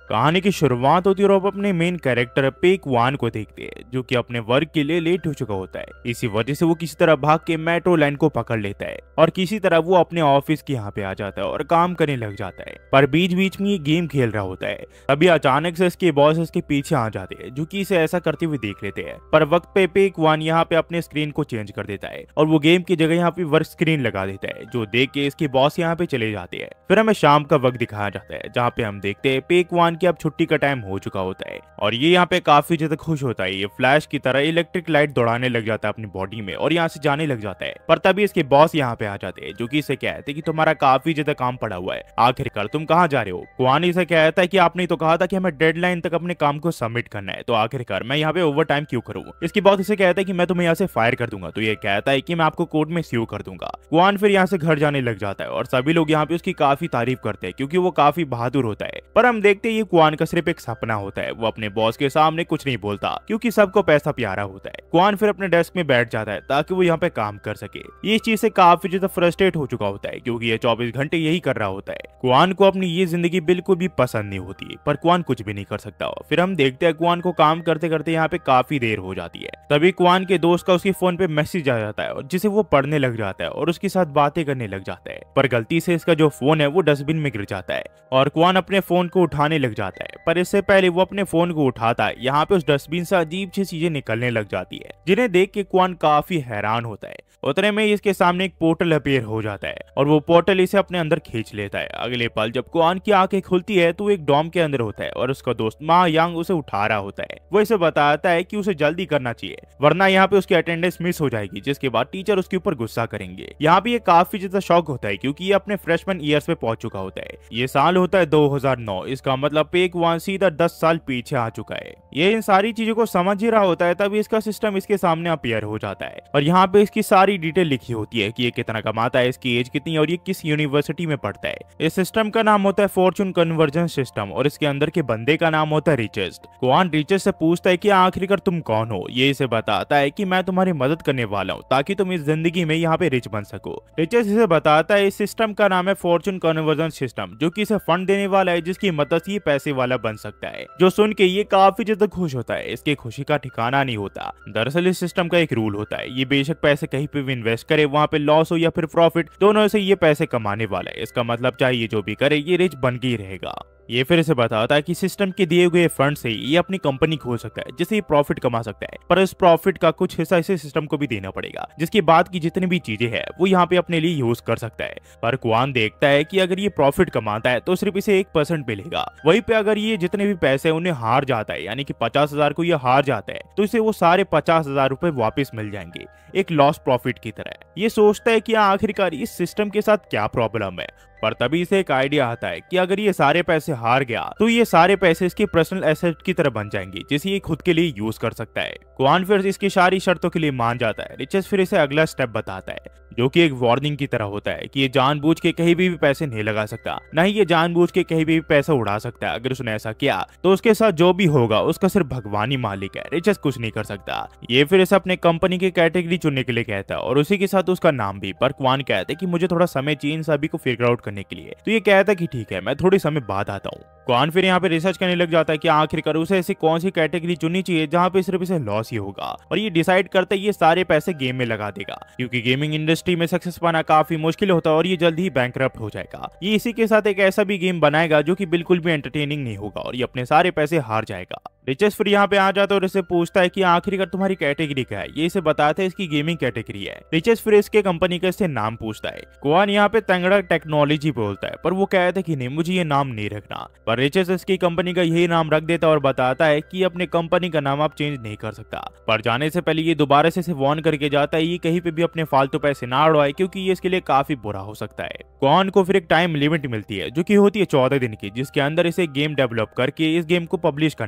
कहानी की शुरुआत होती है और आप अपने मेन कैरेक्टर पेक वान को देखते हैं, जो कि अपने वर्क के लिए लेट हो चुका होता है। इसी वजह से वो किसी तरह भाग के मेट्रो लाइन को पकड़ लेता है और किसी तरह वो अपने ऑफिस के यहाँ पे आ जाता है और काम करने लग जाता है। पर बीच बीच में ये गेम खेल रहा होता है, तभी अचानक से इसके बॉस इसके पीछे आ जाते हैं, जो कि इसे ऐसा करते हुए देख लेते हैं। पर वक्त पे पेक वान यहाँ पे अपने स्क्रीन को चेंज कर देता है और वो गेम की जगह यहाँ पे वर्क स्क्रीन लगा देता है, जो देख के इसके बॉस यहाँ पे चले जाते हैं। फिर हमें शाम का वक्त दिखाया जाता है, जहाँ पे हम देखते हैं पेक वान की अब छुट्टी का टाइम हो चुका होता है और ये यहाँ पे काफी ज्यादा खुश होता है। ये फ्लैश की तरह इलेक्ट्रिक लाइट दौड़ाने लग जाता है अपनी बॉडी में और यहाँ से जाने लग जाता है। पर तभी इसके बॉस यहाँ पे आ जाते हैं, जो कि इसे कहते हैं कि तुम्हारा काफी ज्यादा काम पड़ा हुआ है, आखिरकार तुम कहाँ जा रहे हो। क्वान इसे कहता है कि आपने तो कहा था कि हमें डेडलाइन तक अपने काम को सबमिट करना है, तो आखिरकार मैं यहाँ पे ओवर टाइम क्यों करूँ। इसकी बॉस इसे कहता है कि मैं तुम्हें यहाँ से फायर कर दूंगा, तो ये कहता है कि मैं आपको कोर्ट में स्यू कर दूंगा। क्वान फिर यहाँ से घर जाने लग जाता है और सभी लोग यहाँ पे उसकी काफी तारीफ करते हैं, क्योंकि वो काफी बहादुर होता है। पर हम देखते हैं ये क्वान का सिर्फ एक सपना होता है। वो अपने बॉस के सामने कुछ नहीं बोलता, क्योंकि सबको पैसा प्यारा होता है। क्वान फिर अपने डेस्क में बैठ जाता है ताकि वो यहाँ पे काम कर सके। ये इस चीज से काफी ज्यादा फ्रस्ट्रेट हो चुका होता है, क्योंकि ये 24 घंटे यही कर रहा होता है। क्वान को अपनी ये जिंदगी बिल्कुल भी पसंद नहीं होती, पर क्वान कुछ भी नहीं कर सकता। फिर हम देखते हैं क्वान को काम करते करते यहाँ पे काफी देर हो जाती है। तभी क्वान के दोस्त का उसके फोन पे मैसेज आ जाता है और जिसे वो पढ़ने लग जाता है और उसके साथ बातें करने लग जाता है। पर गलती से इसका जो फोन है वो डस्टबिन में गिर जाता है और क्वान अपने फोन को उठाने लग जाता है। पर इससे पहले वो अपने फोन को उठाता है, यहाँ पे उस डस्टबिन से अजीब सी चीजें निकलने लग जाती है, जिन्हें देख के क्वान काफी हैरान होता है। उतने में इसके सामने एक पोर्टल अपीयर हो जाता है और वो पोर्टल इसे अपने अंदर खींच लेता है। अगले पल जब क्वान की आंखें खुलती है तो एक डॉम के अंदर होता है और उसका दोस्त मा यांग उसे उठा रहा होता है। वो इसे बताता है कि उसे जल्दी करना चाहिए, वरना यहाँ पे उसकी अटेंडेंस मिस हो जाएगी, जिसके बाद टीचर उसके ऊपर गुस्सा करेंगे। यहाँ पे ये काफी ज्यादा शॉक होता है, क्योंकि ये अपने फ्रेशमैन ईयर्स पे पहुंच चुका होता है। ये साल होता है 2009। इसका मतलब पेक वान सीधा 10 साल पीछे आ चुका है। ये इन सारी चीजों को समझ ही रहा होता है, तभी इसका सिस्टम इसके सामने अपीयर हो जाता है और यहाँ पे इसकी सारी डिटेल लिखी होती है कि ये कितना कमाता है, इसकी एज कितनी है और ये किस यूनिवर्सिटी में पढ़ता है। इस सिस्टम का नाम होता है फॉर्चून कन्वर्जेंस सिस्टम और इसके अंदर के बंदे का नाम होता है रिचेस्ट। क्वान रिचेस्ट से पूछता है कि आखिरकार तुम कौन हो। ये इसे बताता है कि मैं तुम्हारी मदद करने वाला हूँ ताकि तुम इस जिंदगी में यहाँ पे रिच बन सको। रिचेस्ट इसे बताता है इस सिस्टम का नाम है फॉर्चून कन्वर्जेंस सिस्टम, जो कि इसे फंड देने वाला है, जिसकी मदद से ये पैसे वाला बन सकता है। जो सुन के ये काफी ज्यादा खुश होता है। इसकी खुशी का ठिकाना नहीं होता। दरअसल इस सिस्टम का एक रूल होता है, ये बेशक पैसे कहीं पे भी इन्वेस्ट करे, वहाँ पे लॉस हो या फिर प्रॉफिट, दोनों से ये पैसे कमाने वाला है। इसका मतलब चाहे ये जो भी करे ये रिच बन के ही रहेगा। ये फिर इसे बताता है कि सिस्टम के दिए हुए फंड से ये अपनी कंपनी खोल सकता है, जिससे ये प्रॉफिट कमा सकता है, पर इस प्रॉफिट का कुछ हिस्सा इसे सिस्टम को भी देना पड़ेगा, जिसके बाद की जितनी भी चीजें हैं वो यहाँ पे अपने लिए यूज कर सकता है। पर क्वान देखता है कि अगर ये प्रॉफिट कमाता है तो सिर्फ इसे 1% मिलेगा। वहीं पे अगर ये जितने भी पैसे उन्हें हार जाता है, यानी कि 50,000 को ये हार जाता है, तो इसे वो सारे 50,000 रुपए वापस मिल जाएंगे, एक लॉस प्रॉफिट की तरह। ये सोचता है कि आखिरकार इस सिस्टम के साथ क्या प्रॉब्लम है। पर तभी इसे एक आइडिया आता है कि अगर ये सारे पैसे हार गया तो ये सारे पैसे इसके पर्सनल एसेट की तरह बन जाएंगे, जिसे ये खुद के लिए यूज कर सकता है। क्वान फिर इसकी सारी शर्तों के लिए मान जाता है। रिचेस फिर इसे अगला स्टेप बताता है, जो कि एक वार्निंग की तरह होता है कि ये जानबूझ के कहीं भी पैसे नहीं लगा सकता, न ही ये जानबूझ के कहीं भी पैसा उड़ा सकता है। अगर उसने ऐसा किया तो उसके साथ जो भी होगा उसका सिर्फ भगवान ही मालिक है, रिचेस कुछ नहीं कर सकता। ये फिर इसे अपने कंपनी की कैटेगरी चुनने के लिए कहता है और उसी के साथ उसका नाम भी। पर क्वान कहते हैं कि मुझे थोड़ा समय चाहिए इन सभी को फिगर आउट करने के लिए, तो ये कहता है कि ठीक है, मैं थोड़े समय बाद आता हूँ। क्वान फिर यहाँ पे रिसर्च करने लग जाता है कि आखिरकार उसे ऐसी कौन सी कैटेगरी चुननी चाहिए जहाँ पे सिर्फ इसे लॉस ही होगा, और ये डिसाइड करते ये सारे पैसे गेम में लगा देगा, क्योंकि गेमिंग इंडस्ट्री में सक्सेस पाना काफी मुश्किल होता है और ये जल्द ही बैंकरप्ट हो जाएगा। ये इसी के साथ एक ऐसा भी गेम बनाएगा जो कि बिल्कुल भी एंटरटेनिंग नहीं होगा और ये अपने सारे पैसे हार जाएगा। रिचेस फिर यहाँ पे आ जाता है और इसे पूछता है कि आखिरकार तुम्हारी कैटेगरी क्या है। ये इसे बताता है इसकी गेमिंग कैटेगरी है। रिचेस फिर इसके कंपनी का इससे नाम पूछता है। क्वान यहाँ पे तंगड़ा टेक्नोलॉजी बोलता है, पर वो कहता है कि नहीं, मुझे ये नाम नहीं रखना। पर रिचेस इसकी कंपनी का यही नाम रख देता है और बताता है कि अपने कंपनी का नाम आप चेंज नहीं कर सकता। पर जाने से पहले ये दोबारा से वार्न करके जाता है ये कहीं पे भी अपने फालतू पैसे ना उड़ाए, क्योंकि ये इसके लिए काफी बुरा हो सकता है। क्वान को फिर एक टाइम लिमिट मिलती है, जो कि होती है 14 दिन की, जिसके अंदर इसे गेम डेवलप करके इस गेम को पब्लिश करना है। पर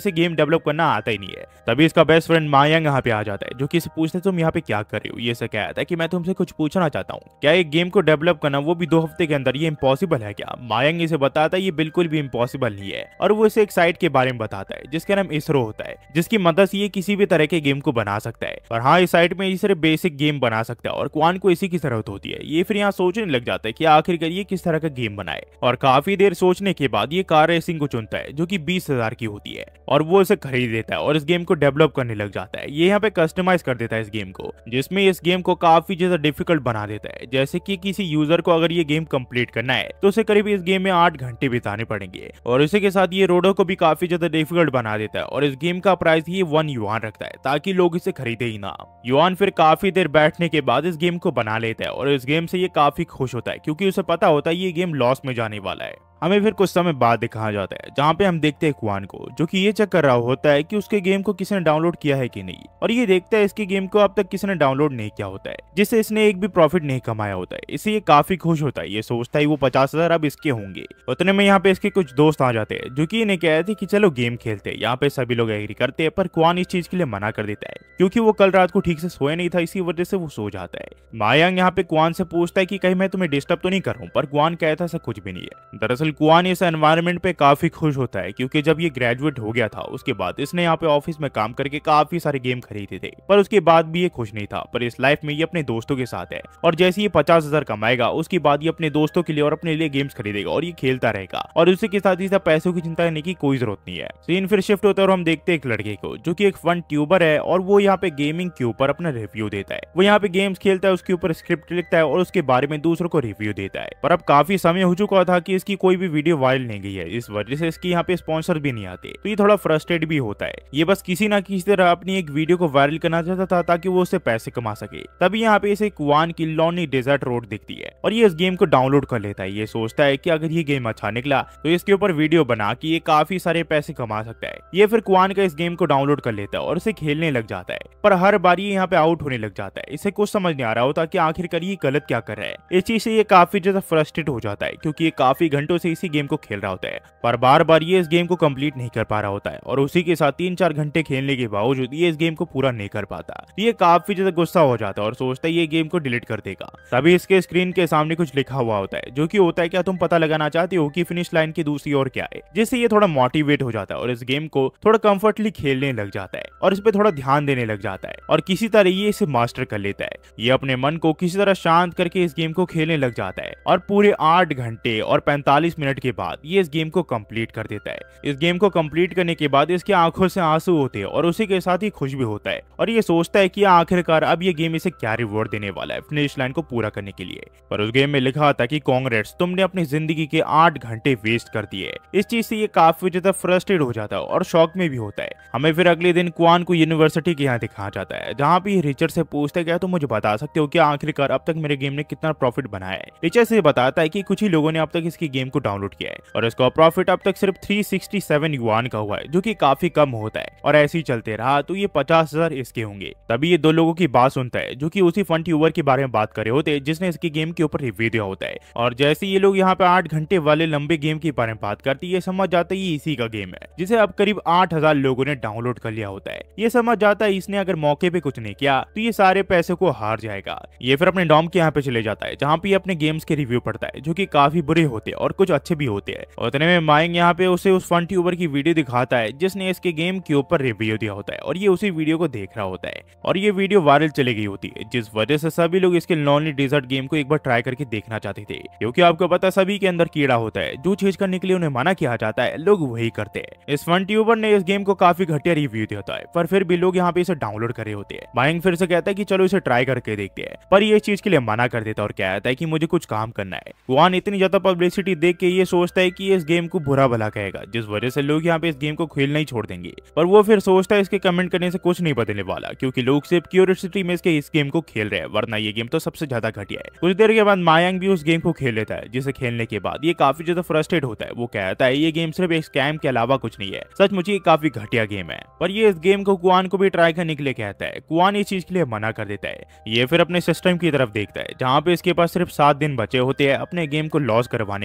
इसे गेम डेवलप करना आता ही नहीं है। तभी इसका बेस्ट फ्रेंड मायांग यहाँ पे आ जाता है, जो कि इसे पूछता है तुम यहाँ पे क्या कर रहे हो। ये इसे कहता है कि मैं तुमसे कुछ पूछना चाहता हूँ, क्या एक गेम को डेवलप करना वो भी 2 हफ्ते के अंदर, ये इम्पॉसिबल है क्या? मायांग इसे बताता है ये बिल्कुल भी इम्पॉसिबल नहीं है, और वो इसे एक साइट के बारे में बताता है जिसका नाम इसरो होता है, जिसकी मदद से ये किसी भी तरह के गेम को बना सकता है। और हाँ, इस साइट में ये सिर्फ बेसिक गेम बना सकता है और क्वान को इसी की जरूरत होती है। ये फिर यहाँ सोचने लग जाता है कि आखिरकार ये किस तरह का गेम बनाए, और काफी देर सोचने के बाद ये कार रेसिंग को चुनता है जो कि 20,000 की होती है, और वो इसे खरीद लेता है और इस गेम को डेवलप करने लग जाता है। ये यहाँ पे कस्टमाइज कर देता है इस गेम को, जिसमें इस गेम को काफी ज्यादा डिफिकल्ट बना देता है। जैसे कि किसी यूजर को अगर ये गेम कंप्लीट करना है तो उसे करीब इस गेम में 8 घंटे बिताने पड़ेंगे, और इसी के साथ ये रोडो को भी काफी ज्यादा डिफिकल्ट बना देता है। और इस गेम का प्राइस ये 1 युआन रखता है ताकि लोग इसे खरीदे ही ना। युआन फिर काफी देर बैठने के बाद इस गेम को बना लेता है, और इस गेम से ये काफी खुश होता है क्योंकि उसे पता होता है ये गेम लॉस में जाने वाला है। हमें फिर कुछ समय बाद दिखाया जाता है जहाँ पे हम देखते हैं क्वान को, जो कि ये चेक कर रहा होता है कि उसके गेम को किसी ने डाउनलोड किया है कि नहीं, और ये देखता है इसके गेम को अब तक किसी ने डाउनलोड नहीं किया होता है, जिससे इसने एक भी प्रॉफिट नहीं कमाया होता है। इससे ये काफी खुश होता है, ये सोचता है वो 50,000 अब इसके होंगे। उतने में यहाँ पे इसके कुछ दोस्त आ जाते हैं जो कि इन्हें कहते हैं कि चलो गेम खेलते हैं। यहाँ पे सभी लोग एग्री करते हैं, पर क्वान इस चीज के लिए मना कर देता है क्योंकि वो कल रात को ठीक से सोया नहीं था, इसी वजह से वो सो जाता है। मायांग यहाँ पे क्वान से पूछता है कि कहीं मैं तुम्हें डिस्टर्ब तो नहीं कर रहा हूँ, पर क्वान कहता ऐसा कुछ भी नहीं है। दरअसल क्वान इस एनवायरनमेंट पे काफी खुश होता है क्योंकि जब ये ग्रेजुएट हो गया था उसके बाद इसने यहाँ पे ऑफिस में काम करके काफी सारे गेम खरीदे थे, पर उसके बाद भी ये खुश नहीं था। पर इस लाइफ में ये अपने दोस्तों के साथ है, और जैसे ये 50,000 कमाएगा उसके बाद ये अपने दोस्तों के लिए और अपने लिए गेम्स खरीदेगा और ये खेलता रहेगा, और उसी के साथ ही पैसों की चिंता करने की कोई जरूरत नहीं है। सीन फिर शिफ्ट होता है और हम देखते हैं एक लड़के को जो कि एक फन ट्यूबर है, और वो यहाँ पे गेमिंग के ऊपर अपना रिव्यू देता है। वो यहाँ पे गेम्स खेलता है, उसके ऊपर स्क्रिप्ट लिखता है और उसके बारे में दूसरों को रिव्यू देता है। पर अब काफी समय हो चुका था कि इसकी कोई भी वीडियो वायरल नहीं गई है, इस वजह से इसकी यहाँ पे स्पॉन्सर भी नहीं आते, तो ये थोड़ा फ्रस्ट्रेट भी होता है। ये बस किसी ना किसी तरह अपनी एक वीडियो को वायरल करना चाहता था ताकि वो उससे पैसे कमा सके। तभी यहाँ पे इसे क्वान की लॉनी डेजर्ट रोड दिखती है, और ये इस गेम को डाउनलोड कर लेता है। ये सोचता है कि अगर ये गेम अच्छा निकला तो इसके ऊपर वीडियो बना के ये काफी सारे पैसे कमा सकता है। ये फिर क्वान का इस गेम को डाउनलोड कर लेता है और इसे खेलने लग जाता है, पर हर बार ये यहाँ पे आउट होने लग जाता है। इसे कुछ समझ नहीं आ रहा होता कि आखिरकार ये गलत क्या कर रहा है। इस चीज से ये काफी ज्यादा फ्रस्ट्रेट हो जाता है क्योंकि ये काफी घंटों से इसी गेम को खेल रहा होता है, पर बार बार ये इस गेम को कंप्लीट नहीं कर पा रहा होता है, और उसी के साथ 3-4 घंटे खेलने के बावजूद ये इस गेम को पूरा नहीं कर पाता। ये काफी ज्यादा गुस्सा हो जाता है और सोचता है ये गेम को डिलीट कर देगा। तभी इसके स्क्रीन के सामने कुछ लिखा हुआ होता है जो कि होता है क्या तुम पता लगाना चाहते हो कि फिनिश लाइन की दूसरी ओर क्या है, जिससे ये थोड़ा मोटिवेट हो जाता है और इस गेम को थोड़ा कंफर्टली खेलने लग जाता है और इस पे थोड़ा ध्यान देने लग जाता है, और किसी तरह ये इसे मास्टर कर लेता है। ये अपने मन को किसी तरह शांत करके इस गेम को खेलने लग जाता है, और पूरे 8 घंटे और 45 मिनट के बाद ये इस गेम को कंप्लीट कर देता है। इस गेम को कंप्लीट करने के बाद इसकी आंखों से आंसू होते हैं और उसी के साथ ही खुश भी होता है, और ये सोचता है कि आखिरकार अब ये गेम इसे क्या रिवॉर्ड देने वाला है फिनिश लाइन को पूरा करने के लिए। पर उस गेम में लिखा था कि कांग्रेट्स, तुमने अपनी जिंदगी के 8 घंटे वेस्ट कर दिए। इस चीज से ये काफी ज्यादा फ्रस्ट्रेट हो जाता है और शॉक में भी होता है। हमें फिर अगले दिन क्वान को यूनिवर्सिटी के यहाँ दिखाया जाता है, जहाँ पे रिचर्ड से पूछता है क्या तुम मुझे बता सकते हो कि आखिरकार अब तक मेरे गेम ने कितना प्रॉफिट बनाया है। रिचर्ड से बताता है कि कुछ ही लोगों ने अब तक इसकी गेम को डाउनलोड किया है और इसका प्रॉफिट अब तक सिर्फ 367 युआन का हुआ है, जो कि काफी कम होता है, और ऐसे ही चलते रहा तो ये 50,000 इसके होंगे। तभी ये 2 लोगों की बात सुनता है जो कि उसी फन ट्यूबर के बारे में बात कर रहे होते हैं जिसने इसकी गेम के ऊपर रिव्यू दिया होता है, और जैसे ये लोग यहाँ पे 8 घंटे वाले लंबे गेम के बारे में बात करती है, ये समझ जाता है ये इसी का गेम है जिसे अब करीब 8,000 लोगों ने डाउनलोड कर लिया होता है। ये समझ जाता है इसने अगर मौके पे कुछ नहीं किया तो ये सारे पैसे को हार जाएगा। ये फिर अपने डॉम के यहाँ पे चले जाता है जहाँ पे ये अपने गेम्स के रिव्यू पढ़ता है जो कि काफी बुरे होते हैं और कुछ अच्छे भी होते हैं। उतने में माइंग यहाँ पे उसे उस फन ट्यूबर की वीडियो दिखाता है जिसने इसके गेम के ऊपर रिव्यू दिया होता है, और ये उसी वीडियो को देख रहा होता है, और ये वीडियो वायरल चली गई होती है, जिस वजह से सभी लोग इसके लॉनली डेजर्ट गेम को एक बार ट्राई करके देखना चाहते थे। क्योंकि आपको पता सभी के अंदर कीड़ा होता है, जो चीज करने के लिए उन्हें मना किया जाता है लोग वही करते हैं। इस फन ट्यूबर ने इस गेम को काफी घटिया रिव्यू दिया होता है, पर फिर भी लोग यहाँ पे इसे डाउनलोड कर रहे होते हैं। माइंग फिर से कहता है कि चलो इसे ट्राई करके देखते हैं, पर ये चीज के लिए मना कर देता है और कहता है कि मुझे कुछ काम करना है। क्वान इतनी ज्यादा पब्लिसिटी देख के ये सोचता है कि इस गेम को बुरा भला कहेगा, जिस वजह से लोग यहाँ पे इस गेम को खेलना ही छोड़ देंगे, पर वो फिर सोचता है इसके कमेंट करने से कुछ नहीं बदलने वाला, क्योंकि लोग सिर्फ क्यूरियोसिटी में इस गेम को खेल रहे हैं, वरना ये गेम तो सबसे ज्यादा घटिया है। कुछ देर के बाद मायांग भी उस गेम को खेल लेता है, जिसे खेलने के बाद ये काफी ज्यादा फ्रस्ट्रेट होता है। वो कहता है ये गेम सिर्फ एक स्कैम के अलावा कुछ नहीं है, सचमुच ये काफी घटिया गेम है। पर ये इस गेम को क्वान को भी ट्राई करने के लिए कहता है। क्वान इस चीज के लिए मना कर देता है। ये फिर अपने सिस्टम की तरफ देखता है, जहाँ पे इसके पास सिर्फ 7 दिन बचे होते हैं अपने गेम को लॉस करवाने के लिए,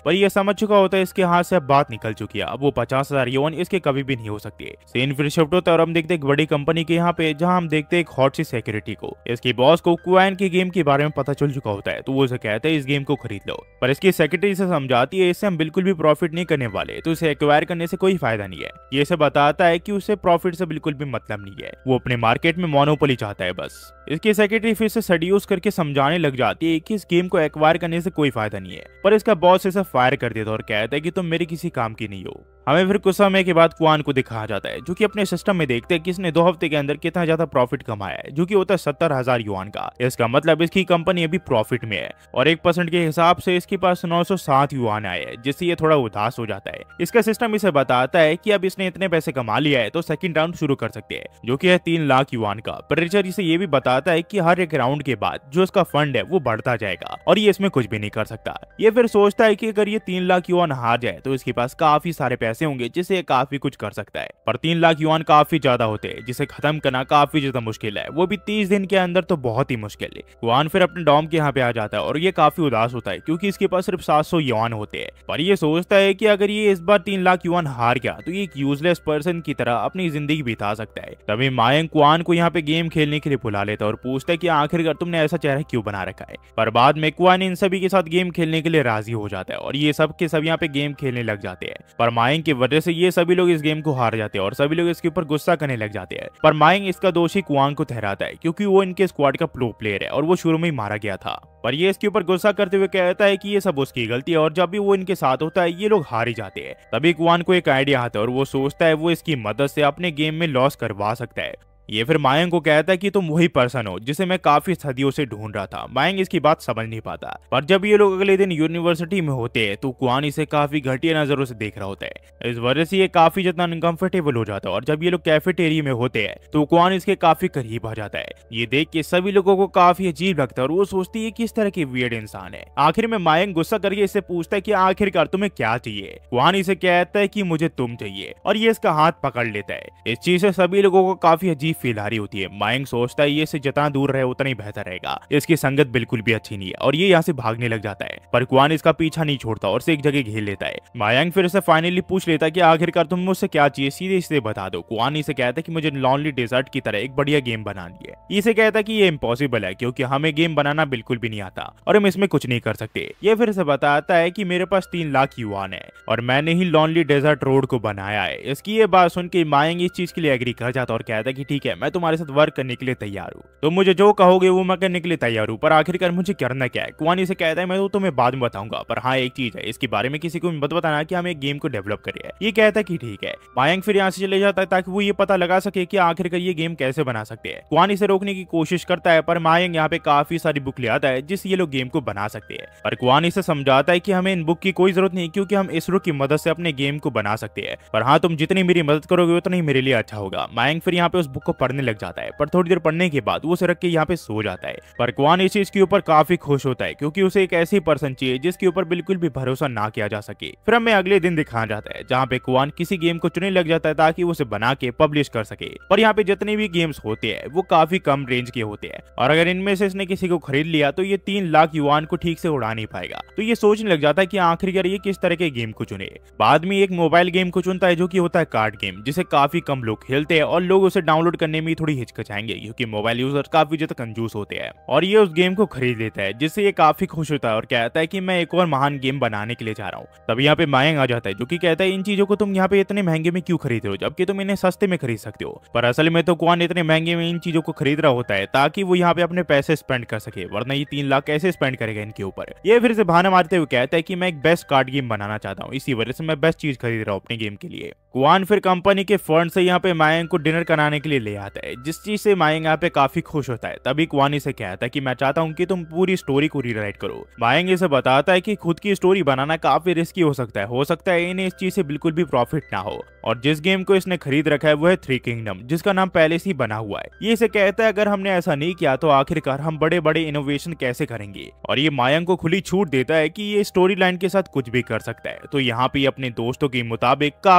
पर ये समझ चुका होता है इसके हाथ से अब बात निकल चुकी है, अब वो 50,000 युआन इसके कभी भी नहीं हो सकती। सीन फिर शिफ्ट होता है और हम देखते एक बड़ी कंपनी के यहाँ पे, जहाँ हम देखते एक हॉट सी सिक्योरिटी को। इसके बॉस को क्वान की गेम के बारे में पता चल चुका होता है, तो वो उसे कहता है इस गेम को खरीद लो। पर इसकी सेक्रेटरी से समझाती है इससे हम बिल्कुल भी प्रॉफिट नहीं करने वाले, तो इसे एक्वायर करने से कोई फायदा नहीं है। ये इसे बताता है कि उसे प्रॉफिट से बिल्कुल भी मतलब नहीं है, वो अपने मार्केट में मोनोपोली चाहता है बस। इसकी सेक्रेटरी फिर से सड्यूस करके समझाने लग जाती है कि इस गेम को एक्वायर करने से कोई फायदा नहीं है, पर इसका बॉस इसे फायर कर देता है और कहता है कि तुम मेरे किसी काम की नहीं हो। हमें फिर कुछ समय के बाद क्वान को दिखाया जाता है, जो कि अपने सिस्टम में देखते हैं कि इसने 2 हफ्ते के अंदर कितना ज्यादा प्रॉफिट कमाया है, जो कि होता है 70,000 युआन का। इसका मतलब इसकी कंपनी अभी प्रॉफिट में है और 1% के हिसाब से इसके पास 907 युआन आए हैं, जिससे ये थोड़ा उदास हो जाता है। इसका सिस्टम इसे बताता है कि अब इसने इतने पैसे कमा लिया है तो सेकंड राउंड शुरू कर सकते हैं, जो कि है 3 लाख युआन का। पर रिचर इसे ये भी बताता है कि हर एक राउंड के बाद जो इसका फंड है वो बढ़ता जाएगा और ये इसमें कुछ भी नहीं कर सकता। ये फिर सोचता है कि अगर ये 3 लाख युआन हार जाए तो इसके पास काफी सारे पैसे होंगे जिससे काफी कुछ कर सकता है। पर 3 लाख युआन काफी ज्यादा होते हैं, जिसे खत्म करना काफी ज्यादा मुश्किल है, वो भी 30 दिन के अंदर, तो बहुत ही मुश्किल है। क्वान फिर अपने डॉम के यहाँ पे आ जाता है और ये काफी उदास होता है क्योंकि इसके पास सिर्फ 700 युआन होते हैं। पर ये सोचता है कि अगर ये इस बार 3 लाख युआन हार गया तो ये एक यूजलेस पर्सन की तरह अपनी जिंदगी बिता सकता है। तभी मायंग क्वान को यहाँ पे गेम खेलने के लिए बुला लेता है और पूछता है कि आखिरकार तुमने ऐसा चेहरा क्यों बना रखा है। पर बाद में क्वान इन सभी के साथ गेम खेलने के लिए राजी हो जाता है और ये सब के सब यहाँ पे गेम खेलने लग जाते हैं। पर मायंग की वजह से ये सभी लोग इस गेम को हार जाते हैं और सभी लोग इसके ऊपर गुस्सा करने लग जाते हैं। पर मायंग इसका दोषी क्वांग को ठहराता है क्योंकि वो इनके स्क्वाड का प्रो प्लेयर है और वो शुरू में ही मारा गया था। पर ये इसके ऊपर गुस्सा करते हुए कहता है कि ये सब उसकी गलती है और जब भी वो इनके साथ होता है ये लोग हार ही जाते हैं। तभी क्वान को एक आइडिया आता है और वो सोचता है वो इसकी मदद से अपने गेम में लॉस करवा सकता है। ये फिर मायंग को कहता है कि तुम वही पर्सन हो जिसे मैं काफी सदियों से ढूंढ रहा था। मायंग इसकी बात समझ नहीं पाता, पर जब ये लोग अगले दिन यूनिवर्सिटी में होते हैं तो क्वान इसे काफी घटिया नजरों से देख रहा होता है। इस वजह से ये काफी ज्यादा अनकंफर्टेबल हो जाता है और जब ये लोग कैफेटेरिया में होते हैं तो क्वान इसके काफी करीब आ जाता है। ये देख के सभी लोगों को काफी अजीब लगता है और वो सोचती है किस तरह की वियर्ड इंसान है। आखिर में मायंग गुस्सा करके इससे पूछता है कि आखिरकार तुम्हें क्या चाहिए। क्वान इसे कहता है कि मुझे तुम चाहिए और ये इसका हाथ पकड़ लेता है। इस चीज से सभी लोगों को काफी अजीब फील आ रही होती है। मायंग सोचता है ये से जितना दूर रहे उतना ही बेहतर रहेगा, इसकी संगत बिल्कुल भी अच्छी नहीं है और ये यहाँ से भागने लग जाता है। पर क्वान इसका पीछा नहीं छोड़ता और से एक जगह घेर लेता है। मायंग फिर से फाइनली पूछ लेता है कि आखिरकार तुम मुझसे क्या चाहिए, सीधे सीधे बता दो। क्वान इसे कहता है कि मुझे लॉनली डेजर्ट की तरह एक बढ़िया गेम बनानी है। इसे कहता है कि ये इम्पॉसिबल है क्योंकि हमें गेम बनाना बिल्कुल भी नहीं आता और हम इसमें कुछ नहीं कर सकते। ये फिर से बताता है कि मेरे पास 3 लाख युआन है और मैंने ही लॉनली डेजर्ट रोड को बनाया है। इसकी ये बात सुन के मायंग इस चीज के लिए एग्री कर जाता और कहता है कि ठीक है, मैं तुम्हारे साथ वर्क करने के लिए तैयार हूँ, तो मुझे जो कहोगे वो मैं करने के लिए तैयार हूँ, पर आखिरकार मुझे करना क्या है। क्वान इसे कहता है मैं तो तुम्हें बाद में बताऊंगा, पर हाँ एक चीज है, इसके बारे में किसी को मत बताना कि हम एक गेम को डेवलप करें। ये कहता है कि ठीक है। मायंग फिर यहाँ से चले जाता है ताकि वो ये पता लगा सके कि आखिरकार ये गेम कैसे बना सकते हैं। क्वान इसे रोकने की कोशिश करता है पर मायंग यहाँ पे काफी सारी बुक ले आता है जिससे ये लोग गेम को बना सकते हैं। पर क्वान इसे समझाता है कि हमें इन बुक की कोई जरूरत नहीं क्योंकि हम इसरो की मदद से अपने गेम को बना सकते हैं, पर हाँ तुम जितनी मेरी मदद करोगे उतना ही मेरे लिए अच्छा होगा। मायंग फिर यहाँ पे उस बुक को पढ़ने लग जाता है, पर थोड़ी देर पढ़ने के बाद वो उसे रख के यहाँ पे सो जाता है। पर क्वान इस चीज के ऊपर काफी खुश होता है क्योंकि उसे एक ऐसी पर्सन चाहिए जिसके ऊपर बिल्कुल भी भरोसा ना किया जा सके। फिर हमें अगले दिन दिखाया जाता है जहाँ पे क्वान किसी गेम को चुनने लग जाता है ताकि वो उसे बना के पब्लिश कर सके। और यहाँ पे जितने भी गेम्स होते हैं वो काफी कम रेंज के होते हैं और अगर इनमें से इसने किसी को खरीद लिया तो ये 3 लाख युआन को ठीक से उड़ा नहीं पाएगा। तो ये सोचने लग जाता है कि आखिरकार ये किस तरह के गेम को चुने। बाद में एक मोबाइल गेम को चुनता है जो कि होता है कार्ड गेम, जिसे काफी कम लोग खेलते हैं और लोग उसे डाउनलोड करने में थोड़ी हिचकिचाएंगे क्योंकि मोबाइल यूजर काफी ज्यादा कंजूस होते हैं। और ये उस गेम को खरीद लेता है जिससे ये काफी खुश होता है और कहता है कि मैं एक और महान गेम बनाने के लिए जा रहा हूँ। तब यहाँ पे मायंग आ जाता है जो कि कहता है इन चीजों को तुम यहाँ पे इतने महंगे में क्यों खरीद रहे हो जबकि तुम इन्हें सस्ते में खरीद सकते हो। पर असल में तो क्वान इतने महंगे में इन चीजों को खरीद रहा होता है ताकि वो यहाँ पे अपने पैसे स्पेंड कर सके, वरना ये 3 लाख कैसे स्पेंड करेगा इनके ऊपर। ये फिर से बहाना मारते हुए कहता है कि मैं एक बेस्ट कार्ड गेम बनाना चाहता हूँ, इसी वजह से मैं बेस्ट चीज खरीद रहा हूँ अपने गेम के लिए। क्वान फिर कंपनी के फंड से यहाँ पे मायंग को डिनर कराने के लिए ले आता है, जिस चीज से मायंग यहाँ पे काफी खुश होता है। तभी क्वान इसे कहता है कि मैं चाहता हूँ कि तुम पूरी स्टोरी को रीराइट करो। मायंग इसे बताता है कि खुद की स्टोरी बनाना काफी रिस्की हो सकता है इन्हें इस चीज से बिल्कुल भी प्रॉफिट ना हो। और जिस गेम को इसने खरीद रखा है वो है 3 किंगडम, जिसका नाम पहले से ही बना हुआ है। ये इसे कहता है अगर हमने ऐसा नहीं किया तो आखिरकार हम बड़े बड़े इनोवेशन कैसे करेंगे। और ये मायंग को खुली छूट देता है कि ये स्टोरी लाइन के साथ कुछ भी कर सकता है। तो यहाँ पे अपने दोस्तों के मुताबिक काफी अलग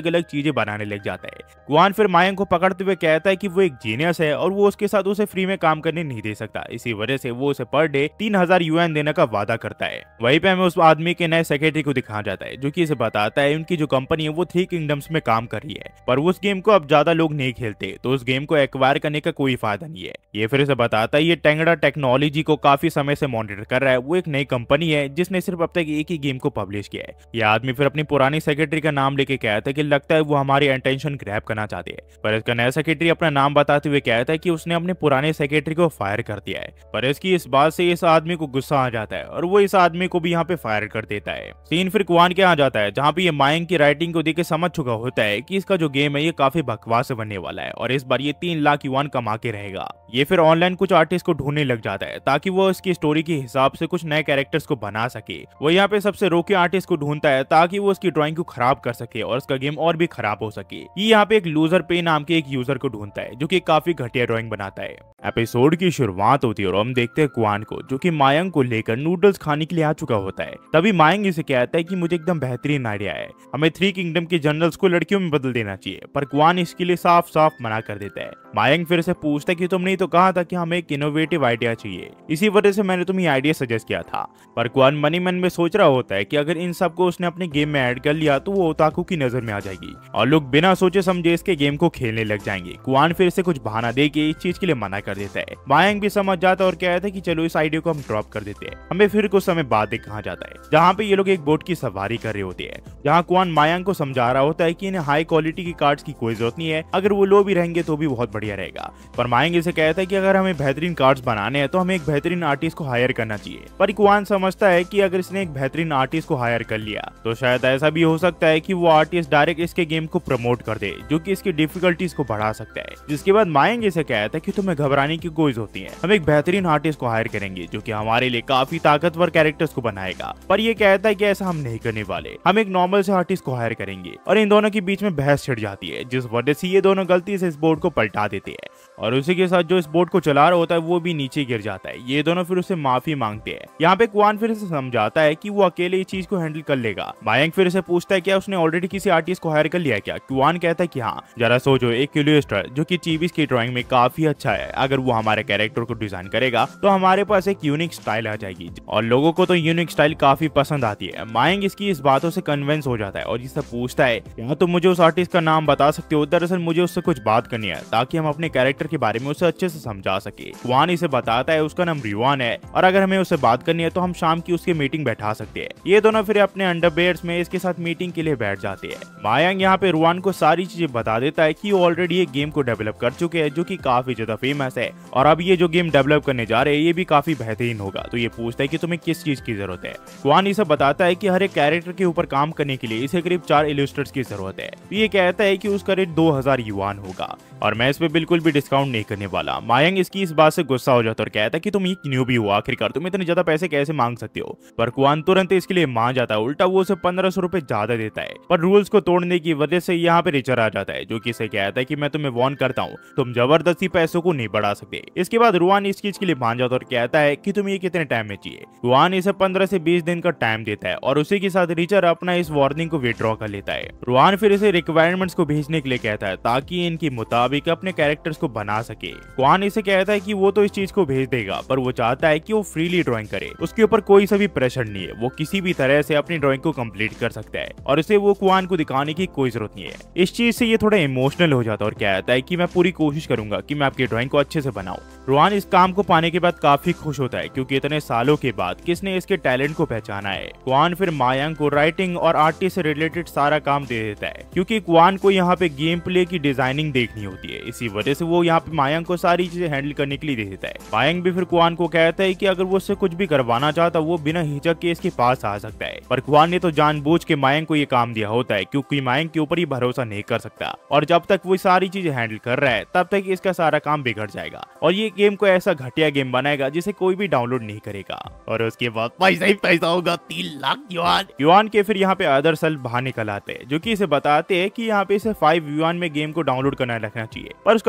अलग चीजें बनाने लग जाता है। क्वान फिर मायंग को पकड़ते हुए कहता है कि वो एक जीनियस है और वो उसके साथ उसे फ्री में काम करने नहीं दे सकता, इसी वजह से वो उसे पर डे 3000 युआन देने का वादा करता है। वहीं पे हमें उस आदमी के नए सेक्रेटरी को दिखाया जाता है जो कि इसे बताता है उनकी जो कंपनी है वो 3 किंगडम्स में काम कर रही है, पर उस गेम को अब ज्यादा लोग नहीं खेलते, तो उस गेम को एक्वायर करने का कोई फायदा नहीं है। ये फिर इसे बताता है ये टेंगड़ा टेक्नोलॉजी को काफी समय से मॉनिटर कर रहा है, वो एक नई कंपनी है जिसने सिर्फ अब तक एक ही गेम को पब्लिश किया है। यह आदमी फिर अपनी पुरानी सेक्रेटरी का नाम लेके कहता है कि लगता है वो हमारी अटेंशन ग्रैब करना चाहते हैं, पर इसका नया सेक्रेटरी अपना नाम बताते हुए कहता है कि उसने अपने पुराने सेक्रेटरी को फायर कर दिया है। पर इसकी इस बात से इस आदमी को गुस्सा आ जाता है और वो इस आदमी को भी यहाँ पे फायर कर देता है। सीन फिर क्वान के आ जाता है जहाँ पे ये मायंग की राइटिंग को देख के समझ चुका होता है कि इसका जो गेम है ये काफी बकवास बनने वाला है और इस बार ये 3 लाख युआन कमा के रहेगा। ये फिर ऑनलाइन कुछ आर्टिस्ट को ढूंढने लग जाता है ताकि वो इसकी स्टोरी के हिसाब से कुछ नए कैरेक्टर्स को बना सके। वो यहाँ पे सबसे रोके आर्टिस्ट को ढूंढता है ताकि वो उसकी ड्राइंग को खराब कर सके और उसका गेम और भी खराब हो सके। ये यहाँ पे एक लूजर पे नाम के एक यूजर को ढूंढता है जो कि काफी घटिया ड्राइंग बनाता है। एपिसोड की शुरुआत होती है और हम देखते हैं क्वान को जो कि मायंग को लेकर नूडल्स खाने के लिए आ चुका होता है। तभी मायंग इसे कहता है कि मुझे एकदम बेहतरीन आइडिया है, हमें 3 किंगडम के जनरल्स को लड़कियों में बदल देना चाहिए, पर क्वान इसके लिए साफ साफ मना कर देता है। मायंग फिर से पूछता है कि तुमने तो कहा था कि हमें एक इनोवेटिव आइडिया चाहिए, इसी वजह से मैंने तुम्हें आइडिया सजेस्ट किया था। पर क्वान मन ही मन में सोच रहा होता है कि अगर इन सब को उसने अपने गेम में ऐड कर लिया तो वो ओताकू की नजर में आ जाएगी और लोग बिना सोचे समझे इसके गेम को खेलने लग जाएंगे। क्वान फिर से कुछ बहाना देके इस चीज के लिए मना कर देता है। मायंग भी समझ जाता है और कहता है कि चलो इस आइडिया को हम ड्रॉप कर देते हैं। हमें फिर कुछ समय बाद कहा जाता है जहाँ पे ये लोग एक बोट की सवारी कर रहे होते हैं, जहाँ क्वान मायंग को समझा रहा होता है कि इन्हें हाई क्वालिटी की कार्ड्स की कोई जरूरत नहीं है, अगर वो लो भी रहेंगे तो भी बहुत बढ़िया रहेगा। पर मायंग इसे कहता है कि अगर हमें बेहतरीन कार्ड्स बनाने हैं तो हमें एक बेहतरीन आर्टिस्ट को हायर करना चाहिए। पर क्वान समझता है कि अगर इसने एक बेहतरीन आर्टिस्ट को हायर कर लिया तो शायद ऐसा भी हो सकता है कि वो आर्टिस्ट डायरेक्ट इसके गेम को प्रमोट कर दे, जो कि इसकी डिफिकल्टीज को बढ़ा सकता है। जिसके बाद मायंग इसे कहता है कि तुम्हें घबराने की कोई जरूरत नहीं है, हम एक बेहतरीन आर्टिस्ट को हायर करेंगे जो कि हमारे लिए काफी ताकतवर कैरेक्टर्स को बनाएगा। पर ये कहता है कि ऐसा हम नहीं करने वाले, हम एक नॉर्मल से आर्टिस्ट को हायर करेंगे। और इन दोनों के बीच में बहस छिड़ जाती है जिस वजह से ये दोनों गलती से इस बोर्ड को पलटा देते हैं और उसी के साथ जो इस बोर्ड को चला रहा होता है वो भी नीचे गिर जाता है। ये दोनों फिर उसे माफी मांगते हैं। यहाँ पे क्वान फिर से समझाता है कि वो अकेले इस चीज को हैंडल कर लेगा। मायंग फिर से पूछता है क्या उसने ऑलरेडी किसी आर्टिस्ट को हायर कर लिया क्या। क्वान कहता है कि हाँ, जरा सोचो, एक इलस्ट्रेटर जो कि चीबीस की ड्राइंग में काफी अच्छा है, अगर वो हमारे कैरेक्टर को डिजाइन करेगा तो हमारे पास एक यूनिक स्टाइल आ जाएगी और लोगों को तो यूनिक स्टाइल काफी पसंद आती है। मायंग इसकी इस बातों से कन्विंस हो जाता है और जिससे पूछता है क्या तुम मुझे उस आर्टिस्ट का नाम बता सकते हो, दरअसल मुझे उससे कुछ बात करनी है ताकि हम अपने कैरेक्टर के बारे में उसे अच्छे से समझा सके। क्वान इसे बताता है उसका नाम रिवान है और अगर हमें उससे बात करनी है तो हम शाम की उसकी मीटिंग बैठा सकते हैं। ये दोनों फिर अपने अंडरवेयर्स में इसके साथ मीटिंग के लिए बैठ जाते हैं। मायंग यहाँ पे रुआन को सारी चीजें बता देता है कि वो ऑलरेडी एक गेम को डेवलप कर चुके हैं जो कि काफी ज्यादा फेमस है और अब ये जो गेम डेवलप करने जा रहे हैं ये भी काफी बेहतरीन होगा। तो ये पूछता है कि तुम्हें किस चीज की जरूरत है। क्वान इसे बताता है कि हर एक कैरेक्टर के ऊपर काम करने के लिए इसे करीब 4 इलस्ट्रेटर्स की जरूरत है। ये कहता है कि उसका रेट 2000 युआन होगा और मैं इस पे बिल्कुल भी डिस्काउंट नहीं करने वाला। मायंग इसकी इस बात से गुस्सा हो जाता है और कहता है कि तुम ये न्यूबी हो, आखिरकार तुम इतने ज्यादा पैसे कैसे मांग सकते हो। पर क्वान तुरंत इसके लिए मान जाता है, उल्टा वो उसे 1500 रुपए ज्यादा देता है। पर रूल्स को तोड़ने की वजह से यहाँ पे रिचर आ जाता है जो कि इसे कहता है कि मैं तुम्हें वार्न करता हूँ, तुम जबरदस्ती पैसों को नहीं बढ़ा सकते। इसके बाद रुआन इस चीज के लिए मान जाता है और कहता है कि तुम्हें ये कितने टाइम में चाहिए। रुआन इसे 15 से 20 दिन का टाइम देता है और उसी के साथ रिचर अपना इस वार्निंग को विड्रॉ कर लेता है। रुआन फिर इसे रिक्वायरमेंट्स को भेजने के लिए कहता है ताकि इनके मुताबिक अपने कैरेक्टर्स को बना सके। क्वान इसे कहता है कि वो तो इस चीज को भेज देगा पर वो चाहता है कि वो फ्रीली ड्राइंग करे, उसके ऊपर कोई सा भी प्रेशर नहीं है, वो किसी भी तरह से अपनी ड्राइंग को कंप्लीट कर सकता है और उसे वो क्वान को दिखाने की कोई जरूरत नहीं है। इस चीज से ये थोड़ा इमोशनल हो जाता है और कहता है कि मैं पूरी कोशिश करूंगा कि मैं आपकी ड्राइंग को अच्छे से बनाऊं। रुआन इस काम को पाने के बाद काफी खुश होता है क्योंकि इतने सालों के बाद किसने इसके टैलेंट को पहचाना है। क्वान फिर मायंग को राइटिंग और आर्टिस्ट से रिलेटेड सारा काम दे देता है क्योंकि क्वान को यहाँ पे गेम प्ले की डिजाइनिंग देखनी होती है, इसी वजह से वो यहाँ पे मायंग को सारी चीजें हैंडल करने के लिए दे देता है। मायंग भी फिर क्वान को कहता है कि अगर वो उससे कुछ भी करवाना चाहता वो बिना हिचक के इसके पास आ सकता है। पर क्वान ने तो जानबूझ के मायंग को ये काम दिया होता है क्योंकि मायंग के ऊपर ही भरोसा नहीं कर सकता और जब तक वो सारी चीजें हैंडल कर रहा है तब तक इसका सारा काम बिगड़ जाएगा और ये गेम को ऐसा घटिया गेम बनाएगा जिसे कोई भी डाउनलोड नहीं करेगा। और उसके बाद पैसा ही पैसा होगा, 3 लाख युआन। युआन के फिर यहाँ पे अदर सेल बाहर निकल आते हैं जो कि इसे बताते हैं कि यहाँ पे इसे 5 युआन में गेम को डाउनलोड करना रखना चाहिए, पर उसका दूसरा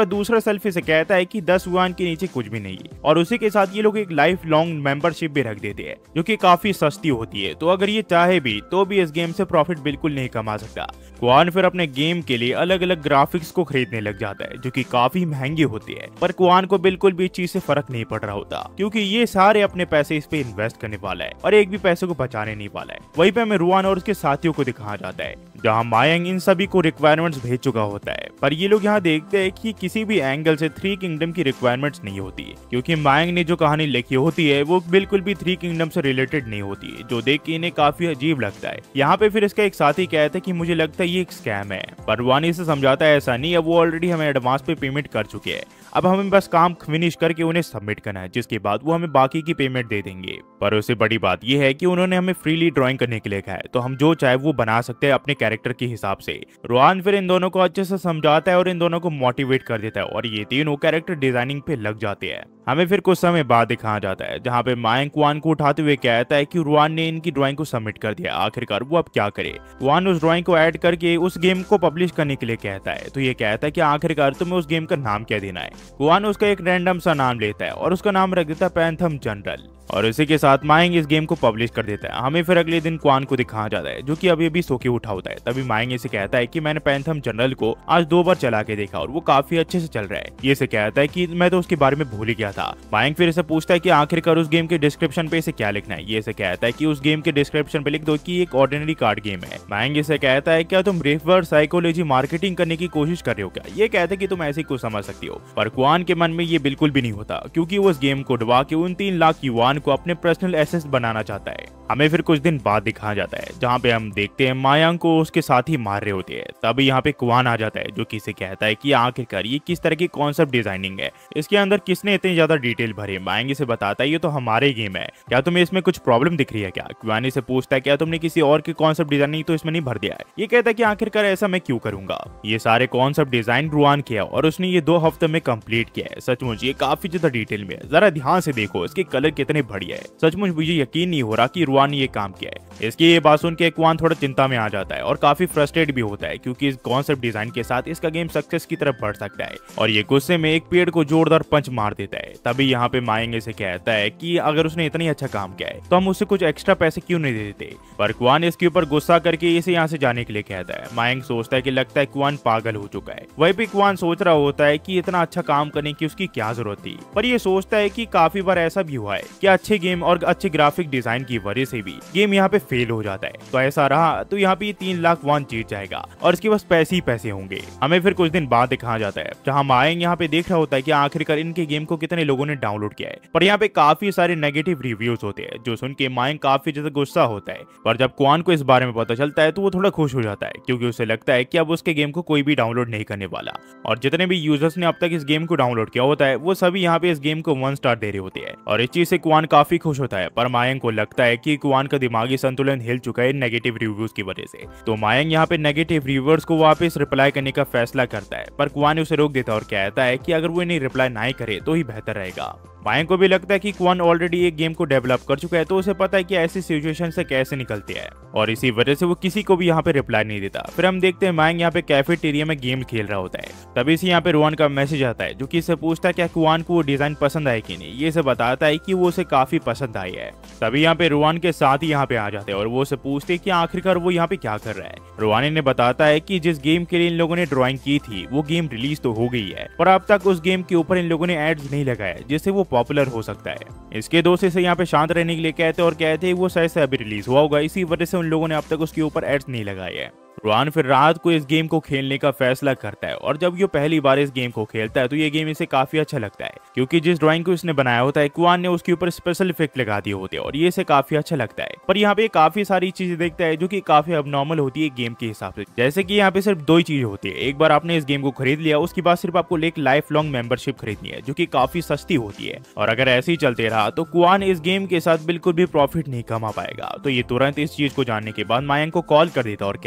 सेल्फी से कहता है कि 10 युआन के नीचे कुछ भी नहीं, और उसी के साथ ये लोग एक लाइफ लॉन्ग मेंबरशिप भी रख देते हैं जो कि काफी सस्ती होती है। तो अगर ये चाहे भी तो भी इस गेम से प्रॉफिट बिल्कुल नहीं कमा सकता। क्वान फिर अपने गेम के लिए अलग अलग ग्राफिक्स को खरीदने लग जाता है जो कि काफी महंगी होती है, पर क्वान को बिल्कुल भी इस चीज से फर्क नहीं पड़ रहा होता क्योंकि ये सारे अपने पैसे इस पे इन्वेस्ट करने वाला है और एक भी पैसे को बचाने नहीं वाला है। वहीं पे हमें रुआन और उसके साथियों को दिखाया जाता है जहां मायांग इन सभी को रिक्वायरमेंट्स भेज चुका होता है, पर ये लोग यहाँ देखते हैं कि किसी भी एंगल से थ्री किंगडम की रिक्वायरमेंट्स नहीं होती है क्योंकि मायांग ने जो कहानी लिखी होती है वो बिल्कुल भी थ्री किंगडम से रिलेटेड नहीं होती है, जो देख के इन्हें काफी अजीब लगता है। यहाँ पे फिर इसका एक साथी कहता है कि मुझे लगता है ये एक स्कैम है, पर रुआन इसे समझाता है ऐसा नहीं है, वो ऑलरेडी हमें एडवांस पे पेमेंट कर चुके हैं, अब हमें बस काम फिनिश करके उन्हें सबमिट करना है, जिसके बाद वो हमें बाकी की पेमेंट दे देंगे। पर उससे बड़ी बात यह है कि उन्होंने हमें फ्रीली ड्राइंग करने के लिए कहा है, तो हम जो चाहे वो बना सकते हैं अपने कैरेक्टर के हिसाब से। रुआन फिर इन दोनों को अच्छे से समझाता है और इन दोनों को मोटिवेट कर देता है और ये तीनों कैरेक्टर डिजाइनिंग पे लग जाते हैं। हमें फिर कुछ समय बाद दिखाया जाता है जहाँ पे मायांग क्वान को उठाते हुए कहता है कि रुआन ने इनकी ड्राइंग को सबमिट कर दिया, आखिरकार वो अब क्या करे। क्वान उस ड्राइंग को ऐड करके उस गेम को पब्लिश करने के लिए कहता है, तो ये कहता है कि आखिरकार तुम्हें उस गेम का नाम क्या देना है। क्वान उसका एक रैंडम सा नाम लेता है और उसका नाम रख देता है पैंथम जनरल, और इसी के साथ मायांग इस गेम को पब्लिश कर देता है। हमें फिर अगले दिन क्वान को दिखाया जाता है जो कि अभी अभी सो के उठा होता है। तभी मायांग इसे कहता है कि मैंने पैंथम जनरल को आज 2 बार चला के देखा और वो काफी अच्छे से चल रहा है। ये इसे कहता है कि मैं तो उसके बारे में भूल ही गया था। मायांग फिर इसे पूछता है कि आखिरकार उस गेम के डिस्क्रिप्शन पे इसे क्या लिखना है। ये इसे कहता है कि उस गेम के डिस्क्रिप्शन पे लिख दो कि एक ऑर्डिनरी कार्ड गेम है। मायांग इसे कहता है क्या तुम रिवर्स साइकोलॉजी मार्केटिंग करने की कोशिश कर रहे हो क्या। ये कहता है कि तुम ऐसे ही कुछ समझ सकती हो, पर क्वान के मन में ये बिल्कुल भी नहीं होता क्योंकि वो उस गेम को डुबा के उन 3 लाख युआन को अपने पर्सनल एसेट बनाना चाहता है। हमें फिर कुछ दिन बाद दिखाया जाता है जहाँ पे हम देखते हैं मायांग को उसके साथ ही मार रहे होते हैं। तभी यहाँ पे क्वान आ जाता है जो कि इसे कहता है कि आखिरकार ये किस तरह की कॉन्सेप्ट डिजाइनिंग है, इसके अंदर किसने इतनी ज्यादा डिटेल भरी। मायांग इसे बताता है ये तो हमारे गेम है, क्या तुम्हें इसमें कुछ प्रॉब्लम दिख रही है क्या। क्वान से पूछता है क्या तुमने किसी और की कॉन्सेप्ट डिजाइनिंग तो इसमें नहीं भर दिया है। ये कहता है कि आखिरकार ऐसा मैं क्यों करूंगा, ये सारे कॉन्सेप्ट डिजाइन रुआन किया और उसने ये 2 हफ्ते में कंप्लीट किया है। सचमुच ये काफी ज्यादा डिटेल में है, जरा ध्यान से देखो इसके कलर कितने बढ़िया है। सचमुच मुझे यकीन नहीं हो रहा कि रुआन ने ये काम किया है। इसकी ये बात सुन के क्वान थोड़ा चिंता में आ जाता है और काफी फ्रस्ट्रेट भी होता है क्योंकि इस कॉन्सेप्ट डिजाइन के साथ इसका गेम सक्सेस की तरफ बढ़ सकता है, और ये गुस्से में एक पेड़ को जोरदार पंच मार देता है। तभी यहाँ पे मायांग से कहता है कि अगर उसने इतनी अच्छा काम किया है तो हम उससे कुछ एक्स्ट्रा पैसे क्यों नहीं दे देते, पर क्वान इसके ऊपर गुस्सा करके इसे यहाँ से जाने के लिए कहता है। मायांग सोचता है कि लगता है क्वान पागल हो चुका है। वहीं पे क्वान सोच रहा होता है कि इतना अच्छा काम करने की उसकी क्या जरूरत थी, पर ये सोचता है कि काफी बार ऐसा भी हुआ है कि अच्छे गेम और अच्छे ग्राफिक डिजाइन की वजह से भी गेम यहाँ पे फेल हो जाता है। तो ऐसा रहा तो यहाँ पे ये 3 लाख वॉन जीत जाएगा और इसके पास पैसे ही पैसे होंगे। हमें फिर कुछ दिन बाद दिखाया जाता है जहाँ मायांग यहाँ पे देख रहा होता है कि आखिरकार इनके गेम को कितने लोगों ने डाउनलोड किया है, पर यहाँ पे काफी सारे नेगेटिव रिव्यूज होते हैं जो सुन के मायांग काफी ज्यादा गुस्सा होता है। पर जब क्वान को इस बारे में पता चलता है तो वो थोड़ा खुश हो जाता है क्योंकि उसे लगता है कि अब उसके गेम को कोई भी डाउनलोड नहीं करने वाला, और जितने भी यूजर्स ने अब तक इस गेम को डाउनलोड किया होता है वो सभी यहाँ पे इस गेम को 1 स्टार दे रहे होते हैं, और इस चीज से क्वान काफी खुश होता है। पर मायांग को लगता है कि क्वान का दिमागी संतुलन हिल चुका है नेगेटिव रिव्यूज की वजह से। तो मायांग यहाँ पे नेगेटिव रिव्यूअर्स को वापस रिप्लाई करने का फैसला करता है, पर क्वान उसे रोक देता है और कहता है कि अगर वो इन्हें रिप्लाई नहीं करे तो ही बेहतर रहेगा। मायांग को भी लगता है कि क्वान ऑलरेडी एक गेम को डेवलप कर चुका है तो उसे पता है कि ऐसी सिचुएशन से कैसे निकलते हैं, और इसी वजह से वो किसी को भी यहाँ पे रिप्लाई नहीं देता। फिर हम देखते हैं मायांग यहाँ पे कैफेटेरिया में गेम खेल रहा होता है। तभी से यहाँ पे रुआन का मैसेज आता है जो कि इससे पूछता है क्या क्वान को वो डिजाइन पसंद आए कि नहीं। ये इसे बताता है कि वो उसे काफी पसंद आई है। तभी यहाँ पे रुआन के साथ ही यहाँ पे आ जाते हैं और वो उसे पूछते हैं कि आखिरकार वो यहाँ पे क्या कर रहा है। रुआन इन्हें बताता है कि जिस गेम के लिए इन लोगों ने ड्राइंग की थी वो गेम रिलीज तो हो गई है, पर अब तक उस गेम के ऊपर इन लोगों ने एड्स नहीं लगाया जिससे वो पॉपुलर हो सकता है। इसके दोस्त इसे यहाँ पे शांत रहने के लिए कहते हैं और कहते हैं वो शायद से अभी रिलीज हुआ होगा, इसी वजह से उन लोगों ने अब तक उसके ऊपर एड्स नहीं लगाए हैं। रुआन फिर रात को इस गेम को खेलने का फैसला करता है, और जब ये पहली बार इस गेम को खेलता है तो ये गेम इसे काफी अच्छा लगता है क्योंकि जिस ड्राइंग को इसने बनाया होता है क्वान ने उसके ऊपर स्पेशल इफेक्ट लगा दिए होते हैं और ये इसे काफी अच्छा लगता है। पर यहाँ पे काफी सारी चीजें देखता है जो कि काफी अबनॉर्मल होती है गेम के हिसाब से, जैसे कि यहाँ पे सिर्फ 2 ही चीज होती है। एक बार आपने इस गेम को खरीद लिया उसके बाद सिर्फ आपको एक लाइफ लॉन्ग मेंबरशिप खरीदनी है जो कि काफी सस्ती होती है, और अगर ऐसे ही चलते रहा तो क्वान इस गेम के साथ बिल्कुल भी प्रॉफिट नहीं कमा पाएगा। तो ये तुरंत इस चीज को जानने के बाद मायांग को कॉल कर देता और कहता है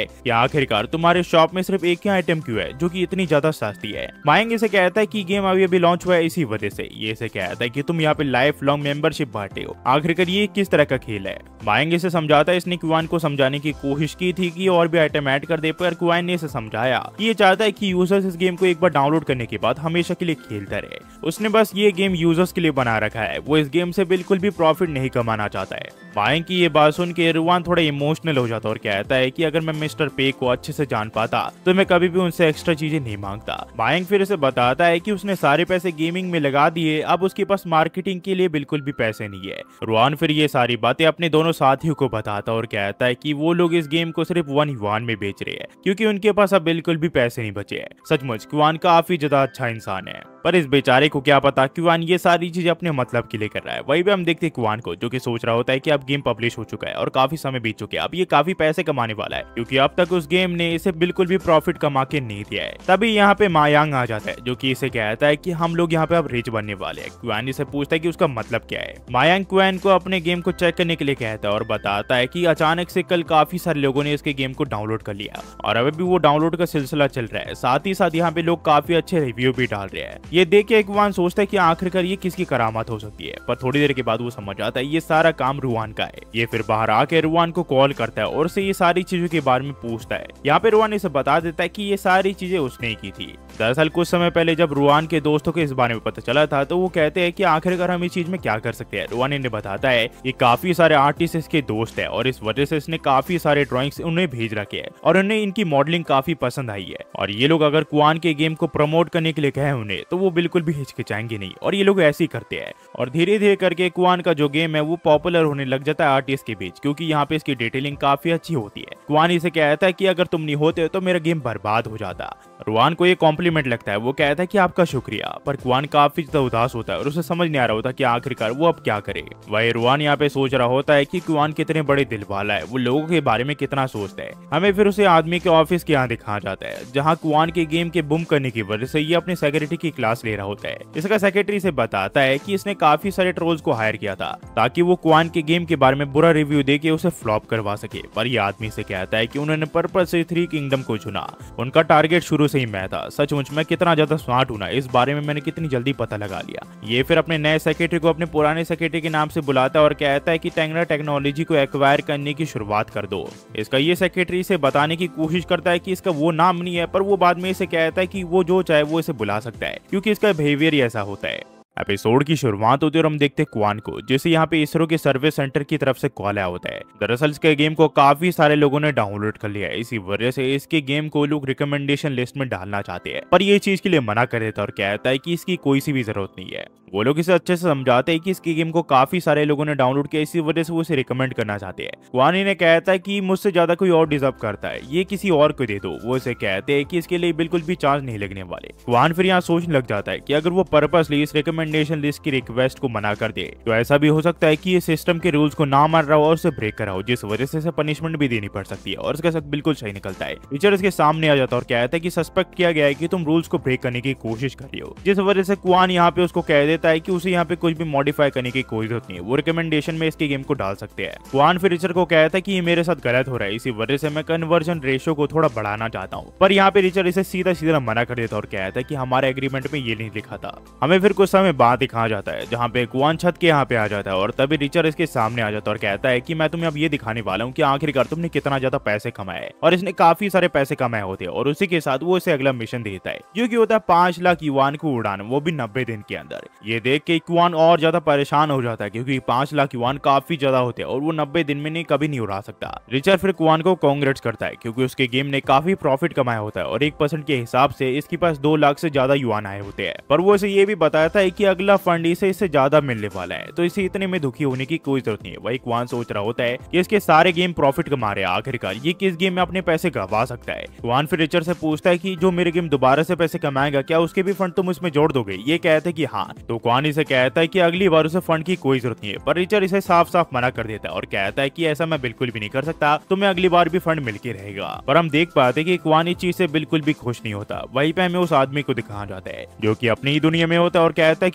कि आखिरकार तुम्हारे शॉप में सिर्फ एक ही आइटम क्यों है जो कि इतनी ज्यादा सस्ती है। मायंग इसे कहता है कि गेम अभी अभी लॉन्च हुआ है इसी वजह से। ये इसे कहता है कि तुम यहाँ पे लाइफ लॉन्ग मेंबरशिप बांटे हो, आखिरकार ये किस तरह का खेल है। मायंग इसे समझाता है। इसने क्वान को समझाने की कोशिश की थी कि और भी आइटम ऐड कर दे, पर क्वान ने इसे समझाया कि ये चाहता है कि यूजर्स इस गेम को एक बार डाउनलोड करने के बाद हमेशा के लिए खेलता रहे। उसने बस ये गेम यूजर्स के लिए बना रखा है, वो इस गेम से बिल्कुल भी प्रॉफिट नहीं कमाना चाहता है। मायंग की ये बात सुन के रुआन थोड़ा इमोशनल हो जाता और कहता है कि अगर मैं मिस्टर पे को अच्छे से जान पाता तो मैं कभी भी उनसे एक्स्ट्रा चीजें नहीं मांगता। मायंग फिर उसे बताता है कि उसने सारे पैसे गेमिंग में लगा दिए, अब उसके पास मार्केटिंग के लिए बिल्कुल भी पैसे नहीं है। रुआन फिर ये सारी बातें अपने दोनों साथियों को बताता और कहता है कि वो लोग इस गेम को सिर्फ 1 युआन में बेच रहे हैं क्योंकि उनके पास अब बिल्कुल भी पैसे नहीं बचे हैं। सचमुच क्वान काफी ज्यादा अच्छा इंसान है, पर इस बेचारे को क्या पता क्वान ये सारी चीजें अपने मतलब के लिए कर रहा है। वही भी हम देखते हैं क्वान को जो कि सोच रहा होता है कि अब गेम पब्लिश हो चुका है और काफी समय बीत चुके हैं, अब ये काफी पैसे कमाने वाला है क्योंकि अब तक उस गेम ने इसे बिल्कुल भी प्रॉफिट कमा के नहीं दिया है। तभी यहाँ पे मायांग आ जाता है जो कि इसे कहता है कि हम लोग यहाँ पे अब रिच बनने वाले हैं। क्वान इसे पूछता है कि उसका मतलब क्या है। मायांग क्वान को अपने गेम को चेक करने के लिए कहता है और बताता है कि अचानक से कल काफी सारे लोगों ने इसके गेम को डाउनलोड कर लिया और अभी भी वो डाउनलोड का सिलसिला चल रहा है। साथ ही साथ यहाँ पे लोग काफी अच्छे रिव्यू भी डाल रहे हैं। ये देख के क्वान सोचता है कि आखिरकार ये किसकी करामात हो सकती है, पर थोड़ी देर के बाद वो समझ आता है ये सारा काम रुआन का है। ये फिर बाहर आके रुआन को कॉल करता है और उसे ये सारी चीजों के बारे में पूछता है। यहाँ पे रुआन इसे बता देता है कि ये सारी चीजें उसने ही की थी। दरअसल कुछ समय पहले जब रुआन के दोस्तों को इस बारे में पता चला था तो वो कहते हैं कि आखिरकार हम इस चीज में क्या कर सकते हैं। रुआन इन्हें बताता है कि काफी सारे आर्टिस्ट इसके दोस्त है और इस वजह से इसने काफी सारे ड्राइंग्स उन्हें भेज रखे हैं और उन्हें इनकी मॉडलिंग काफी पसंद आई है और ये लोग अगर क्वान के गेम को प्रमोट करने के लिए कहे उन्हें तो वो बिल्कुल भी हिचकिचाएंगे नहीं और ये लोग ऐसे ही करते हैं। और धीरे धीरे करके क्वान का जो गेम है वो पॉपुलर होने लग जाता है आर्टिस्ट के बीच क्योंकि यहाँ पे इसकी डिटेलिंग काफी अच्छी होती है। क्वान इसे कहता है कि अगर तुम नहीं होते तो मेरा गेम बर्बाद हो जाता। रुआन को ये कॉम्प्लीमेंट लगता है, वो कहता है कि आपका शुक्रिया, पर क्वान काफी ज्यादा उदास होता है और उसे समझ नहीं आ रहा होता कि आखिरकार वो अब क्या करे। वही रुआन यहाँ पे सोच रहा होता है कि क्वान कितने बड़े दिल वाला है, वो लोगों के बारे में कितना सोचता है। हमें फिर उसे आदमी के ऑफिस के यहाँ दिखाया जाता है जहाँ क्वान के गेम के बुम करने की वजह से ये अपने सेक्रेटरी की क्लास ले रहा होता है। इसका सेक्रेटरी से बताता है कि इसने काफी सारे ट्रोल्स को हायर किया था ताकि वो क्वान के गेम के बारे में बुरा रिव्यू देके उसे फ्लॉप करवा सके, पर ये आदमी से कहता है कि उन्होंने पर्पस से 3 किंगडम को चुना, उनका टारगेट शुरू से ही मैं था। सचमुच मैं कितना ज्यादा स्मार्ट हूं ना, इस बारे में मैंने कितनी जल्दी पता लगा लिया। ये फिर अपने नए सेक्रेटरी को अपने पुराने सेक्रेटरी के नाम से बुलाता है और कहता है कि टेंगरा टेक्नोलॉजी को एक्वायर करने की शुरुआत कर दो। इसका ये सेक्रेटरी से बताने की कोशिश करता है कि इसका वो नाम नहीं है, पर वो बाद में इसे कहता है कि वो जो चाहे वो इसे बुला सकता है क्योंकि इसका बिहेवियर ही ऐसा होता है। एपिसोड की शुरुआत होती है और हम देखते हैं क्वान को जिसे यहाँ पे इसरो के सर्विस सेंटर की तरफ से कॉल आया होता है। दरअसल इसके गेम को काफी सारे लोगों ने डाउनलोड कर लिया है, इसी वजह से इसके गेम को लोग रिकमेंडेशन लिस्ट में डालना चाहते हैं, पर ये चीज के लिए मना कर देता है और कहता है कि इसकी कोई सी भी जरूरत नहीं है। वो लोग इसे अच्छे से समझाते हैं कि इसके गेम को काफी सारे लोगों ने डाउनलोड किया, इसी वजह से वो इसे रिकमेंड करना चाहते हैं। क्वान इन्हें कहता है कि मुझसे ज्यादा कोई और डिजर्व करता है, ये किसी और को दे दो। वो इसे कहते हैं कि इसके लिए बिल्कुल भी चार्ज नहीं लगने वाले। क्वान फिर यहाँ सोचने लग जाता है कि अगर वो पर्पसली इस रिकमेंडेशन लिस्ट की रिक्वेस्ट को मना कर दे तो ऐसा भी हो सकता है कि ये सिस्टम के रूल्स को ना मान रहा हो और उसे ब्रेक करा हो, जिस वजह से इसे पनिशमेंट भी देनी पड़ सकती है। और इसका सब बिल्कुल सही निकलता है। टीचर इसके सामने आ जाता है और कहता है कि सस्पेक्ट किया गया है कि तुम रूल्स को ब्रेक करने की कोशिश कर रही हो, जिस वजह से क्वान यहाँ पे उसको कह देता है कि उसे यहाँ पे कुछ भी मॉडिफाई करने की कोई जरूरत नहीं है, वो रिकमेंडेशन में इसके गेम को डाल सकते हैं। क्वान फिर रिचर को कहता है कि ये मेरे साथ गलत हो रहा है, इसी वजह से मैं कन्वर्जन रेशियो को थोड़ा बढ़ाना चाहता हूँ, पर यहाँ पे रिचर इसे सीधा सीधा मना कर देता और कहता है कि हमारे एग्रीमेंट में ये नहीं लिखा था। हमें फिर कुछ समय बाद दिखाया जाता है जहाँ पे क्वान छत के यहाँ पे आ जाता है और तभी रिचर इसके सामने आ जाता है और कहता है कि मैं तुम्हें अब ये दिखाने वाला हूँ कि आखिरकार तुमने कितना ज्यादा पैसे कमाए। और इसने काफी सारे पैसे कमाए होते हैं और उसी के साथ वो इसे अगला मिशन देता है जो कि होता है 5 लाख युआन को उड़ाना, वो भी 90 दिन के अंदर। ये देख के क्वान और ज्यादा परेशान हो जाता है क्योंकि 5 लाख युआन काफी ज्यादा होते हैं और वो 90 दिन में कभी नहीं उड़ा सकता। रिचर फिर क्वान को कांग्रेट्स करता है क्योंकि उसके गेम ने काफी प्रॉफिट कमाया होता है और 1% के हिसाब से इसके पास 2 लाख से ज्यादा युआन आए होते हैं, पर वो इसे ये भी बताता है कि अगला फंड इसे इससे ज्यादा मिलने वाला है, तो इसे इतने में दुखी होने की कोई जरूरत नहीं है। वही क्वान सोच रहा होता है कि इसके सारे गेम प्रॉफिट कमा रहे हैं, आखिरकार ये किस गेम में अपने पैसे गवा सकता है। क्वान फिर रिचर से पूछता है कि जो मेरे गेम दोबारा से पैसे कमाएगा क्या उसके भी फंड तुम इसमें जोड़ दोगे। ये कहते हैं कि हाँ, तो क्वान इसे कहता है कि अगली बार उसे फंड की कोई जरूरत नहीं है, पर रिचर इसे साफ साफ मना कर देता है और कहता है कि ऐसा मैं बिल्कुल भी नहीं कर सकता, तुम्हें अगली बार भी फंड मिलके रहेगा। पर हम देख पाते कि क्वान इस चीज से बिल्कुल भी खुश नहीं होता। वहीं पे हमें उस आदमी को दिखाया जाता है जो कि अपनी ही दुनिया में होता है और कहता है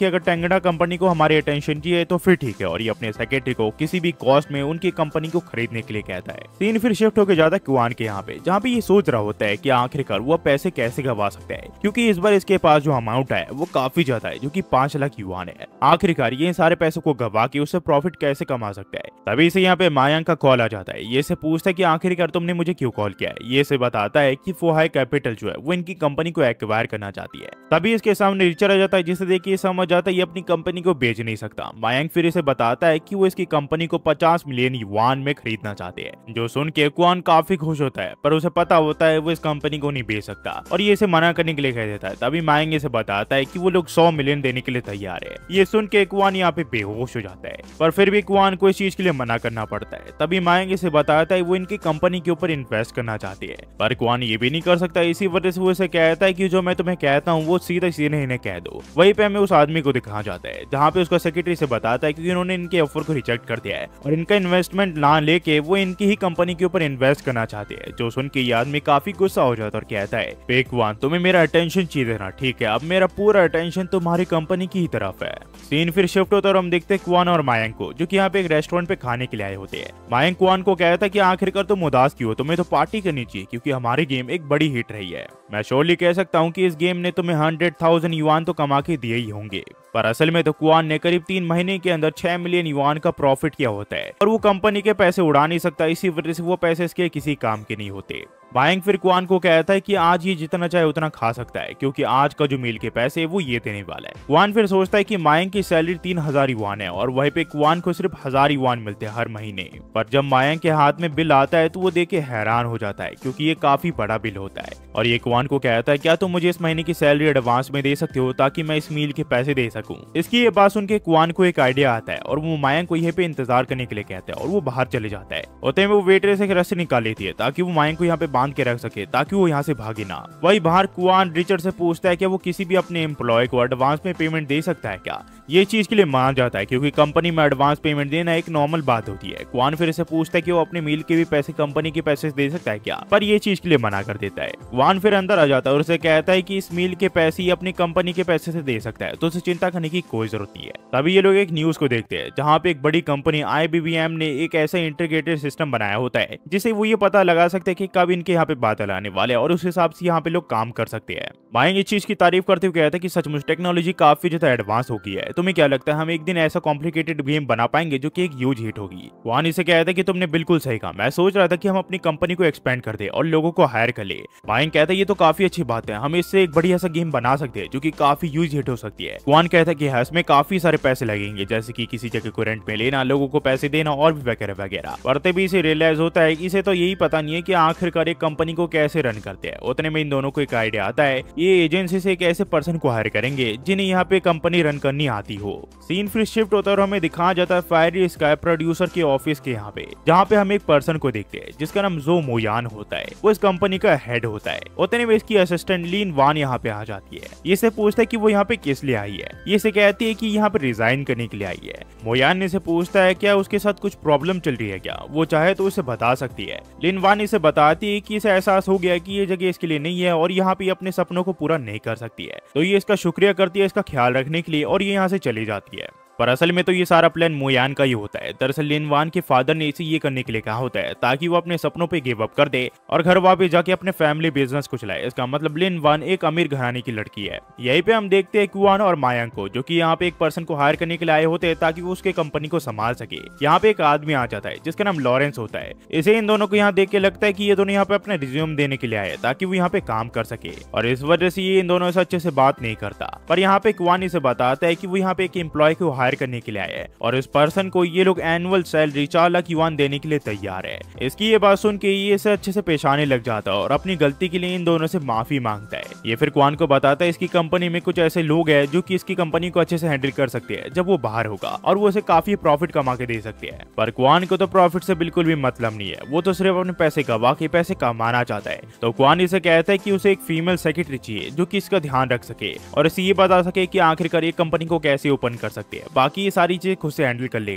कि अगर टेंगडा कंपनी को हमारी अटेंशन चाहिए तो फिर ठीक है, और ये अपने सेक्रेटरी को किसी भी कॉस्ट में उनकी कंपनी को खरीदने के लिए कहता है। सीन फिर शिफ्ट होकर जाता है क्वान के यहाँ पे, जहाँ पे ये सोच रहा होता है कि आखिरकार वो पैसे कैसे गवा सकता है, क्योंकि इस बार इसके पास जो अमाउंट है वो काफी ज्यादा है, जो कि 5 लाख युआन है। आखिरकार ये सारे पैसों को गवा के उससे प्रॉफिट कैसे कमा सकता है। तभी से यहाँ पे मायांग का कॉल आ जाता है। ये से पूछता है कि आखिरकार तुमने मुझे क्यों कॉल किया है। ये से बताता है कि फोहाई कैपिटल जो है वो इनकी कंपनी को एक्वायर करना चाहती है। तभी इसके सामने रिचर आ जाता है, जिसे देख के समझ जाता है ये अपनी कंपनी को बेच नहीं सकता। मायांग फिर इसे बताता है कि वो इसकी कंपनी को 50 मिलियन युआन में खरीदना चाहते हैं, जो सुन के क्वान काफी खुश होता है, पर उसे पता होता है वो इस कंपनी को नहीं बेच सकता और ये इसे मना करने के लिए कह देता है। तभी मायांग इसे बताता है कि वो लोग 100 मिलियन देने के लिए तैयार है। ये सुन के क्वान यहाँ पे बेहोश हो जाता है, पर फिर भी क्वान को इस चीज के लिए मना करना पड़ता है। तभी मायांग इसे बताता है वो इनकी कंपनी के ऊपर इन्वेस्ट करना चाहती है, पर क्वान ये भी नहीं कर सकता। इसी वजह से वो इसे कहता है कि जो मैं तुम्हें कहता हूँ वो सीधा सीधे इन्हें कह दो। वहीं पे हमें उस आदमी को दिखा जाता है, जहाँ पे उसका सेक्रेटरी से बताता है कि उन्होंने इनके ऑफर को रिजेक्ट कर दिया है और इनका इन्वेस्टमेंट ना लेके वो इनकी ही कंपनी के ऊपर इन्वेस्ट करना चाहते हैं। जो सुन के ये आदमी काफी गुस्सा हो जाता है और कहता है पेकवान तुम्हें मेरा अटेंशन चाहिए ना, ठीक है, अब मेरा पूरा अटेंशन तुम्हारी कंपनी की ही तरफ है। सीन फिर शिफ्ट होता है और हम देखते हैं क्वान और मायांग को, जो कि यहाँ पे एक रेस्टोरेंट पे खाने के लिए आए होते हैं। मायांग क्वान को कहता है कि आखिरकार तुम उदास क्यों हो, तुम्हें तो पार्टी करनी चाहिए क्योंकि हमारी गेम एक बड़ी हिट रही है। मैं श्योरली कह सकता हूँ कि इस गेम ने तुम्हें 100,000 युआन तो कमा के दिए ही होंगे, पर असल में तो क्वान ने करीब 3 महीने के अंदर 6 मिलियन युआन का प्रॉफिट किया होता है और वो कंपनी के पैसे उड़ा नहीं सकता, इसी वजह से वो पैसे इसके किसी काम के नहीं होते। मायांग फिर क्वान को कहता है कि आज ये जितना चाहे उतना खा सकता है, क्योंकि आज का जो मील के पैसे वो ये देने वाला है। क्वान फिर सोचता है कि मायांग की सैलरी 3000 युआन है और वहीं पे क्वान को सिर्फ 1000 युआन मिलते हैं हर महीने। पर जब मायांग के हाथ में बिल आता है तो वो देख के हैरान हो जाता है, क्योंकि ये काफी बड़ा बिल होता है। और ये क्वान को कहता है क्या तुम मुझे इस महीने की सैलरी एडवांस में दे सकते हो ताकि मैं इस मील के पैसे दे सकूं। इसकी ये बात सुन के क्वान को एक आइडिया आता है और वो मायांग को यहीं पे इंतजार करने के लिए कहता है और वो बाहर चले जाता है। होते में वो वेटर से एक रस्सी निकाल लेती है ताकि वो मायांग को यहाँ पे बांध के रख सके, ताकि वो यहाँ से भागे ना। वही बाहर क्वान रिचर्ड से पूछता है कि वो किसी भी अपने एम्प्लॉय को एडवांस में पेमेंट दे सकता है क्या। ये चीज के लिए मान जाता है, क्योंकि कंपनी में एडवांस पेमेंट देना एक नॉर्मल बात होती है। क्वान फिर इसे पूछता है कि वो अपने मील के भी पैसे कंपनी के पैसे से दे सकता है क्या, पर ये चीज के लिए मना कर देता है। क्वान फिर अंदर आ जाता है और उसे कहता है कि इस मील के पैसे अपनी कंपनी के पैसे से दे सकता है, तो उसे चिंता करने की कोई जरूरत नहीं है। तभी ये लोग एक न्यूज को देखते हैं, जहाँ पे एक बड़ी कंपनी IBM ने एक ऐसा इंटीग्रेटेड सिस्टम बनाया होता है जिससे वो ये पता लगा सकते हैं कि कब इनके यहाँ पे बादल आने वाले और उस हिसाब से यहाँ पे लोग काम कर सकते हैं। मायांग इस चीज की तारीफ करते हुए कहता है कि सचमुच टेक्नोलॉजी काफी ज्यादा एडवांस हो गई है। तुम्हें क्या लगता है हम एक दिन ऐसा कॉम्प्लिकेटेड गेम बना पाएंगे जो कि एक ह्यूज हिट होगी। क्वान इसे कहता है कि तुमने बिल्कुल सही कहा, मैं सोच रहा था कि हम अपनी कंपनी को एक्सपेंड कर दे और लोगों को हायर कर ले। मायांग कहता है ये तो काफी अच्छी बात है, हम इससे एक बढ़िया सा गेम बना सकते हैं जो कि काफी ह्यूज हिट हो सकती है। क्वान कहता है कि हाँ, इसमें काफी सारे पैसे लगेंगे, जैसे कि किसी जगह को रेंट में लेना, लोगों को पैसे देना और भी वगैरह वगैरह। पढ़ते भी इसे रियलाइज होता है कि इसे तो यही पता नहीं है कि आखिरकार एक कंपनी को कैसे रन करते हैं। उतने में इन दोनों को एक आइडिया आता है, ये एजेंसी से एक ऐसे पर्सन को हायर करेंगे जिन्हें यहाँ पे कंपनी रन करनी आती हो। सीन फिर शिफ्ट होता है और हमें दिखाया जाता है फायरी स्काई प्रोड्यूसर के ऑफिस के यहाँ पे, जहाँ पे हम एक पर्सन को देखते हैं जिसका नाम जो मोयान होता है। वो इस कंपनी का हेड होता है। उतने में इसकी असिस्टेंट लीन वान यहाँ पे आ जाती है। ये से पूछता है कि वो यहाँ पे किस लिए आई है। ये से कहती है कि यहाँ पे रिजाइन करने के लिए आई है। मोयान ने से पूछता है क्या उसके साथ कुछ प्रॉब्लम चल रही है क्या, वो चाहे तो उसे बता सकती है। लिन वान इसे बताती है कि इसे एहसास हो गया कि ये जगह इसके लिए नहीं है और यहाँ पे अपने सपनों को पूरा नहीं कर सकती है, तो ये इसका शुक्रिया करती है इसका ख्याल रखने के लिए और ये यहाँ से चली जाती है। पर असल में तो ये सारा प्लान मोयान का ही होता है। दरअसल लिन वान के फादर ने इसे ये करने के लिए कहा होता है ताकि वो अपने सपनों पे गिव अप कर दे और घर वापस जाके अपने फैमिली बिजनेस को चलाए। इसका मतलब लिन वान एक अमीर घराने की लड़की है। यहीं पे हम देखते हैं क्वान और मायांग को, जो कि यहाँ पे एक पर्सन को हायर करने के लिए आए होते हैं ताकि वो उसके कंपनी को संभाल सके। यहाँ पे एक आदमी आ जाता है जिसका नाम लॉरेंस होता है। इसे इन दोनों को यहाँ देख के लगता है कि ये दोनों यहाँ पे अपने रिज्यूम देने के लिए आए ताकि वो यहाँ पे काम कर सके, और इस वजह से ये इन दोनों से अच्छे से बात नहीं करता। पर यहाँ पे क्वान इसे बताता है कि वो यहाँ पे एक एम्प्लॉय को हायर करने के लिए आया है और इस पर्सन को ये लोग एनुअल सैलरी 4 लाख युआन देने के लिए तैयार है। इसकी ये बात सुन के ये इसे अच्छे से पेश आने लग जाता है और अपनी गलती के लिए इन दोनों से माफी मांगता है। ये फिर क्वान को बताता है इसकी कंपनी में कुछ ऐसे लोग हैं जो कि इसकी कंपनी को अच्छे से हैंडल कर सकते हैं जब वो बाहर होगा, और वो इसे काफी प्रॉफिट कमा के दे सकते हैं। पर क्वान को तो प्रॉफिट से बिल्कुल भी मतलब नहीं है, वो तो सिर्फ अपने पैसे गवा के पैसे कमाना चाहता है। तो क्वान इसे कहता है कि उसे एक फीमेल सेक्रेटरी चाहिए जो कि इसका ध्यान रख सके और इसे ये बता सके कि आखिरकार ये कंपनी को कैसे ओपन कर सकते हैं, बाकी ये सारी चीज खुद से हैंडल कर लेगा।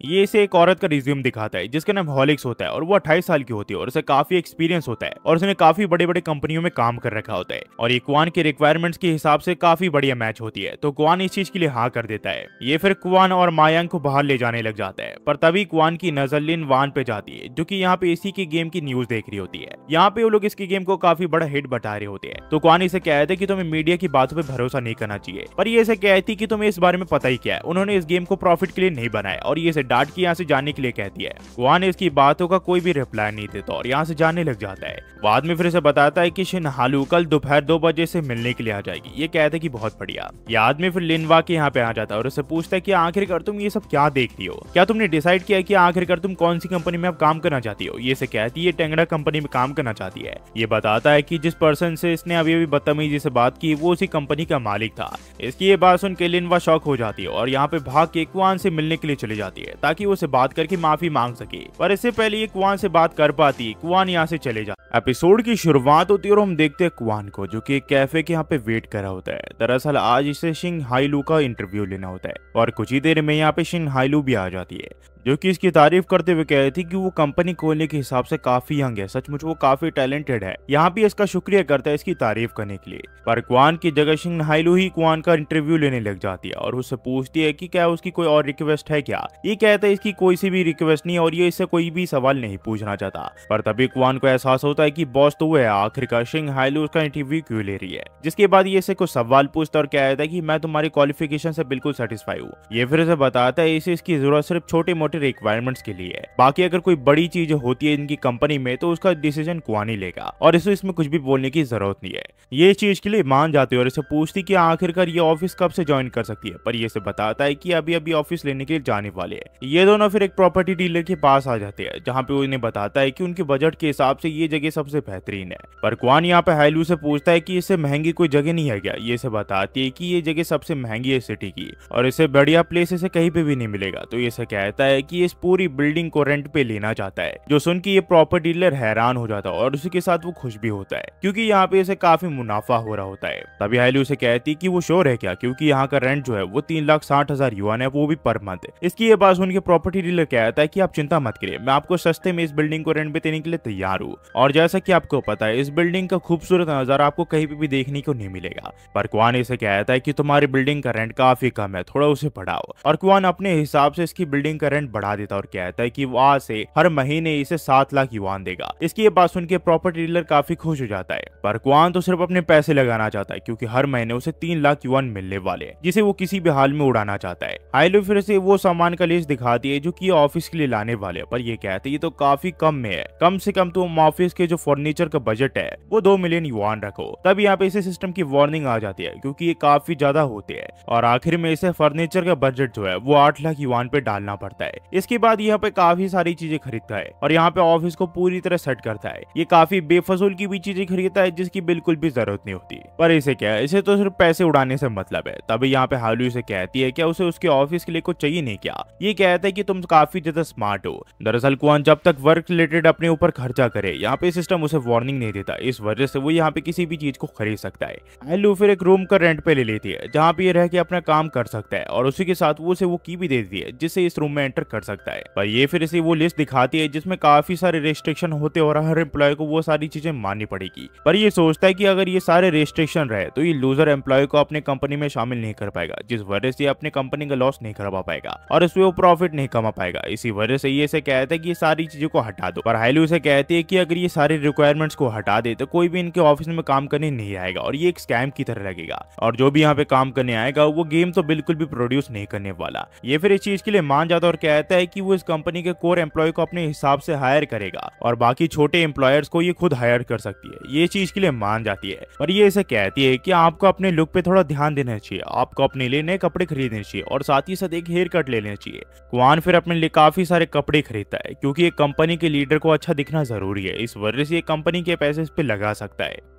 ये इसे एक औरत का रिज्यूम दिखाता है जिसका नाम हॉलिक्स होता है और वो 28 साल की होती है और उसे काफी एक्सपीरियंस होता है और उसने काफी बड़े बड़े कंपनियों में काम कर रखा होता है और ये क्वान के रिक्वायरमेंट्स के हिसाब से काफी बढ़िया मैच होती है। तो क्वान इस चीज के लिए हाँ कर देता है। ये फिर क्वान और मायांग को बाहर ले जाने लग जाता है, पर तभी क्वान की नजर लिन वान पे जाती है जो कि यहाँ पे इसी के गेम की न्यूज देख रही होती है। यहाँ पे वो लोग इसके गेम को काफी बड़ा हिट बता रहे होते हैं। तो क्वान इसे कहते हैं कि तुम्हें मीडिया की बातों पे भरोसा नहीं करना चाहिए, पर ये इसे कहती कि तुम्हें इस बारे में पता ही क्या है, उन्होंने इस गेम को प्रॉफिट के लिए नहीं बनाया और ये इसे डांट के यहाँ से जाने के लिए कहती है। क्वान इसकी बातों का कोई भी रिप्लाई नहीं देता और यहाँ से जाने लग जाता है। बाद में फिर इसे बताता है कि शिन हालू कल दोपहर 2 बजे से मिलने के लिए आ जाएगी। ये कहते हैं कि बहुत बढ़िया। ये आदमी फिर लिनवा के यहाँ पे आ जाता है और उससे पूछता है कि आखिरकार तुम ये सब क्या देख रही हो, क्या तुमने डिसाइड किया कि आखिरकार तुम कौन सी कंपनी में अब काम करना चाहती हो। ये से कहती है टेंगड़ा कंपनी में काम करना चाहती है। ये बताता है कि जिस पर्सन से इसने अभी अभी बदतमीजी से बात की वो उसी कंपनी का मालिक था। इसकी ये बात सुन के लिनवा शॉक हो जाती है और यहाँ पे भाग के क्वान से मिलने के लिए चली जाती है ताकि वो उसे बात करके माफी मांग सके, पर इससे पहले ये क्वान से बात कर पाती क्वान यहाँ से चले जाता। एपिसोड की शुरुआत होती है और हम देखते हैं क्वान को जो कि एक कैफे के यहाँ पे वेट कर रहा होता है। दरअसल आज इसे शिंग हाइलू का इंटरव्यू लेना होता है और कुछ ही देर में यहाँ पे शिंग हाइलू भी आ जाती है जो कि इसकी तारीफ करते हुए कह रही थी कि वो कंपनी खोलने के हिसाब से काफी यंग है, सचमुच वो काफी टैलेंटेड है। यहाँ भी इसका शुक्रिया करता है इसकी तारीफ करने के लिए। पर क्वान की जगह शिंग हाइलू ही क्वान का इंटरव्यू लेने लग जाती है और उससे पूछती है कि क्या उसकी कोई और रिक्वेस्ट है क्या। ये कहता है इसकी कोई सी भी रिक्वेस्ट नहीं और ये इससे कोई भी सवाल नहीं पूछना चाहता। पर तभी क्वान को एहसास होता है कि बॉस तो वो है, आखिरकार शिंग हाइलू उसका इंटरव्यू क्यों ले रही है। जिसके बाद ये इसे कुछ सवाल पूछता और कहता है कि मैं तुम्हारी क्वालिफिकेशन से बिल्कुल सेटिस्फाई हूँ। ये फिर इसे बताता है इसे इसकी जरूरत सिर्फ छोटे मोटे रिक्वायरमेंट्स के लिए है, बाकी अगर कोई बड़ी चीज होती है इनकी कंपनी में तो उसका डिसीजन क्वान ही लेगा और इसे इसमें कुछ भी बोलने की जरूरत नहीं है। ये इस चीज के लिए मान जाती है और इसे पूछती कि आखिरकार ये ऑफिस कब से ज्वाइन कर सकती है, पर ये इसे बताता है कि अभी अभी ऑफिस लेने के लिए जाने वाले हैं। ये दोनों फिर एक प्रॉपर्टी डीलर के पास आ जाते हैं जहाँ पे वो इन्हें बताता है कि उनके बजट के हिसाब से ये जगह सबसे बेहतरीन है। पर क्वान यहाँ पे हाइलू से पूछता है कि इससे महंगी कोई जगह नहीं है क्या। ये इसे बताती है कि ये जगह सबसे महंगी है सिटी की और इसे बढ़िया प्लेस इसे कहीं पे भी नहीं मिलेगा। तो ये इसे कहता है कि इस पूरी बिल्डिंग को रेंट पे लेना चाहता है। जो सुन के ये प्रॉपर्टी डीलर हैरान हो जाता है और उसी के साथ वो खुश भी होता है क्योंकि यहाँ पे इसे काफी मुनाफा हो रहा होता है। तभी हाइलू उसे कहती है कि वो श्योर है क्या, क्योंकि यहाँ का रेंट जो है वो 3,60,000 युआन है, वो भी पर मंथ। इसकी ये बात सुन के प्रॉपर्टी डीलर कहता है कि आप चिंता मत करिए, मैं आपको सस्ते में इस बिल्डिंग को रेंट पे देने के लिए तैयार हूँ। और जैसा कि आपको पता है इस बिल्डिंग का खूबसूरत नजारा आपको कहीं पे भी देखने को नहीं मिलेगा। पर क्वान इसे कहता है कि तुम्हारी बिल्डिंग का रेंट काफी कम है, थोड़ा उसे बढ़ाओ। और क्वान अपने हिसाब से इसकी बिल्डिंग का रेंट बढ़ा देता और कहता है कि वहां से हर महीने इसे 7 लाख युआन देगा। इसकी ये बात सुन के प्रॉपर्टी डीलर काफी खुश हो जाता है। पर क्वान तो सिर्फ अपने पैसे लगाना चाहता है क्योंकि हर महीने उसे 3 लाख युआन मिलने वाले हैं जिसे वो किसी भी हाल में उड़ाना चाहता है। हाइलू फिर से वो सामान का लिस्ट दिखाती है जो कि ऑफिस के लिए लाने वाले हैं, पर ये कहते हैं ये तो काफी कम में है, कम से कम तुम ऑफिस के जो फर्नीचर का बजट है वो 2 मिलियन युआन रखो। तब यहाँ पे इसे सिस्टम की वार्निंग आ जाती है क्योंकि ये काफी ज्यादा होते हैं और आखिर में इसे फर्नीचर का बजट जो है वो 8 लाख युआन पे डालना पड़ता है। इसके बाद यहाँ पे काफी सारी चीजें खरीदता है और यहाँ पे ऑफिस को पूरी तरह सेट करता है। ये काफी बेफजूल की भी चीजें खरीदता है जिसकी बिल्कुल भी जरूरत नहीं होती, पर इसे क्या है, इसे तो सिर्फ पैसे उड़ाने से मतलब है। तभी यहाँ पे हालू से कहती है क्या उसे उसके ऑफिस के लिए कुछ चाहिए नहीं क्या। ये कहता है कि तुम काफी ज्यादा स्मार्ट हो। दरअसल क्वान जब तक वर्क रिलेटेड अपने ऊपर खर्चा करे यहाँ पे सिस्टम उसे वार्निंग नहीं देता, इस वजह से वो यहाँ पे किसी भी चीज को खरीद सकता है। हालू फिर एक रूम का रेंट पे ले लेती है जहाँ पे ये रह के अपना काम कर सकता है और उसी के साथ वो उसे वो की भी दे देती है जिससे इस रूम में एंटर कर सकता है। पर ये फिर इसे वो लिस्ट दिखाती है जिसमें काफी सारे रेस्ट्रिक्शन होते और हर एम्प्लॉय को वो सारी चीजें माननी पड़ेगी। पर ये सोचता है कि अगर ये सारे रेस्ट्रिक्शन रहे तो ये लूजर एम्प्लॉय को अपने कंपनी में शामिल नहीं कर पाएगा, जिस वजह से अपने कंपनी का लॉस नहीं करवा पाएगा और इसमें वो प्रॉफिट नहीं कमा पाएगा। इसी वजह से ये इसे कहता है कि ये सारी चीजों को हटा दो। पर हाइलू इसे कहती है कि अगर ये सारे रिक्वायरमेंट्स को हटा दे तो कोई भी इनके ऑफिस में काम करने नहीं आएगा और ये एक स्कैम की तरह लगेगा और जो भी यहाँ पे काम करने आएगा वो गेम तो बिल्कुल भी प्रोड्यूस नहीं करने वाला। ये फिर इस चीज के लिए मान जाता और कहता है कि वो इस कंपनी के कोर एम्प्लॉय को अपने हिसाब से हायर करेगा और बाकी छोटे एम्प्लॉयर्स को ये खुद हायर कर सकती है। ये चीज के लिए मान जाती है और ये इसे कहती है कि आपको अपने लुक पे थोड़ा ध्यान देना चाहिए, आपको अपने लिए नए कपड़े खरीदने चाहिए और साथ ही साथ एक हेयर कट ले लेना चाहिए। क्वान फिर अपने लिए काफी सारे कपड़े खरीदता है क्योंकि एक कंपनी के लीडर को अच्छा दिखना जरूरी है, इस वजह से ये कंपनी के पैसे इस पे लगा सकता है।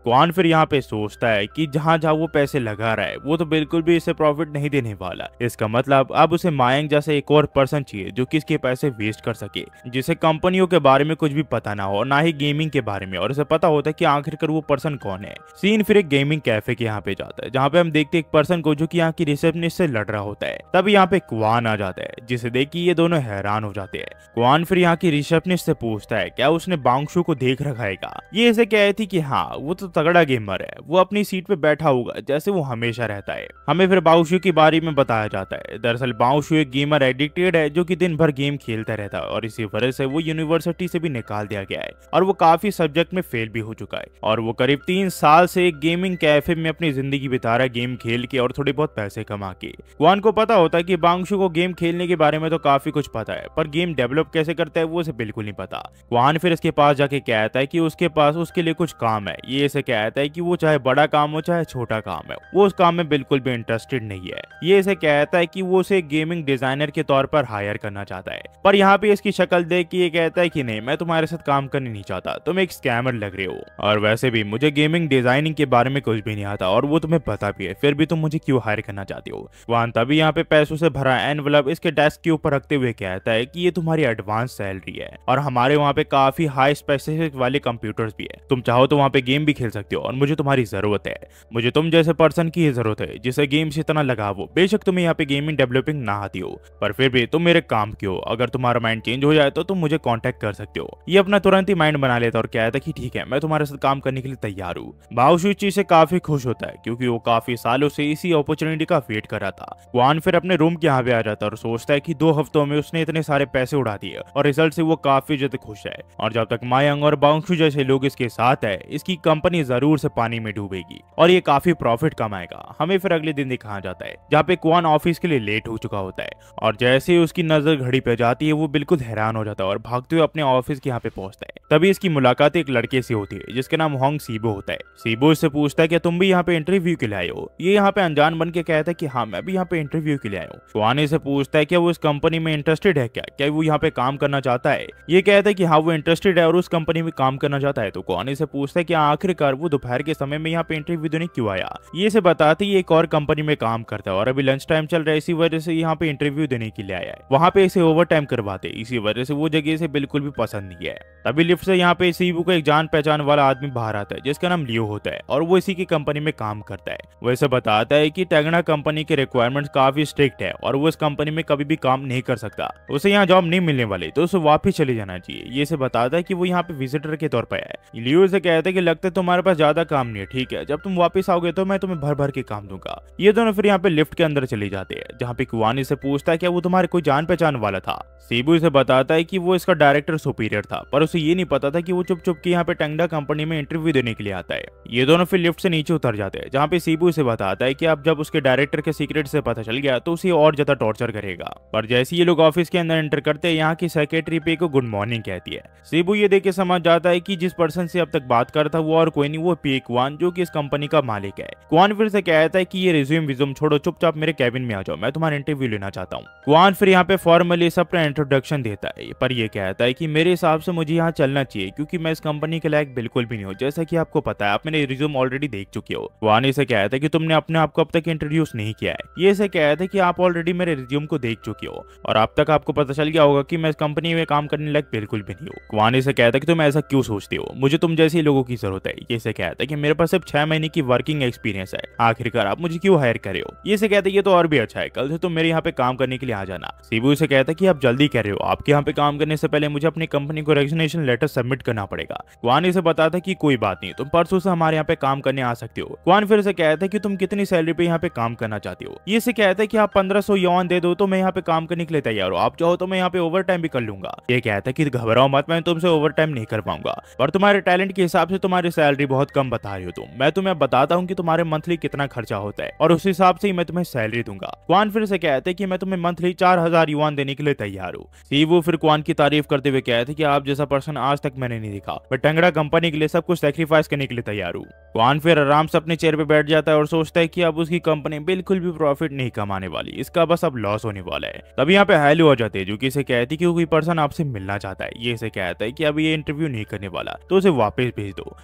क्वान फिर यहाँ पे सोचता है कि जहाँ जहाँ वो पैसे लगा रहा है वो तो बिल्कुल भी इसे प्रॉफिट नहीं देने वाला। इसका मतलब अब उसे मायंग जैसा एक और पर्सन चाहिए जो कि इसके पैसे वेस्ट कर सके, जिसे कंपनियों के बारे में कुछ भी पता ना हो, ना ही गेमिंग के बारे में, और उसे पता होता है कि आखिरकार वो पर्सन कौन है। सीन फिर एक गेमिंग कैफे के यहाँ पे जाता है जहाँ पे हम देखते एक पर्सन को जो कि यहाँ की रिसेप्शनिस्ट से लड़ रहा होता है। तब यहाँ पे क्वान आ जाता है जिसे देख के ये दोनों हैरान हो जाते हैं। क्वान फिर यहाँ की रिसेप्शनिस्ट से पूछता है क्या उसने बांगशु को देख रखा है क्या। ये ऐसे कह रही थी कि हाँ वो तो तगड़ा गेमर है, वो अपनी सीट पे बैठा होगा जैसे वो हमेशा रहता है। हमें फिर बांगशु के बारे में बताया जाता है। दरअसल बांगशु एक गेमर एडिक्टेड है जो कि दिन भर गेम खेलता रहता है और इसी वजह से वो यूनिवर्सिटी से भी निकाल दिया गया है और वो काफी सब्जेक्ट में फेल भी हो चुका है और वो करीब 3 साल से एक गेमिंग कैफे में अपनी जिंदगी बिता रहा है, गेम खेल के और थोड़े बहुत पैसे कमा के। क्वान को पता होता है कि बांगशु को गेम खेलने के बारे में तो काफी कुछ पता है पर गेम डेवलप कैसे करता है वो उसे बिल्कुल नहीं पता। क्वान फिर इसके पास जाके कहता है कि उसके पास उसके लिए कुछ काम है। ये इसे कहता है कि वो चाहे बड़ा काम हो चाहे छोटा काम है, वो उस काम में बिल्कुल भी इंटरेस्टेड नहीं है। ये इसे कहता है कि वो उसे गेमिंग डिजाइनर के तौर पर हायर करना चाहता है, पर यहाँ पे इसकी शक्ल देख के ये कहता है कि नहीं, मैं तुम्हारे साथ काम करने नहीं चाहता, तुम एक स्कैमर लग रहे हो और वैसे भी मुझे गेमिंग डिजाइनिंग के बारे में कुछ भी नहीं आता और वो तुम्हें पता भी है, फिर भी तुम मुझे क्यों हायर करना चाहती हो। क्वान तभी यहाँ पे पैसों से भरा एनवलप इसके डेस्क के ऊपर रखते हुए कहता है कि ये तुम्हारी एडवांस सैलरी है और हमारे वहाँ पे काफी हाई स्पेसिफिक वाले कंप्यूटर्स भी है, तुम चाहो तो वहाँ पे गेम भी खेल सकते हो और मुझे तुम्हारी जरूरत है। मुझे तुम जैसे पर्सन की जरूरत है जिसे गेम से इतना लगाव हो। बेशक तुम्हें यहाँ पे गेमिंग डेवलपिंग ना आती हो पर फिर भी तुम मेरे काम की हो, अगर तुम्हारा माइंड चेंज हो जाए तो तुम मुझे कांटेक्ट कर सकते हो। ये अपना तुरंत ही माइंड बना लेता और कहता है कि ठीक है मैं तुम्हारे साथ काम करने के लिए तैयार हूँ। बाओशु इस चीज से काफी खुश होता है क्योंकि वो काफी सालों से इसी अपॉर्चुनिटी का वेट कर रहा था। क्वान फिर अपने रूम के यहाँ पे आ जाता है और सोचता है कि 2 हफ्तों में उसने इतने सारे पैसे उड़ा दिए और रिजल्ट से वो काफी ज्यादा खुश है और जब तक मायंग और बाओशु जैसे लोग इसके साथ है इसकी कंपनी जरूर से पानी में डूबेगी और ये काफी प्रॉफिट कमाएगा। हमें फिर अगले दिन दिखाया जाता है जहाँ पे क्वान ऑफिस के लिए लेट हो चुका होता है और जैसे ही उसकी नजर घड़ी पे जाती है वो बिल्कुल हैरान हो जाता है और भागते हुए अपने ऑफिस के यहाँ पे पहुंचता है। तभी इसकी मुलाकात एक लड़के से होती है जिसका नाम होंग सीबो होता है। सीबो इससे पूछता है कि तुम भी यहाँ पे इंटरव्यू के लिए आए हो। ये यहाँ पे अनजान बन के कहता है कि हाँ मैं भी यहाँ पे इंटरव्यू के लिए आया हूँ। क्वान से पूछता है कि वो इस कंपनी में इंटरेस्टेड है क्या वो यहाँ पे काम करना चाहता है। ये कहता है कि हाँ वो इंटरेस्टेड है और उस कंपनी में काम करना चाहता है। तो क्वान से पूछता है कि आखिरकार वो दोपहर के समय में यहाँ पे इंटरव्यू देने क्यों आया। ये से बताते ही एक और कंपनी में काम करता है और अभी लंच टाइम चल रहा है, इसी वजह से यहाँ पे इंटरव्यू देने के लिए आया है। वहाँ पे इसे ओवर टाइम करवाते, इसी वजह से वो जगह इसे बिल्कुल भी पसंद नहीं है। तभी लिफ्ट से यहाँ पे सीबू का एक जान पहचान वाला आदमी बाहर आता है जिसका नाम लियो होता है और वो इसी की कंपनी में काम करता है। वो इसे बताता है कि टेगना कंपनी के रिक्वायरमेंट्स काफी स्ट्रिक्ट है और वो इस कंपनी में कभी भी काम नहीं कर सकता, उसे यहाँ जॉब नहीं मिलने वाली तो उसे वापिस चले जाना चाहिए। ये इसे बताता है कि वो यहाँ पे विजिटर के तौर पर है। लियो से कहता है कि लगता है तुम्हारे पास ज्यादा काम नहीं है, ठीक है जब तुम वापस आओगे तो मैं तुम्हें भर भर के काम दूंगा। ये दोनों फिर यहाँ पे लिफ्ट के अंदर चले जाते हैं जहाँ पे क्वान से पूछता है क्या वो तुम्हारे कोई जान पहचान वाला था। सीबू इसे बताता है कि वो इसका डायरेक्टर सुपीरियर था पर उसे ये नहीं पता था कि वो चुप चुप के यहाँ पे टेंगडा कंपनी में इंटरव्यू देने के लिए आता है। ये दोनों फिर लिफ्ट से नीचे उतर जाते हैं जहाँ पे सीबू इसे बताता है कि अब जब उसके डायरेक्टर के सीक्रेट से पता चल गया तो उसे और ज्यादा टॉर्चर करेगा। पर जैसे ये लोग ऑफिस के अंदर एंटर करते हैं यहाँ की सेक्रेटरी पे को गुड मॉर्निंग कहती है। सीबू ये देख के समझ जाता है कि जिस पर्सन से अब तक बात करता वो और कोई नहीं, वो पे क्वान जो कि इस कंपनी का मालिक है। क्वान फिर से कहता है कि ये रिज्यूम विज्यूम छोड़ो, चुपचाप मेरे कैबिन में आ जाओ, मैं तुम्हारा इंटरव्यू लेना चाहता हूँ। क्वान फिर यहाँ पे फॉर्मली अपना इंट्रोडक्शन देता है पर ये कहता है कि मेरे हिसाब से मुझे यहाँ चलना चाहिए क्योंकि मैं इस कंपनी के लायक बिल्कुल भी नहीं हूँ। जैसा कि आपको पता है आप मेरे रिज्यूम ऑलरेडी देख चुके हो। क्वान इसे कहता है कि तुमने अपने आप को अब तक इंट्रोड्यूस नहीं किया है। ये इसे कहता है कि आप ऑलरेडी मेरे रिज्यूम को देख चुके हो और अब तक आपको पता चल गया होगा कि मैं इस कंपनी में काम करने लायक बिल्कुल भी नहीं हूँ। क्वान इसे कहता है कि तुम ऐसा क्यों सोचते हो, मुझे तुम जैसे लोगों की जरूरत है। ये इसे कहता है कि मेरे पास सिर्फ 6 महीने की वर्किंग एक्सपीरियंस है, आखिरकार आप मुझे क्यों हायर करे हो। ये से कहते हैं ये तो और भी अच्छा है, कल से तुम मेरे यहाँ पे काम करने के लिए आ जाना। सीबू से कहता है कि आप जल्दी कर रहे हो, आपके यहाँ पे काम करने से पहले मुझे अपनी कंपनी को रेजिग्नेशन लेटर सबमिट करना पड़ेगा। क्वान इसे बताता है कि कोई बात नहीं, तुम परसों से हमारे यहाँ पे काम करने आ सकते हो। क्वान फिर से कहता है कि तुम कितनी सैलरी पे यहाँ पे काम करना चाहते हो। ये से कहता है कि आप 1500 यौन दे दो तो मैं यहाँ पे काम करने के लिए तैयार हूँ, आप चाहो तो मैं यहाँ पे ओवर टाइम भी कर लूंगा। ये कहता है कि घबराओ मत, मैं तुमसे ओवर टाइम नहीं कर पाऊंगा, पर तुम्हारे टैलेंट के हिसाब से तुम्हारी सैलरी बहुत कम बता रही हो तुम। मैं तुम्हें बताता हूँ कि तुम्हारे मंथली कितना खर्चा होता है और उस हिसाब से ही मैं तुम्हें सैलरी दूंगा। क्वान फिर से कहते हैं कि मैं तुम्हें मंथली 4000 युआन देने के लिए तैयार हूँ। सीबू फिर क्वान की तारीफ करते हुए कहते हैं कि आप जैसा पर्सन आज तक मैंने नहीं देखा, मैं टेंगड़ा कंपनी के लिए सब कुछ सैक्रिफाइस करने के लिए तैयार हूँ। क्वान फिर आराम से अपने चेयर पे बैठ जाता है और सोचता है कि अब उसकी कंपनी बिल्कुल भी प्रॉफिट नहीं कमाने वाली, इसका बस अब लॉस होने वाला है। तभी यहाँ पे हेलो आ जाते हैं जो कि इसे कहती कि कोई पर्सन आपसे मिलना चाहता है। ये इसे कहता है कि अब ये इंटरव्यू नहीं करने वाला तो उसे वापस भेज दो। हेलो इसे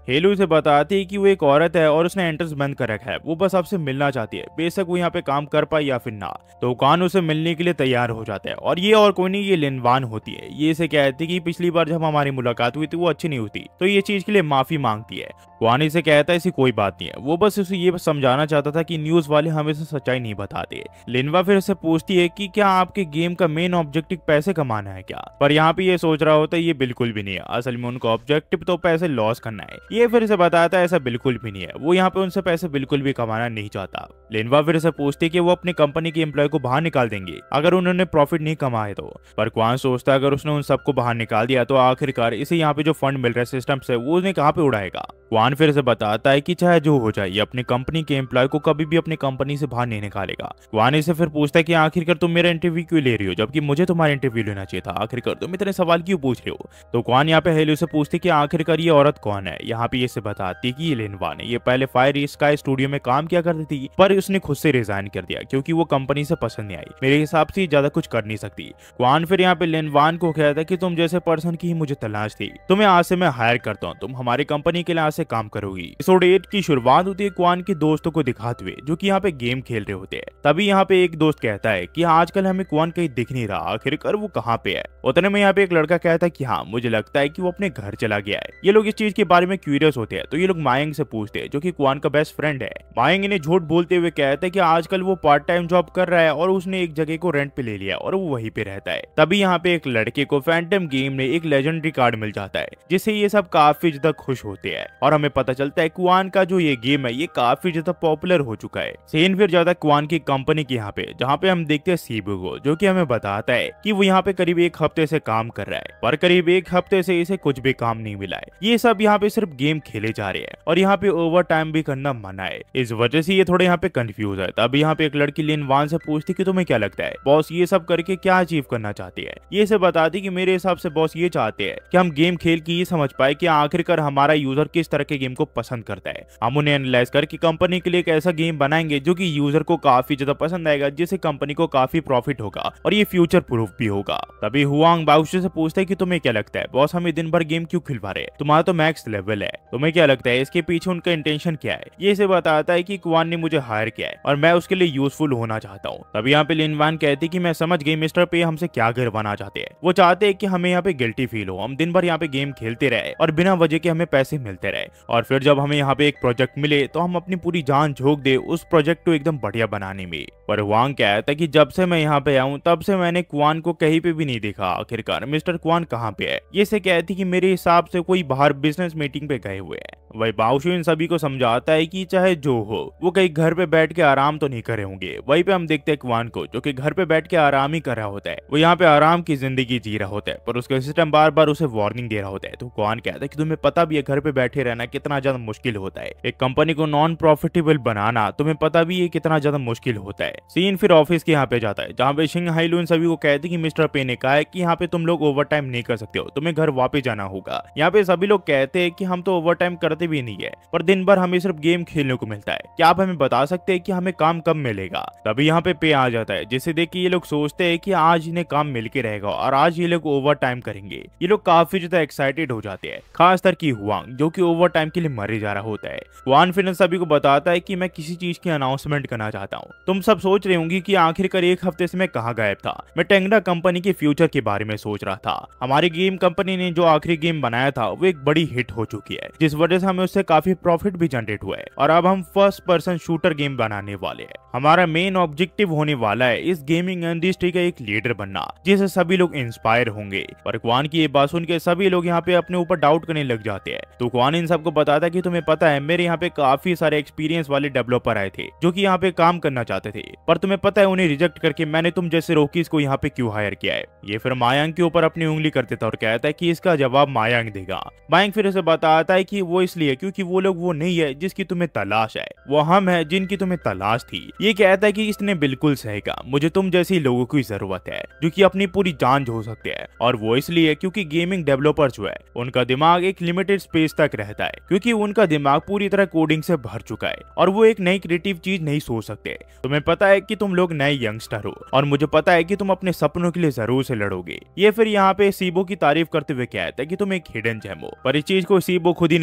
बताती है कि वो एक औरत है और उसने एंट्रेंस बंद कर रखा है, वो बस आपसे मिलना चाहती है, बेशक वो यहाँ पे काम कर पाए या फिर ना। तो क्वान उसे मिलने के लिए तैयार हो जाता है और ये और कोई नहीं, ये लिनवान होती है। ये इसे कहती है कि पिछली बार जब हमारी मुलाकात हुई थी वो अच्छी नहीं हुई, तो ये चीज के लिए माफी मांगती है। क्वान इसे कहता है ऐसी कोई बात नहीं है, वो बस उसे ये समझाना चाहता था कि न्यूज वाले हमेशा सच्चाई नहीं बताते। लिनवा फिर उसे पूछती है कि क्या आपके गेम का मेन ऑब्जेक्टिव पैसे कमाना है क्या, पर यहाँ पे ये सोच रहा होता है ये बिल्कुल भी नहीं है, असल में उनका ऑब्जेक्टिव तो पैसे लॉस करना है। ये फिर से बताता है ऐसा बिल्कुल भी नहीं है, वो यहाँ पे उनसे पैसे बिल्कुल भी कमाना नहीं चाहता। लिनवा फिर से पूछती है कि वो अपनी कंपनी के एम्प्लॉय को बाहर निकाल देंगे अगर उन्होंने प्रॉफिट नहीं कमाए तो, पर क्वान सोचता है अगर उसने उन सबको बाहर निकाल दिया तो आखिरकार इसे यहाँ पे जो फंड मिल रहा है सिस्टम से वो उन्हें कहाँ पे उड़ाएगा। क्वान फिर से बताता है कि चाहे जो हो जाए ये अपनी कंपनी के एम्प्लॉय को कभी भी अपनी कंपनी से बाहर नहीं निकालेगा। क्वान इसे फिर पूछता है कि आखिरकार तुम मेरा इंटरव्यू क्यों ले रही हो जबकि मुझे तुम्हारा इंटरव्यू लेना चाहिए था, आखिरकार तुम इतने सवाल क्यों पूछ रहे हो। तो क्वान यहाँ पे हेलियो से पूछते कि आखिरकार ये औरत कौन है। यहाँ पे ये से बताती है कि ये लिनवान है, ये पहले फायर स्काई स्टूडियो में काम किया करती थी पर उसने खुद से रिजाइन कर दिया क्योंकि वो कंपनी से पसंद नहीं आई, मेरे हिसाब से ज्यादा कुछ कर नहीं सकती। क्वान फिर यहाँ पे लिनवान को कहता है कि तुम जैसे पर्सन की ही मुझे तलाश थी, तुम्हें आज से मैं हायर करता हूँ, तुम हमारी कंपनी के लिए आज से काम करोगी। एपिसोड 8 की शुरुआत होती है क्वान के दोस्तों को दिखाते हुए जो कि यहाँ पे गेम खेल रहे होते हैं। तभी यहाँ पे एक दोस्त कहता है कि आजकल हमें क्वान कहीं दिख नहीं रहा, आखिरकार वो कहाँ पे है। उतने में यहाँ पे एक लड़का कहता है कि हाँ मुझे लगता है कि वो अपने घर चला गया है। ये लोग इस चीज के बारे में क्यूरियस होते हैं तो ये लोग मायंग से पूछते हैं जो कि क्वान का बेस्ट फ्रेंड है। मायंग इन्हें झूठ बोलते हुए कहता है कि आजकल वो पार्ट टाइम जॉब कर रहा है और उसने एक जगह को रेंट पे ले लिया और वो वहीं पे रहता है। तभी यहाँ पे एक लड़के को फैंटम गेम में एक लेजेंडरी कार्ड मिल जाता है जिससे ये सब काफी ज्यादा खुश होते हैं और हमें पता चलता है क्वान का जो ये गेम है ये काफी ज्यादा पॉपुलर हो चुका है। सीन फिर ज्यादा क्वान की कंपनी की यहाँ पे जहाँ पे हम देखते हैं सीबू को जो कि हमें बताता है कि वो यहाँ पे करीब एक हफ्ते से काम कर रहा है पर करीब एक हफ्ते से इसे कुछ भी काम नहीं मिला है। ये सब यहाँ पे सिर्फ गेम खेले जा रहे हैं और यहाँ पे ओवर टाइम भी करना मना है, इस वजह से ये थोड़े यहाँ पे कंफ्यूज है। तब यहाँ पे एक लड़की लिनवान से पूछती कि तुम्हें क्या लगता है बॉस ये सब करके क्या अचीव करना चाहती है। ये से बताती कि मेरे हिसाब से बॉस ये चाहते हैं कि हम गेम खेल के ये समझ पाए कि आखिरकार हमारा यूजर किस तरह के गेम को पसंद करता है। हम उन्हें एनालाइज करके कंपनी के लिए एक ऐसा गेम बनाएंगे जो कि यूजर को काफी ज्यादा पसंद आएगा, जिससे कंपनी को काफी प्रॉफिट होगा और ये फ्यूचर प्रूफ भी होगा। तभी हुआंग बाउशी से पूछता है कि तुम्हें क्या लगता है बॉस हमें दिन भर गेम क्यों खिलवा रहे हैं, तुम्हारा तो मैक्स लेवल है, तुम्हें क्या लगता है इसके पीछे उनका इंटेंशन क्या है। ये से बताता है कि क्वान ने मुझे हायर किया है और मैं उसके लिए यूजफुल होना चाहता हूँ। तभी यहाँ पे लिनवान कहती कि मैं समझ गई मिस्टर पे हमसे क्या करवाना चाहते हैं, वो चाहते हैं कि हमें यहाँ पे गिल्टी फील हो, हम दिन भर यहाँ पे गेम खेलते रहे और बिना वजह के हमें पैसे मिलते रहे और फिर जब हमें यहाँ पे एक प्रोजेक्ट मिले तो हम अपनी पूरी जान झोंक दे उस प्रोजेक्ट को एकदम बढ़िया बनाने में। पर हुआंग कहता है कि जब से मैं यहाँ पे आऊँ तब से मैंने क्वान को कहीं पे भी नहीं देखा, आखिरकार मिस्टर क्वान कहाँ पे है। ये से कहती कि मेरे हिसाब से कोई बाहर बिजनेस मीटिंग पे गए हुए हैं। वही बाउशु इन सभी को समझाता है कि चाहे जो हो वो कहीं घर पे बैठ के आराम तो नहीं करे होंगे। वहीं पे हम देखते हैं क्वान को जो कि घर पे बैठ के आराम ही कर रहा होता है, वो यहाँ पे आराम की जिंदगी जी रहा होता है पर उसका सिस्टम बार बार उसे वार्निंग दे रहा होता है। तो क्वान कहता है कि तुम्हें पता भी है घर पे बैठे रहना कितना ज्यादा मुश्किल होता है, एक कंपनी को नॉन प्रॉफिटेबल बनाना तुम्हें पता भी है कितना ज्यादा मुश्किल होता है। सीन फिर ऑफिस के यहाँ पे जाता है जहाँ पे शिंग हाइलू इन सभी को कहते कि मिस्टर पे ने कहा है कि यहाँ पे तुम लोग ओवर टाइम नहीं कर सकते हो, तुम्हें घर वापस जाना होगा। यहाँ पे सभी लोग कहते हैं कि हम तो ओवर टाइम करते भी नहीं है पर दिन भर हमें सिर्फ गेम खेलने को मिलता है, क्या आप हमें बता सकते हैं कि हमें काम कब मिलेगा। तभी यहाँ पे आ जाता है जिसे देख के ये लोग सोचते हैं कि आज इन्हें काम मिल के रहेगा और आज ये लोग ओवर टाइम करेंगे। ये लोग काफी ज्यादा एक्साइटेड हो जाते हैं, खासकर की हुआंग जो कि ओवर टाइम के लिए मरे जा रहा होता है। क्वान फिर सभी को बताता है कि मैं किसी चीज की अनाउंसमेंट करना चाहता हूँ। तुम सब सोच रहे होंगे कि आखिरकार एक हफ्ते से मैं कहाँ गायब था। मैं टेंगडा कंपनी के फ्यूचर के बारे में सोच रहा था। हमारी गेम कंपनी ने जो आखिरी गेम बनाया था वो एक बड़ी हिट हो चुकी है जिस वजह से हमें उससे काफी प्रॉफिट भी जनरेट हुआ है और अब हम फर्स्ट पर्सन शूटर गेम बनाने वाले हैं। हमारा मेन ऑब्जेक्टिव होने वाला है इस गेमिंग इंडस्ट्री का एक लीडर बनना जिससे सभी लोग इंस्पायर होंगे। पर क्वान की ये बात सुन के सभी लोग यहाँ पे अपने ऊपर डाउट करने लग जाते हैं। तो क्वान इन सबको बताता है कि तुम्हें पता है मेरे यहाँ पे काफी सारे एक्सपीरियंस वाले डेवलपर आए थे जो कि यहाँ पे काम करना चाहते थे पर तुम्हें पता है उन्हें रिजेक्ट करके मैंने तुम जैसे रोकीज को यहाँ पे क्यों हायर किया है। ये फिर मायांग के ऊपर अपनी उंगली कर देता और कहता है कि इसका जवाब मायांग देगा। मायांग फिर उसे बताता है कि वो इसलिए क्योंकि वो लोग वो नहीं है जिसकी तुम्हें तलाश है, वो हम है जिनकी तुम्हें तलाश थी। ये कहता है कि इसने बिल्कुल सही कहा, मुझे तुम जैसे लोगों की जरूरत है जो कि अपनी पूरी जान झोंक सकते हैं और वो इसलिए क्योंकि गेमिंग डेवलपर जो है उनका दिमाग एक लिमिटेड स्पेस तक रहता है क्योंकि उनका दिमाग पूरी तरह कोडिंग से भर चुका है और वो एक नई क्रिएटिव चीज नहीं सोच सकते। तुम्हें पता है कि तुम लोग नए यंगस्टर हो और मुझे पता है कि तुम अपने सपनों के लिए जरूर से लड़ोगे। ये फिर यहाँ पे सीबो की तारीफ करते हुए कहता है कि तुम एक हिडन जेम हो, पर इस चीज को सीबो खुद ही नहीं समझ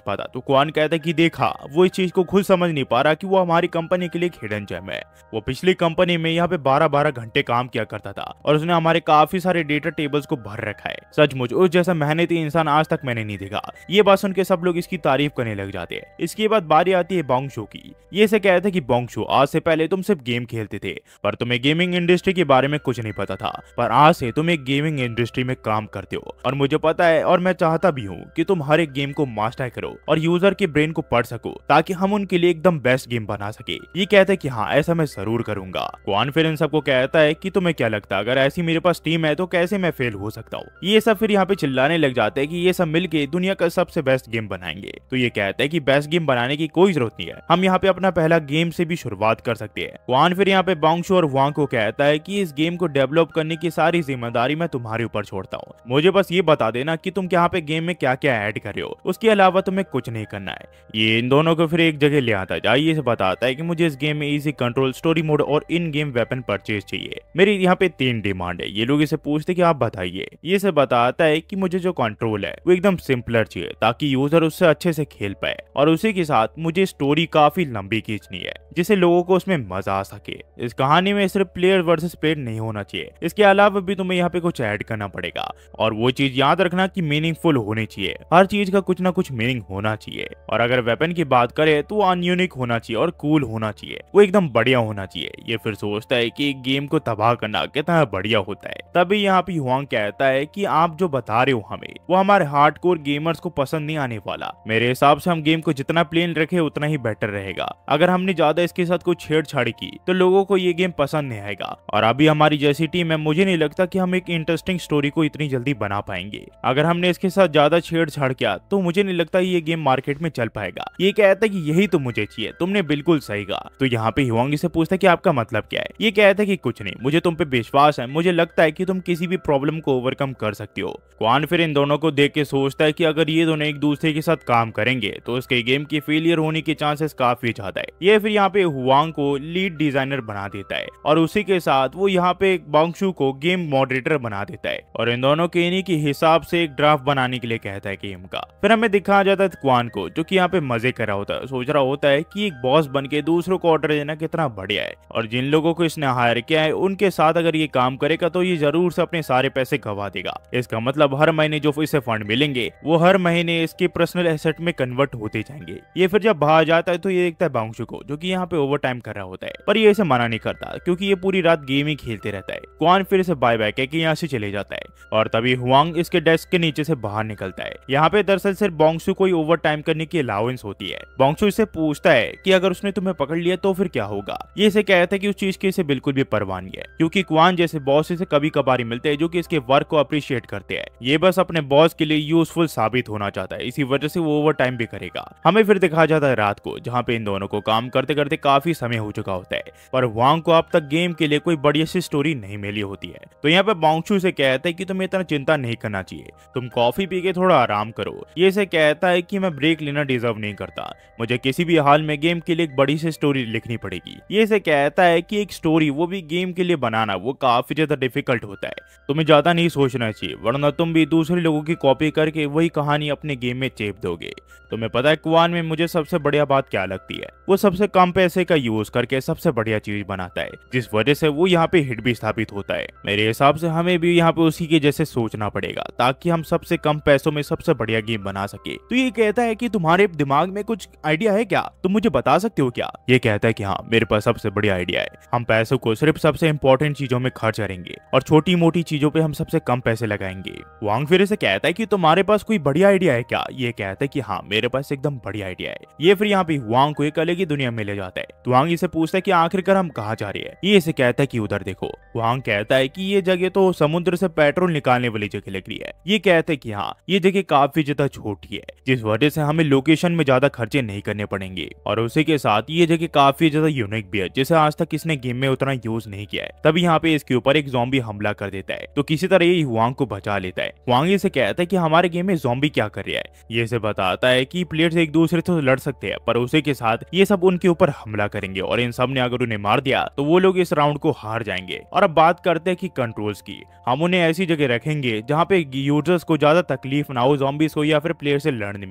पाता तो क्वान कहता है कि देखा, वो इस चीज को खुद समझ नहीं पा रहा कि वो हमारी कंपनी के लिए एक हिडन जेम है। वो पिछली कंपनी में यहाँ पे 12-12 घंटे काम किया करता था और उसने हमारे काफी सारे डेटा टेबल्स को भर रखा है। सचमुच उस जैसा मेहनती इंसान आज तक मैंने नहीं देखा। ये बात सुन के सब लोग इसकी तारीफ करने लग जाते हैं। इसके बाद बारी आती है बोंगशू की। ये से कहता है कि बोंगशू, आज से पहले तुम सिर्फ गेम खेलते थे पर तुम्हें गेमिंग इंडस्ट्री के बारे में कुछ नहीं पता था, पर आज से तुम एक गेमिंग इंडस्ट्री में काम करते हो और मुझे पता है और मैं चाहता भी हूँ कि तुम हर एक गेम को मास्टर करो और यूजर के ब्रेन को पढ़ सको ताकि हम उनके लिए एकदम बेस्ट गेम बना सके। ये कहता है कि हाँ, ऐसा मैं जरूर करूंगा। क्वान फिर इन सबको कहता है कि तुम्हें क्या लगता है, अगर ऐसी मेरे पास टीम है तो कैसे मैं फेल हो सकता हूँ। ये सब फिर यहाँ पे चिल्लाने लग जाते हैं कि ये सब मिलके दुनिया का सबसे बेस्ट गेम बनाएंगे। तो ये कहता है कि बेस्ट गेम बनाने की कोई जरूरत नहीं है, हम यहाँ पे अपना पहला गेम से भी शुरुआत कर सकते हैं। क्वान फिर यहाँ पे बोंगशू और वांग को कहता है कि इस गेम को डेवलप करने की सारी जिम्मेदारी मैं तुम्हारे ऊपर छोड़ता हूँ, मुझे बस ये बता देना कि तुम यहाँ पे गेम में क्या क्या ऐड कर रहे हो, उसके अलावा तुम्हें कुछ नहीं करना है। ये इन दोनों को फिर एक जगह ले आता है, ये से बताता है कि मुझे इस गेम में इजी कंट्रोल, स्टोरी मोड और इन गेम वेपन परचेज चाहिए। मेरी यहाँ पे 3 डिमांड है। ये लोग इसे पूछते कि आप बताइए। ये से बताता है कि मुझे जो कंट्रोल है वो एकदम सिंपलर चाहिए ताकि यूजर उससे अच्छे से खेल पाए, और उसी के साथ मुझे स्टोरी काफी लंबी खींचनी है जिससे लोगों को उसमें मजा आ सके। इस कहानी में सिर्फ प्लेयर वर्सेस प्लेयर नहीं होना चाहिए, इसके अलावा भी तुम्हें यहाँ पे कुछ ऐड करना पड़ेगा, और वो चीज याद रखना कि मीनिंगफुल होनी चाहिए। हर चीज का कुछ ना कुछ मीनिंग होना चाहिए। और अगर वेपन की बात करें तो अनयूनिक होना चाहिए और कूल होना चाहिए, वो एकदम बढ़िया होना चाहिए। ये फिर सोचता है कि एक गेम को तबाह करना कितना बढ़िया होता है। तभी यहाँ पे हुआंग कहता है कि आप जो बता रहे हो हमें वो हमारे हार्डकोर गेमर्स को पसंद नहीं आने वाला। मेरे हिसाब से हम गेम को जितना प्लेन रखे उतना ही बेटर रहेगा। अगर हमने ज्यादा इसके साथ कुछ छेड़छाड़ी की तो लोगों को ये गेम पसंद नहीं आएगा, और अभी हमारी जैसी टीम है, मुझे नहीं लगता कि हम एक इंटरेस्टिंग स्टोरी को इतनी जल्दी बना पाएंगे। अगर हमने इसके साथ ज्यादा छेड़छाड़ किया तो मुझे नहीं लगता ये गेम मार्केट में चल पाएगा। ये कहता है कि यही तो मुझे चाहिए, तुमने बिल्कुल सही कहा। तो यहाँ पे हुआंग से पूछता है कि आपका मतलब क्या है। ये कहता है कि कुछ नहीं, मुझे तुम पे विश्वास है, मुझे लगता है कि तुम किसी भी प्रॉब्लम को ओवरकम कर सकती हो। क्वान फिर इन दोनों को देख के सोचता है कि अगर ये दोनों एक दूसरे के साथ काम करेंगे तो उसके गेम के फेलियर होने के चांसेस काफी ज्यादा है। ये फिर यहाँ पे हुआंग को लीड डिजाइनर बना देता है और उसी के साथ वो यहाँ पे बोंगशू को गेम मॉडरेटर बना देता है और इन दोनों के इन्हीं के हिसाब से एक ड्राफ्ट बनाने के लिए कहता है गेम का। फिर हमें दिखाया जाता है क्वान को जो कि यहाँ पे मजे कर रहा होता है, सोच रहा होता है कि एक बॉस बन के दूसरों को ऑर्डर देना कितना बढ़िया है, और जिन लोगों को इसने हायर किया है उनके साथ अगर ये काम करेगा तो ये जरूर से अपने सारे पैसे गवा देगा। इसका मतलब हर महीने जो इसे फंड मिलेंगे वो हर महीने इसके पर्सनल एसेट में कन्वर्ट होते जाएंगे। ये फिर जब बाहर जाता है तो ये देखता है बोंगशू को जो कि यहाँ पे ओवर टाइम कर रहा होता है, पर ये इसे मना नहीं करता क्योंकि ये पूरी रात गेम ही खेलते रहता है। क्वान फिर इसे बाय बाय कह के यहाँ से चले जाता है और तभी हुआंग इसके डेस्क के नीचे से बाहर निकलता है। यहाँ पे दरअसल सिर्फ बोंगशू को ही ओवर टाइम करने की अलाउंस होती है। बोंगशू इससे पूछता है कि अगर उसने तुम्हें पकड़ लिया तो फिर क्या होगा। ये इसे कहता है कि उस चीज की इसे बिल्कुल भी परवाह नहीं है क्योंकि क्वान जैसे बॉस इसे कभी कभार मिलते हैं जो कि इसके वर्क को अप्रिशिएट करते हैं। ये बस अपने बॉस के लिए यूजफुल साबित होना चाहता है, इसी वजह से वो ओवर टाइम भी करेगा। हमें फिर दिखाया जाता है रात को जहाँ पे इन दोनों को काम करते करते काफी समय हो चुका होता है, पर हुआंग को अब तक गेम के लिए कोई बढ़िया सी स्टोरी नहीं मिली होती है। तो यहाँ पे बोंगशू से कहता है कि तुम्हें इतना चिंता नहीं करना चाहिए, तुम कॉफी पी के थोड़ा आराम करो। ये इसे कहता है कि मैं ब्रेक लेना डिजर्व नहीं करता, मुझे किसी भी हाल में गेम के लिए एक बड़ी सी स्टोरी लिखनी पड़ेगी। ये इसे कहता है कि एक स्टोरी वो भी गेम के लिए बनाना वो काफी ज्यादा डिफिकल्ट होता है, तुम्हें ज्यादा नहीं सोचना चाहिए वरना तुम भी दूसरे लोगों की कॉपी करके वही कहानी अपने गेम में चेप दोगे। तुम्हें पता है क्वान में मुझे सबसे बढ़िया बात क्या लगती है, वो सबसे कम पैसे का यूज करके सबसे बढ़िया चीज बनाता है जिस वजह से वो यहाँ पे हिट भी स्थापित होता है। मेरे हिसाब से हमें भी यहाँ पे उसी के जैसे सोचना पड़ेगा ताकि हम सबसे कम पैसों में सबसे बढ़िया गेम बना सके। तो ये कहता है कि तुम्हारे दिमाग में कुछ आइडिया है क्या, तुम मुझे बता सकते हो क्या। ये कहता है कि हाँ मेरे पास सबसे बढ़िया आइडिया है, हम पैसों को सिर्फ सबसे इंपॉर्टेंट चीजों में खर्च करेंगे और छोटी मोटी चीजों पे हम सबसे कम पैसे लगाएंगे। वांग फिर से कहता है कि तुम्हारे पास कोई बढ़िया आइडिया है क्या। ये कहता है कि हाँ मेरे पास एकदम बढ़िया आइडिया है। ये फिर यहाँ पे वांग को एक अलग ही दुनिया में ले जाता है। तो वांग इसे पूछता है कि आखिरकार हम कहाँ जा रहे हैं। ये इसे कहता है कि उधर देखो। वांग कहता है कि ये जगह तो समुद्र से पेट्रोल निकालने वाली जगह लग रही है। ये कहते हैं कि हाँ ये जगह काफी ज्यादा छोटी है जिस वजह से हमें लोकेशन में ज्यादा खर्चे नहीं करने पड़ेंगे, और उसी के साथ ये जगह काफी ज्यादा यूनिक भी है जिसे आज तक किसने गेम में उतना यूज नहीं किया है। तभी यहाँ पे इसके ऊपर एक ज़ॉम्बी हमला कर देता है तो किसी तरह ये हुआंग को बचा लेता है। हुआंग इसे कहता है कि हमारे गेम में ज़ॉम्बी क्या कर रहा है। ये इसे बताता है कि प्लेयर्स एक दूसरे से लड़ सकते हैं पर उसी के साथ ये सब उनके ऊपर हमला करेंगे और इन सब ने अगर उन्हें मार दिया तो वो लोग इस राउंड को हार जाएंगे। और अब बात करते हैं कि कंट्रोल्स की, हम उन्हें ऐसी जगह रखेंगे जहाँ पे यूजर्स को ज्यादा तकलीफ ना हो ज़ॉम्बीज को या फिर प्लेयर से लड़ने में।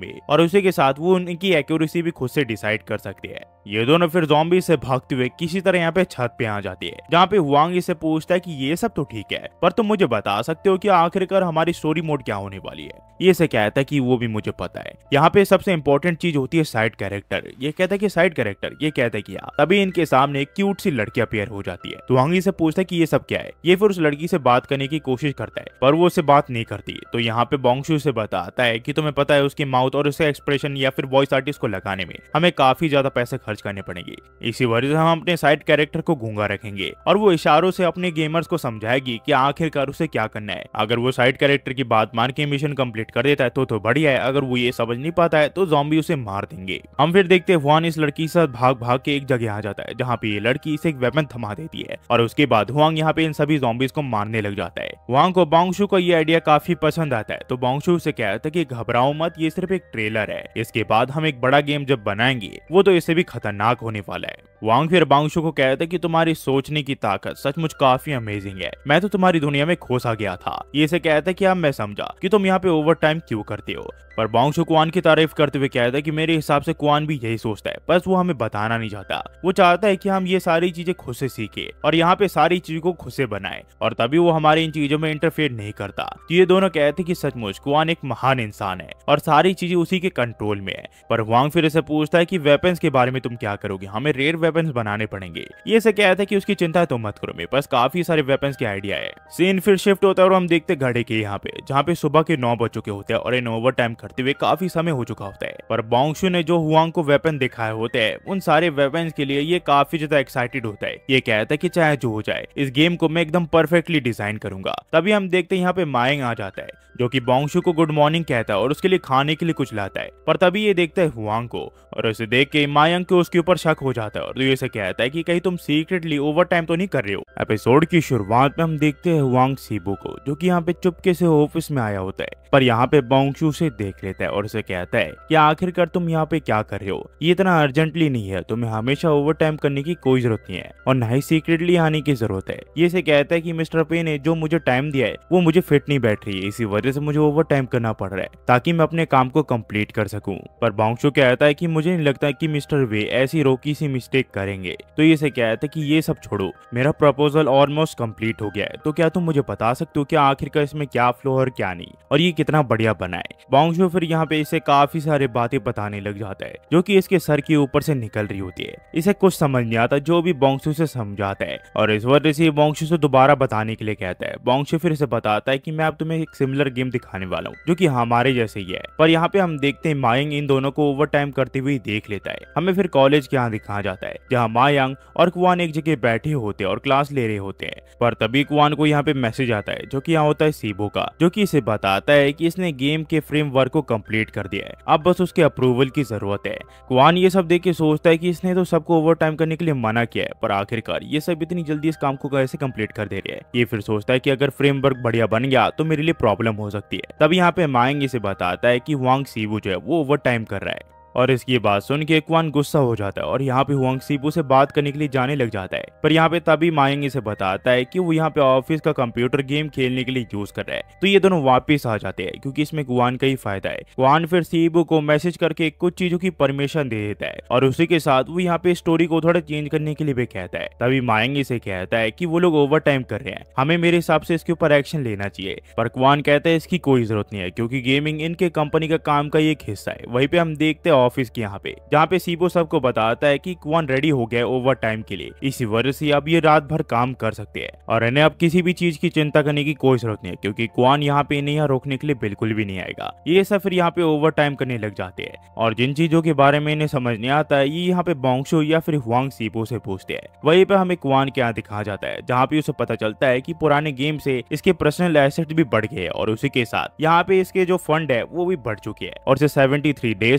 पे, और उसी के साथ वो उनकी एक्यूरेसी भी खुद से डिसाइड कर सकते हैं। ये दोनों फिर ज़ॉम्बी से भागते हुए किसी तरह यहाँ पे छत पे आ जाती है, जहाँ पे हुआंग इसे पूछता है कि ये सब तो ठीक है, पर तुम मुझे बता सकते हो कि आखिरकार हमारी स्टोरी मोड क्या होने वाली है। ये से कहता है कि वो भी मुझे पता है। यहाँ पे सबसे इंपॉर्टेंट चीज होती है साइड कैरेक्टर। ये कहता है कि साइड कैरेक्टर, ये कहता है कि हाँ। तभी इनके सामने एक क्यूट सी लड़की अपीयर हो जाती है। तो हुआंग से पूछता है कि ये सब क्या है। ये फिर उस लड़की से बात करने की कोशिश करता है, पर वो उससे बात नहीं करती। तो यहाँ पे बोंगशू से बताता है कि तुम्हें पता है उसकी माउथ और उसके एक्सप्रेशन या फिर वॉइस आर्टिस्ट को लगाने में हमें काफी ज्यादा पैसे खर्च करने पड़ेंगे। इसी वजह से हम अपने साइड कैरेक्टर को गूंगा रखेंगे और वो इशारों से अपने गेमर्स को समझाएगी कि आखिरकार उसे क्या करना है। अगर वो साइड कैरेक्टर की बात मान के मिशन कंप्लीट कर देता है तो बढ़िया है, अगर वो ये समझ नहीं पाता है तो ज़ॉम्बी उसे मार देंगे। हम फिर देखते हैं हुआन इस लड़की के साथ भाग भाग के एक जगह आ जाता है, जहाँ पे ये लड़की इसे एक वेपन थमा देती है और उसके बाद हुआंग यहाँ पे इन सभी ज़ॉम्बीज को मारने लग जाता है। हुआंग को बोंगशू का ये आइडिया काफी पसंद आता है, तो बोंगशू से कहता है कि घबराओ मत, ये सिर्फ एक ट्रेलर है, इसके बाद हम एक बड़ा गेम जब बनाएंगे वो तो इससे भी खतरनाक होने वाला है। हुआंग फिर बोंगशू को कहता है कि तुम्हारी सोचने की ताकत सचमुच काफी अमेजिंग है, मैं तो तुम्हारी दुनिया में खोसा गया था। ये से कहता है कि अब मैं समझा कि तुम यहाँ पे ओवर टाइम क्यों करते हो। पर बोंगशू कुआन की तारीफ करते हुए कहता है कि मेरे हिसाब से कुआन भी यही सोचता है, बस वो हमें बताना नहीं चाहता। वो चाहता है कि हम ये सारी चीजें खुद से सीखे और यहाँ पे सारी चीजों को खुद से बनाए, और तभी वो हमारे इन चीजों में इंटरफेयर नहीं करता। तो ये दोनों कहते हैं कि सचमुच कुआन एक महान इंसान है और सारी चीजें उसी के कंट्रोल में है। पर हुआंग फिर इसे पूछता है कि वेपन्स के बारे में तुम क्या करोगे, हमें रेयर वेपन्स बनाने पड़ेंगे। ये से कहता है कि उसकी चिंता तो मत करो, मेरे पास काफी सारे वेपन्स के आइडिया है। सीन फिर शिफ्ट होता है और हम देखते घड़ी के यहाँ पे, जहाँ पे सुबह के 9 बज चुके होते हैं और इन ओवर टाइम करते हुए काफी समय हो चुका होता है। पर बोंगशू ने जो हुआंग को वेपन दिखाए होते हैं उन सारे वेपन्स के लिए ये काफी ज्यादा एक्साइटेड होता है। ये कहता है कि चाहे जो हो जाए इस गेम को मैं एकदम परफेक्टली डिजाइन करूंगा। तभी हम देखते हैं यहाँ पे मायंग आ जाता है, जो कि बोंगशू को गुड मॉर्निंग कहता है और उसके लिए खाने के लिए कुछ लाता है। पर तभी ये देखता है हुआंग को और उसे देख के मायंग को उसके ऊपर शक हो जाता है और ये से कहता है कि कहीं तुम सीक्रेटली ओवर टाइम तो नहीं कर रहे हो। एपिसोड की शुरुआत में हम देखते हैं हुआंग सीबू को, जो कि यहाँ पे चुपके से ऑफिस में आया होता है, पर यहाँ पे बोंगशू से देख लेता है और उसे कहता है कि आखिरकार तुम यहाँ पे क्या कर रहे हो, ये इतना अर्जेंटली नहीं है, तुम्हें हमेशा ओवर टाइम करने की कोई जरूरत नहीं है और ना ही सीक्रेटली आने की जरूरत है। ये से कहता है कि मिस्टर पे ने जो मुझे टाइम दिया है वो मुझे फिट नहीं बैठ रही है, इसी वजह से मुझे ओवर टाइम करना पड़ रहा है ताकि मैं अपने काम को कंप्लीट कर सकूं। पर बोंगशू कहता है कि मुझे नहीं लगता कि मिस्टर वे ऐसी रोकी सी मिस्टेक करेंगे। तो ये से कहता है कि ये सब छोड़ो, मेरा प्रपोजल ऑलमोस्ट कंप्लीट हो गया है, तो क्या तुम मुझे बता सकते हो कि आखिरकार इसमें क्या फ्लो और क्या नहीं, और ये कितना बढ़िया बना है। बोंगशू फिर यहाँ पे इसे काफी सारे बातें बताने लग जाता है जो कि इसके सर के ऊपर से निकल रही होती है। इसे कुछ समझ नहीं आता जो भी बोंगशू से समझाता है और इस वजह से बोंगशू से दोबारा बताने के लिए कहता है। बोंगशू फिर इसे बताता है कि मैं अब तुम्हें एक सिमिलर गेम दिखाने वाला हूँ जो कि हमारे जैसे ही है। पर यहाँ पे हम देखते हैं मायंग इन दोनों को ओवर टाइम करते हुए देख लेता है। हमें फिर कॉलेज के यहाँ दिखाया जाता है जहाँ मायंग और कुआन एक जगह बैठे होते हैं और क्लास ले रहे होते हैं। पर तभी कुआन को यहाँ पे मैसेज आता है जो कि यहाँ होता है सीबो का, जो कि इसे बताता है कि इसने गेम के फ्रेमवर्क को कंप्लीट कर दिया है, अब बस उसके अप्रूवल की जरूरत है। कुआन ये सब देख के सोचता है कि इसने तो सबको ओवर टाइम करने के लिए मना किया है, पर आखिरकार ये सब इतनी जल्दी इस काम को कैसे कंप्लीट कर दे रहे हैं। ये फिर सोचता है कि अगर फ्रेमवर्क बढ़िया बन गया तो मेरे लिए प्रॉब्लम हो सकती है। तब यहाँ पे मायंग इसे बताता है कि हुआंग सीबू जो है वो ओवर टाइम कर रहा है और इसकी बात सुन के कुआन गुस्सा हो जाता है और यहाँ पे हुआंग सीबू से बात करने के लिए जाने लग जाता है। पर यहाँ पे तभी मायंग इसे बताता है कि वो यहाँ पे ऑफिस का कंप्यूटर गेम खेलने के लिए यूज कर रहा है। तो ये दोनों वापस आ जाते हैं क्योंकि इसमें कुआन का ही फायदा है। कुआन फिर सीबू को मैसेज करके कुछ चीजों की परमिशन दे देता है और उसी के साथ वो यहाँ पे स्टोरी को थोड़ा चेंज करने के लिए भी कहता है। तभी मायंग इसे कहता है कि वो लोग ओवर टाइम कर रहे हैं, हमें मेरे हिसाब से इसके ऊपर एक्शन लेना चाहिए। पर कुआन कहता है इसकी कोई जरूरत नहीं है क्योंकि गेमिंग इनके कंपनी का काम का एक हिस्सा है। वहीं पे हम देखते हैं ऑफिस के यहाँ पे, जहाँ पे सीबो सबको बताता है कि कुआन रेडी हो गया ओवर टाइम के लिए, इसी वजह से अब ये रात भर काम कर सकते हैं और इन्हें अब किसी भी चीज की चिंता करने की कोई जरूरत नहीं है क्योंकि कुआन यहाँ पे इन्हें यहाँ रोकने के लिए बिल्कुल भी नहीं आएगा। ये सब फिर यहाँ पे ओवर टाइम करने लग जाते हैं और जिन चीजों के बारे में इन्हें समझ नहीं आता है ये यहाँ पे बोंगशू या फिर हुआंग सीबो से पूछते हैं। वहीं पे हमें कुआन के यहाँ दिखाया जाता है जहाँ पे उसे पता चलता है कि पुराने गेम से इसके पर्सनल एसेट भी बढ़ गए हैं और उसी के साथ यहाँ पे इसके जो फंड है वो भी बढ़ चुके हैं और 73 डेज में इसे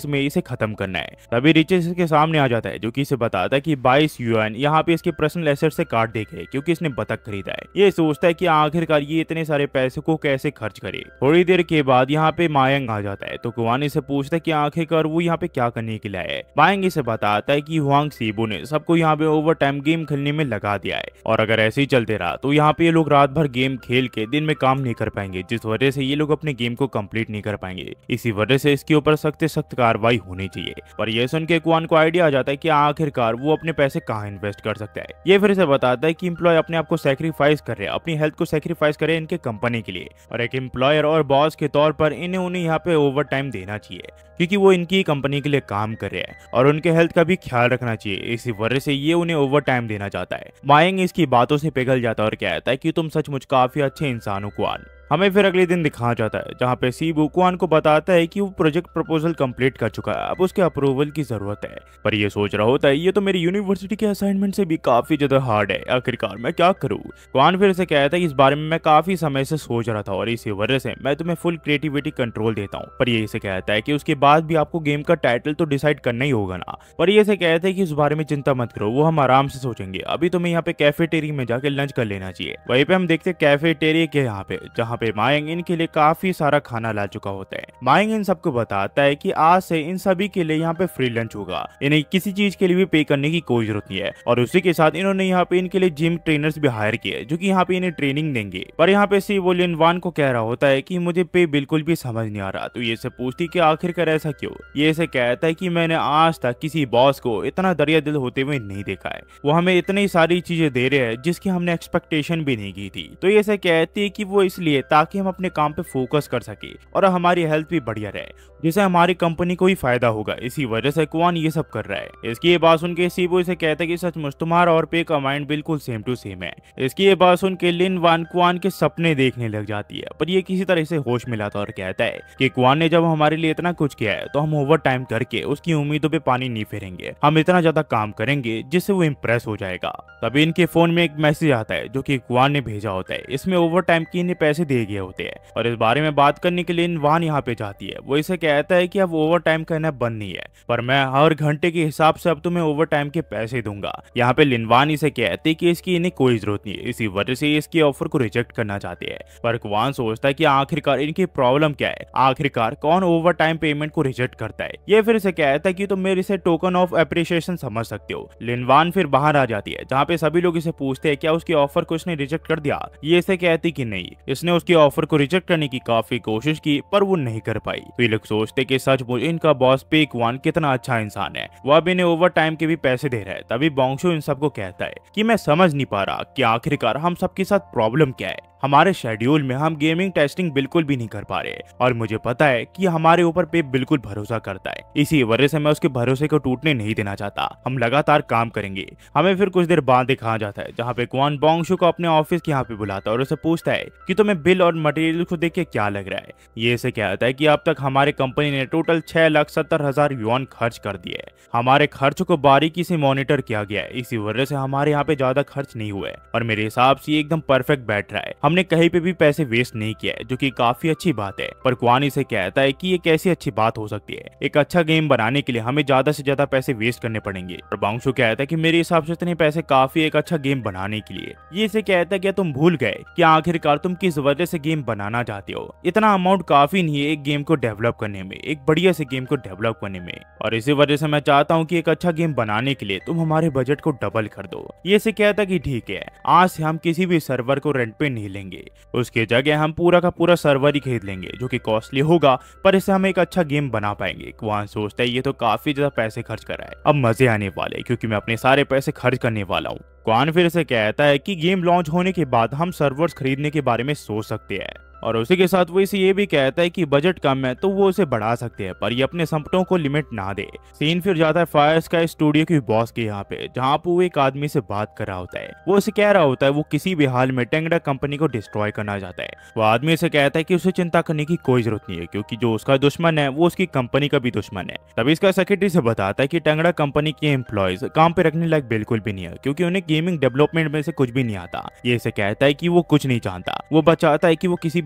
खत्म करना है। तभी रिचेस इसके सामने आ जाता है जो कि इसे बताता है कि 22 युआन यहाँ पे इसके पर्सनल एसेट से काट देखे क्योंकि इसने बतख खरीदा है। ये सोचता है कि आखिरकार ये इतने सारे पैसे को कैसे खर्च करे। थोड़ी देर के बाद यहाँ पे मायंग आ जाता है तो कुआन इसे पूछता है कि आखिरकार वो यहाँ पे क्या करने के लिए है। मायंग इसे बताता है कि हुआंग सीबू ने सबको यहाँ पे ओवर टाइम गेम खेलने में लगा दिया है और अगर ऐसे ही चलते रहा तो यहाँ पे ये लोग रात भर गेम खेल के दिन में काम नहीं कर पाएंगे, जिस वजह से ये लोग अपने गेम को कंप्लीट नहीं कर पाएंगे। इसी वजह से इसके ऊपर सख्त सख्त कार्रवाई होनी चाहिए। पर यह सुन के कुआन को आइडिया आ जाता है कि आखिरकार वो अपने पैसे कहाँ इन्वेस्ट कर सकता है। ये फिर से बताता है कि एम्प्लॉय अपने आप को सेक्रीफाइस कर रहे हैं, अपनी हेल्थ को सेक्रीफाइस करे इनके कंपनी के लिए, और एक एम्प्लॉयर और बॉस के तौर पर इन्हें उन्हें यहाँ पे ओवर टाइम देना चाहिए क्योंकि वो इनकी कंपनी के लिए काम कर रहे हैं और उनके हेल्थ का भी ख्याल रखना चाहिए। इसी वजह से ये उन्हें ओवर टाइम देना चाहता है। मायंग इसकी बातों से पिघल जाता है और कहता है कि तुम सचमुच काफी अच्छे इंसान हो कुआन। हमें फिर अगले दिन दिखाया जाता है जहाँ पे सीबू कुआन को बताता है कि वो प्रोजेक्ट प्रपोजल कंप्लीट कर चुका है, अब उसके अप्रूवल की जरूरत है। पर ये सोच रहा होता है ये तो मेरी यूनिवर्सिटी के असाइनमेंट से भी काफी ज्यादा हार्ड है, आखिरकार मैं क्या करूँ। कुआन फिर से कहता है कि इस बारे में मैं काफी समय से सोच रहा था और इसी वजह से मैं तुम्हें फुल क्रिएटिविटी कंट्रोल देता हूँ। पर ये इसे कहता है कि उसके बाद भी आपको गेम का टाइटल तो डिसाइड करना ही होगा ना। पर ये इसे कहता है कि इस बारे में चिंता मत करो, वो हम आराम से सोचेंगे, अभी तुम्हें यहाँ पे कैफेटेरिया में जाकर लंच कर लेना चाहिए। वहीं पे हम देखते कैफेटेरिया के यहाँ पे जहाँ पे मायंग इनके लिए काफी सारा खाना ला चुका होता है। मायंग इन सबको बताता है कि आज से इन सभी के लिए यहाँ पे फ्री लंच होगा, इन्हें किसी चीज के लिए भी पे करने की कोई जरूरत नहीं है। और उसी के साथ इन्होंने यहाँ पे इनके लिए जिम ट्रेनर्स भी हायर किए जो कि यहाँ पे इन्हें ट्रेनिंग देंगे। पर यहाँ पे सी वो लिनवान को कह रहा होता है कि मुझे पे बिल्कुल भी समझ नहीं आ रहा। तो ये से पूछती कि आखिरकार ऐसा क्यों। ये इसे कहता है कि मैंने आज तक किसी बॉस को इतना दरिया दिल होते हुए नहीं देखा है, वो हमें इतनी सारी चीजें दे रहे हैं जिसकी हमने एक्सपेक्टेशन भी नहीं की थी। तो ये इसे कहती है कि वो इसलिए ताकि हम अपने काम पे फोकस कर सके और हमारी हेल्थ भी बढ़िया रहे, जिससे हमारी कंपनी को ही फायदा होगा। इसी वजह से कुआन ये सब कर रहा है। इसकी ये बात सुन के सीबो इसे कहता है कि सचमुच तुम्हारा और पे का माइंड बिल्कुल सेम टू सेम है। इसकी ये बात सुन के लिन वान कुआन के सपने देखने लग जाती है, पर ये किसी तरह से होश में लाता और कहता है कि कुआन ने जब हमारे लिए इतना कुछ किया है तो हम ओवर टाइम करके उसकी उम्मीदों पे पानी नहीं फेरेंगे, हम इतना ज्यादा काम करेंगे जिससे वो इम्प्रेस हो जाएगा। तभी इनके फोन में एक मैसेज आता है जो कि कुआन ने भेजा होता है। इसमें ओवर टाइम के इन्हें पैसे दिए गए होते हैं और इस बारे में बात करने के लिए लिनवान यहाँ पे जाती है। वो इसे कहता है कि अब ओवर टाइम करना बंद नहीं है, पर मैं हर घंटे के हिसाब से अब तुम्हें ओवर टाइम के पैसे दूंगा। यहाँ पे लिनवान इसे कहते हैं कि इसकी इन्हें कोई जरूरत नहीं है, इसी वजह से इसके ऑफर को रिजेक्ट करना चाहते हैं। पर कुआन सोचता है कि आखिरकार इनकी प्रॉब्लम क्या है, आखिरकार कौन ओवर टाइम पेमेंट को रिजेक्ट करता है। ये फिर इसे कहता है कि तुम मेरे से टोकन ऑफ एप्रिसिएशन समझ सकते हो। लिनवान फिर बाहर आ जाती है जहाँ पे सभी लोग इसे पूछते हैं क्या उसके ऑफर को इसने रिजेक्ट कर दिया। ये इसे कहती कि नहीं, इसने उसके ऑफर को रिजेक्ट करने की काफी कोशिश की पर वो नहीं कर पाई। तो ये लोग सोचते कि सचमुच इनका बॉस पे कुआन कितना अच्छा इंसान है, वो अब इन्हें ओवर टाइम के भी पैसे दे रहा है। तभी बोंगशू इन सबको कहता है कि मैं समझ नहीं पा रहा कि आखिरकार हम सबके साथ प्रॉब्लम क्या है। हमारे शेड्यूल में हम गेमिंग टेस्टिंग बिल्कुल भी नहीं कर पा रहे और मुझे पता है कि हमारे ऊपर पे बिल्कुल भरोसा करता है, इसी वजह से मैं उसके भरोसे को टूटने नहीं देना चाहता। हम लगातार काम करेंगे। हमें फिर कुछ देर बाद दिखाया जाता है जहाँ पे कुआन बोंगशू को अपने ऑफिस के यहाँ पे बुलाता है और उसे पूछता है कि तुम्हें बिल और मटेरियल को देख के क्या लग रहा है। ये इसे कहता है कि अब तक हमारे कंपनी ने टोटल 6,70,000 युआन खर्च कर दिए। हमारे खर्च को बारीकी से मॉनिटर किया गया है, इसी वजह से हमारे यहाँ पे ज्यादा खर्च नहीं हुए और मेरे हिसाब से एकदम परफेक्ट बैठ रहा है। हमने कहीं पे भी पैसे वेस्ट नहीं किया है, जो कि काफी अच्छी बात है। पर कुआन इसे कहता है कि ये कैसी अच्छी बात हो सकती है, एक अच्छा गेम बनाने के लिए हमें ज्यादा से ज्यादा पैसे वेस्ट करने पड़ेंगे। और बोंगशू कहता है कि मेरे हिसाब से इतने पैसे काफी एक अच्छा गेम बनाने के लिए। ये इसे कहता है कि तुम भूल गए कि आखिरकार तुम किस वजह से गेम बनाना चाहते हो। इतना अमाउंट काफी नहीं है एक गेम को डेवलप करने में, एक बढ़िया से गेम को डेवलप करने में, और इसी वजह से मैं चाहता हूँ कि एक अच्छा गेम बनाने के लिए तुम हमारे बजट को डबल कर दो। ये इसे कहता है कि ठीक है, आज से हम किसी भी सर्वर को रेंट पे नहीं लेंगे, उसके जगह हम पूरा का पूरा सर्वर ही खरीद लेंगे, जो कि कॉस्टली होगा पर इससे हम एक अच्छा गेम बना पाएंगे। कुआन सोचता है ये तो काफी ज्यादा पैसे खर्च कर रहा है, अब मजे आने वाले क्योंकि मैं अपने सारे पैसे खर्च करने वाला हूँ। कुआन फिर से कहता है कि गेम लॉन्च होने के बाद हम सर्वर्स खरीदने के बारे में सोच सकते हैं और उसी के साथ वो इसे ये भी कहता है कि बजट कम है तो वो उसे बढ़ा सकते हैं, पर ये अपने सपनों को लिमिट ना दे। सीन फिर जाता है फायर स्काई स्टूडियो की बॉस के यहाँ पे, जहाँ पे वो एक आदमी से बात कर रहा होता है। वो उसे कह रहा होता है वो किसी भी हाल में टेंगड़ा कंपनी को डिस्ट्रॉय करना चाहता है। वो आदमी से कहता है कि उसे चिंता करने की कोई जरूरत नहीं है क्योंकि जो उसका दुश्मन है वो उसकी कंपनी का भी दुश्मन है। तभी इसका सेक्रेटरी से बताता है कि टेंगड़ा कंपनी के एम्प्लॉयज काम पे रखने लायक बिल्कुल भी नहीं है क्योंकि उन्हें गेमिंग डेवलपमेंट में से कुछ भी नहीं आता। ये इसे कहता है कि वो कुछ नहीं जानता, वो बचाता है कि वो किसी भी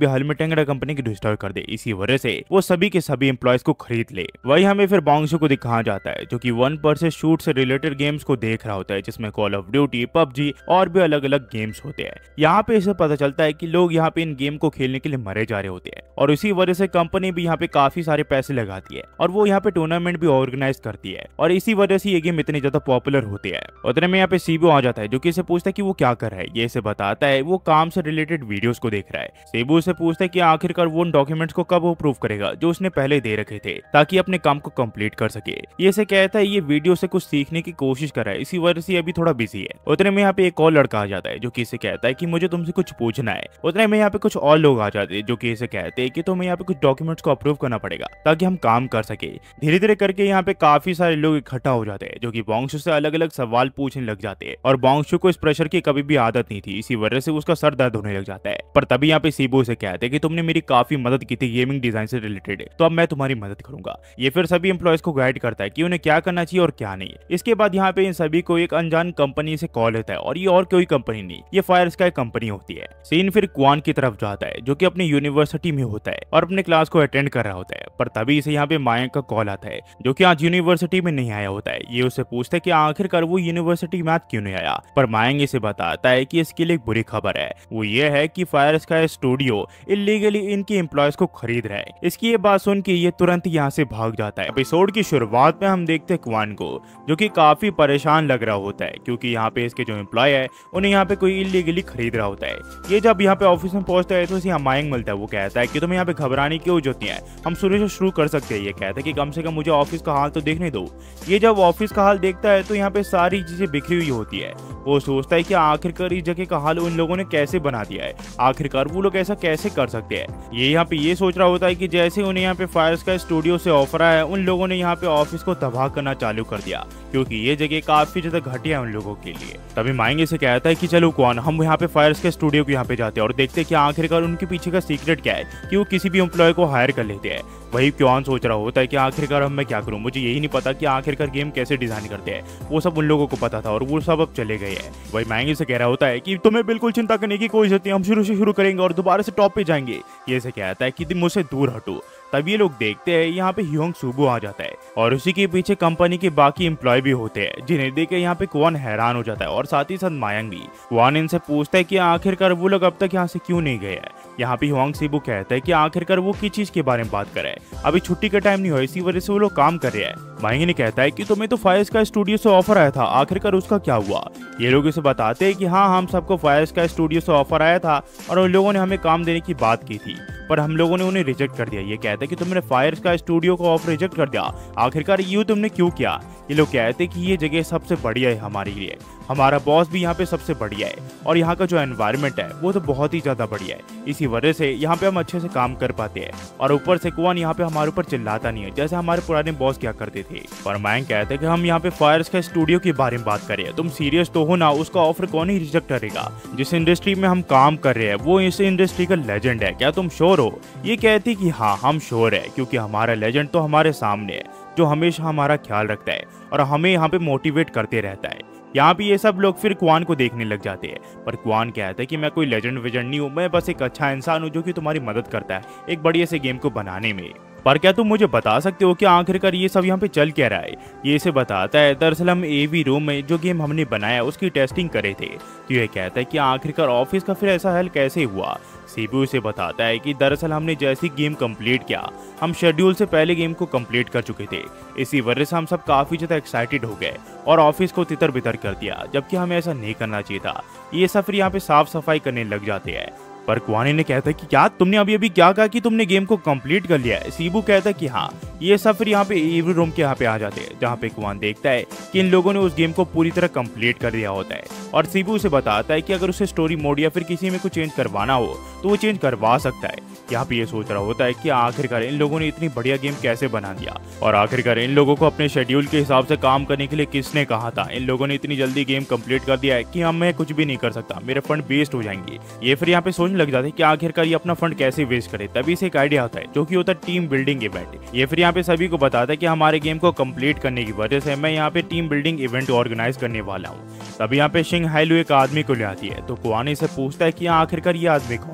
भी हाल में टेंगड़ा कंपनी की डिस्ट्रॉय कर दे। इसी वजह से वो सभी के सभी एम्प्लॉयज को खरीद ले। वही हमें फिर बॉन्गशू को दिखाया जाता है जो कि 1% शूट से रिलेटेड गेम्स को देख रहा होता है, जिसमें कॉल ऑफ ड्यूटी, पबजी और भी अलग अलग गेम्स होते हैं। यहाँ पे इसे पता चलता है कि लोग यहाँ पे इन गेम को खेलने के लिए मरे जा रहे होते हैं और इसी वजह से कंपनी भी यहाँ पे काफी सारे पैसे लगाती है और वो यहाँ पे टूर्नामेंट भी ऑर्गेनाइज करती है और इसी वजह से ये गेम इतनी ज्यादा पॉपुलर होती है। उतने में यहाँ पे सीबू आ जाता है जो कि इसे पूछता है कि वो क्या कर रहा है। ये इसे बताता है वो काम से रिलेटेड वीडियोस को देख रहा है। सीबू से पूछता है कि आखिरकार वो उन डॉक्यूमेंट्स को कब अप्रूव करेगा जो उसने पहले दे रखे थे ताकि अपने काम को कंप्लीट कर सके। ये इसे कहता है ये वीडियो से कुछ सीखने की कोशिश कर रहा है, इसी वजह से अभी थोड़ा बिजी है। उतने में यहाँ पे एक और लड़का आ जाता है जो कि इसे कहता है कि मुझे तुमसे कुछ पूछना है। उतने में यहाँ पे कुछ और लोग आ जाते हैं जो कि इसे कहते हैं कि तुम्हें यहाँ पे कुछ डॉक्यूमेंट्स को अप्रूव करना पड़ेगा ताकि हम काम कर सके। धीरे धीरे करके यहाँ पे काफी सारे लोग इकट्ठा हो जाते हैं जो कि बॉन्गशू से अलग अलग सवाल पूछने लग जाते हैं और बॉन्गशू को इस प्रेशर की कभी भी आदत नहीं थी, इसी वजह से उसका सर दर्द होने लग जाता है। पर तभी यहाँ पे सीबू से कहते हैं कि तुमने मेरी काफी मदद की थी गेमिंग डिजाइन से रिलेटेड, तो अब मैं तुम्हारी मदद करूंगा। ये फिर सभी एम्प्लॉयज को गाइड करता है कि उन्हें क्या करना चाहिए और क्या नहीं। इसके बाद यहाँ पे इन सभी को एक अनजान कंपनी से कॉल होता है और ये और कोई कंपनी नहीं, ये फायर स्काई कंपनी होती है। सीन फिर क्वान की तरफ जाता है जो कि अपनी यूनिवर्सिटी में होता है और अपने क्लास को अटेंड कर रहा होता है। पर तभी इसे यहाँ पे मायंक का कॉल आता है जो कि आज यूनिवर्सिटी में नहीं आया होता है। ये उससे पूछता है कि आखिरकार वो यूनिवर्सिटी में आज क्यों नहीं आया। पर मायंक इसे बताता है कि इसके लिए एक बुरी खबर है, वो ये है कि फायर स्काई स्टूडियो इलीगली इनके एम्प्लॉयज को खरीद रहा है। इसकी ये बात सुन के ये तुरंत यहाँ से भाग जाता है। एपिसोड की शुरुआत में हम देखते हैं क्वान को जो कि काफी परेशान लग रहा होता है क्योंकि यहाँ पे इसके जो एम्प्लॉय है उन्हें यहाँ पे कोई इलीगली खरीद रहा होता है। ये जब यहाँ पे ऑफिस में पहुंचता है तो इसे मायंक मिलता है। वो कहता है कि तुम्हें यहाँ पे घबराने की जरूरत नहीं है, हम शुरू से शुरू कर सकते हैं। ये कहता है कि कम से कम मुझे ऑफिस का हाल तो देखने दो। ये जब ऑफिस का हाल देखता है तो यहाँ पे सारी चीजें बिखरी हुई होती है। वो सोचता है कि आखिरकार इस जगह का हाल उन लोगों ने कैसे बना दिया है, आखिरकार वो लोग ऐसा कैसे कर सकते हैं। ये यहाँ पे ये सोच रहा होता है कि जैसे उन्हें यहाँ पे फायर स्काई स्टूडियो से ऑफर आया, उन लोगों ने यहाँ पे ऑफिस को तबाह करना चालू कर दिया क्योंकि ये जगह काफी ज्यादा घटिया है उन लोगों के लिए। तभी मायंक से कहता है कि चलो क्वान, हम यहाँ पे फायर स्काई स्टूडियो के यहाँ पे जाते हैं और देखते हैं कि आखिरकार उनके पीछे का सीक्रेट क्या है कि वो किसी भी एम्प्लॉय को हायर कर लेते हैं। वही क्वान सोच रहा होता है कि आखिरकार अब मैं क्या करूं, मुझे यही नहीं पता कि आखिरकार गेम कैसे डिजाइन करते हैं। वो सब उन लोगों को पता था और वो सब अब चले गए हैं। वही मायंक से कह रहा होता है कि तुम्हें बिल्कुल चिंता करने की कोई जरूरत नहीं, हम शुरू से शुरू करेंगे और दोबारा से टॉप पे जाएंगे। ये से कहता है कि मुझसे दूर हटो। तब ये लोग देखते हैं यहाँ पे ह्योंग सुबो आ जाता है और उसी के पीछे कंपनी के बाकी एम्प्लॉय भी होते हैं जिन्हें देख के यहाँ पे क्वान हैरान हो जाता है और साथ ही साथ मायंक भी। क्वान इनसे पूछता है कि आखिरकार वो लोग अब तक यहाँ से क्यों नहीं गए हैं। यहाँ पे ह्योंग सुबो कहता है कि आखिरकार वो किस चीज के बारे में बात कर रहे हैं, अभी छुट्टी का टाइम नहीं हुआ, इसी वजह से वो लोग काम कर रहे हैं। मायंक ने कहता है कि तुम्हें तो फायर स्काई स्टूडियो से ऑफर आया था, आखिरकार उसका क्या हुआ। ये लोग इसे बताते हैं कि हाँ, हम सबको फायर स्काई स्टूडियो से ऑफर आया था और उन लोगों ने हमें काम देने की बात की थी पर हम लोगों ने उन्हें रिजेक्ट कर दिया। ये कहते हैं कि तुमने फायर स्काई स्टूडियो को ऑफर रिजेक्ट कर दिया, आखिरकार ये तुमने क्यों किया। ये लोग कहते हैं कि ये जगह सबसे बढ़िया है हमारे लिए, हमारा बॉस भी यहाँ पे सबसे बढ़िया है और यहाँ का जो एनवायरनमेंट है वो तो बहुत ही ज्यादा बढ़िया है, इसी वजह से यहाँ पे हम अच्छे से काम कर पाते हैं और ऊपर से क्वान यहाँ पे हमारे ऊपर चिल्लाता नहीं है जैसे हमारे पुराने बॉस क्या करते थे। और मायंक कहते हैं कि हम यहाँ पे फायर स्काई स्टूडियो के बारे में बात करें, तुम सीरियस तो हो ना, उसका ऑफर कौन ही रिजेक्ट करेगा। जिस इंडस्ट्री में हम काम कर रहे हैं वो इस इंडस्ट्री का लेजेंड है, क्या तुम श्योर हो। ये कहती कि हाँ, हम श्योर है क्योंकि हमारा लेजेंड तो हमारे सामने है जो हमेशा हमारा ख्याल रखता है और हमें यहाँ पे मोटिवेट करते रहता है। यहाँ पे ये सब लोग फिर क्वान को देखने लग जाते हैं पर क्वान कहता है कि मैं कोई लेजेंड वेजेंड नहीं हूँ, मैं बस एक अच्छा इंसान हूँ जो कि तुम्हारी मदद करता है एक बढ़िया से गेम को बनाने में। पर क्या तुम मुझे बता सकते हो कि आखिरकार ये सब यहाँ पे चल क्या रहा है। ये इसे बताता है दरअसल हम एवी रूम में जो गेम हमने बनाया उसकी टेस्टिंग करे थे। तो ये कहता है कि आखिरकार ऑफिस का फिर ऐसा हल कैसे हुआ। सीबू इसे बताता है कि दरअसल हमने जैसी गेम कंप्लीट किया, हम शेड्यूल से पहले गेम को कंप्लीट कर चुके थे, इसी वजह से हम सब काफी ज्यादा एक्साइटेड हो गए और ऑफिस को तितर बितर कर दिया, जबकि हमें ऐसा नहीं करना चाहिए था। ये सब फिर यहाँ पे साफ सफाई करने लग जाते हैं। पर क्वानी ने कहता है कि क्या तुमने अभी क्या कहा कि तुमने गेम को कंप्लीट कर लिया है। सीबू कहता है कि हाँ। ये सब फिर यहाँ पे एवी रूम के यहाँ पे आ जाते हैं जहाँ पे क्वान देखता है कि इन लोगों ने उस गेम को पूरी तरह कंप्लीट कर दिया होता है और सीबू उसे बताता है कि अगर उसे स्टोरी मोड या फिर किसी में कुछ चेंज करवाना हो तो वो चेंज करवा सकता है। यहाँ पे ये सोच रहा होता है कि आखिरकार इन लोगों ने इतनी बढ़िया गेम कैसे बना दिया और आखिरकार इन लोगों को अपने शेड्यूल के हिसाब से काम करने के लिए किसने कहा था। इन लोगों ने इतनी जल्दी गेम कंप्लीट कर दिया है कि अब मैं कुछ भी नहीं कर सकता, मेरे फंड वेस्ट हो जाएंगे। ये फिर यहाँ पे सोचने लग जाते हैं कि आखिरकार ये अपना फंड कैसे वेस्ट करे। तभी से एक आइडिया आता है जो कि होता है टीम बिल्डिंग इवेंट। ये फिर यहाँ पे सभी को बताता है कि हमारे गेम को कंप्लीट करने की वजह से मैं यहाँ पे टीम बिल्डिंग इवेंट ऑर्गेनाइज करने वाला हूँ। तभी यहाँ पे शिंग हाइलू एक आदमी को ले आती है तो क्वानी से पूछता है कि आखिरकार ये आदमी कौन है।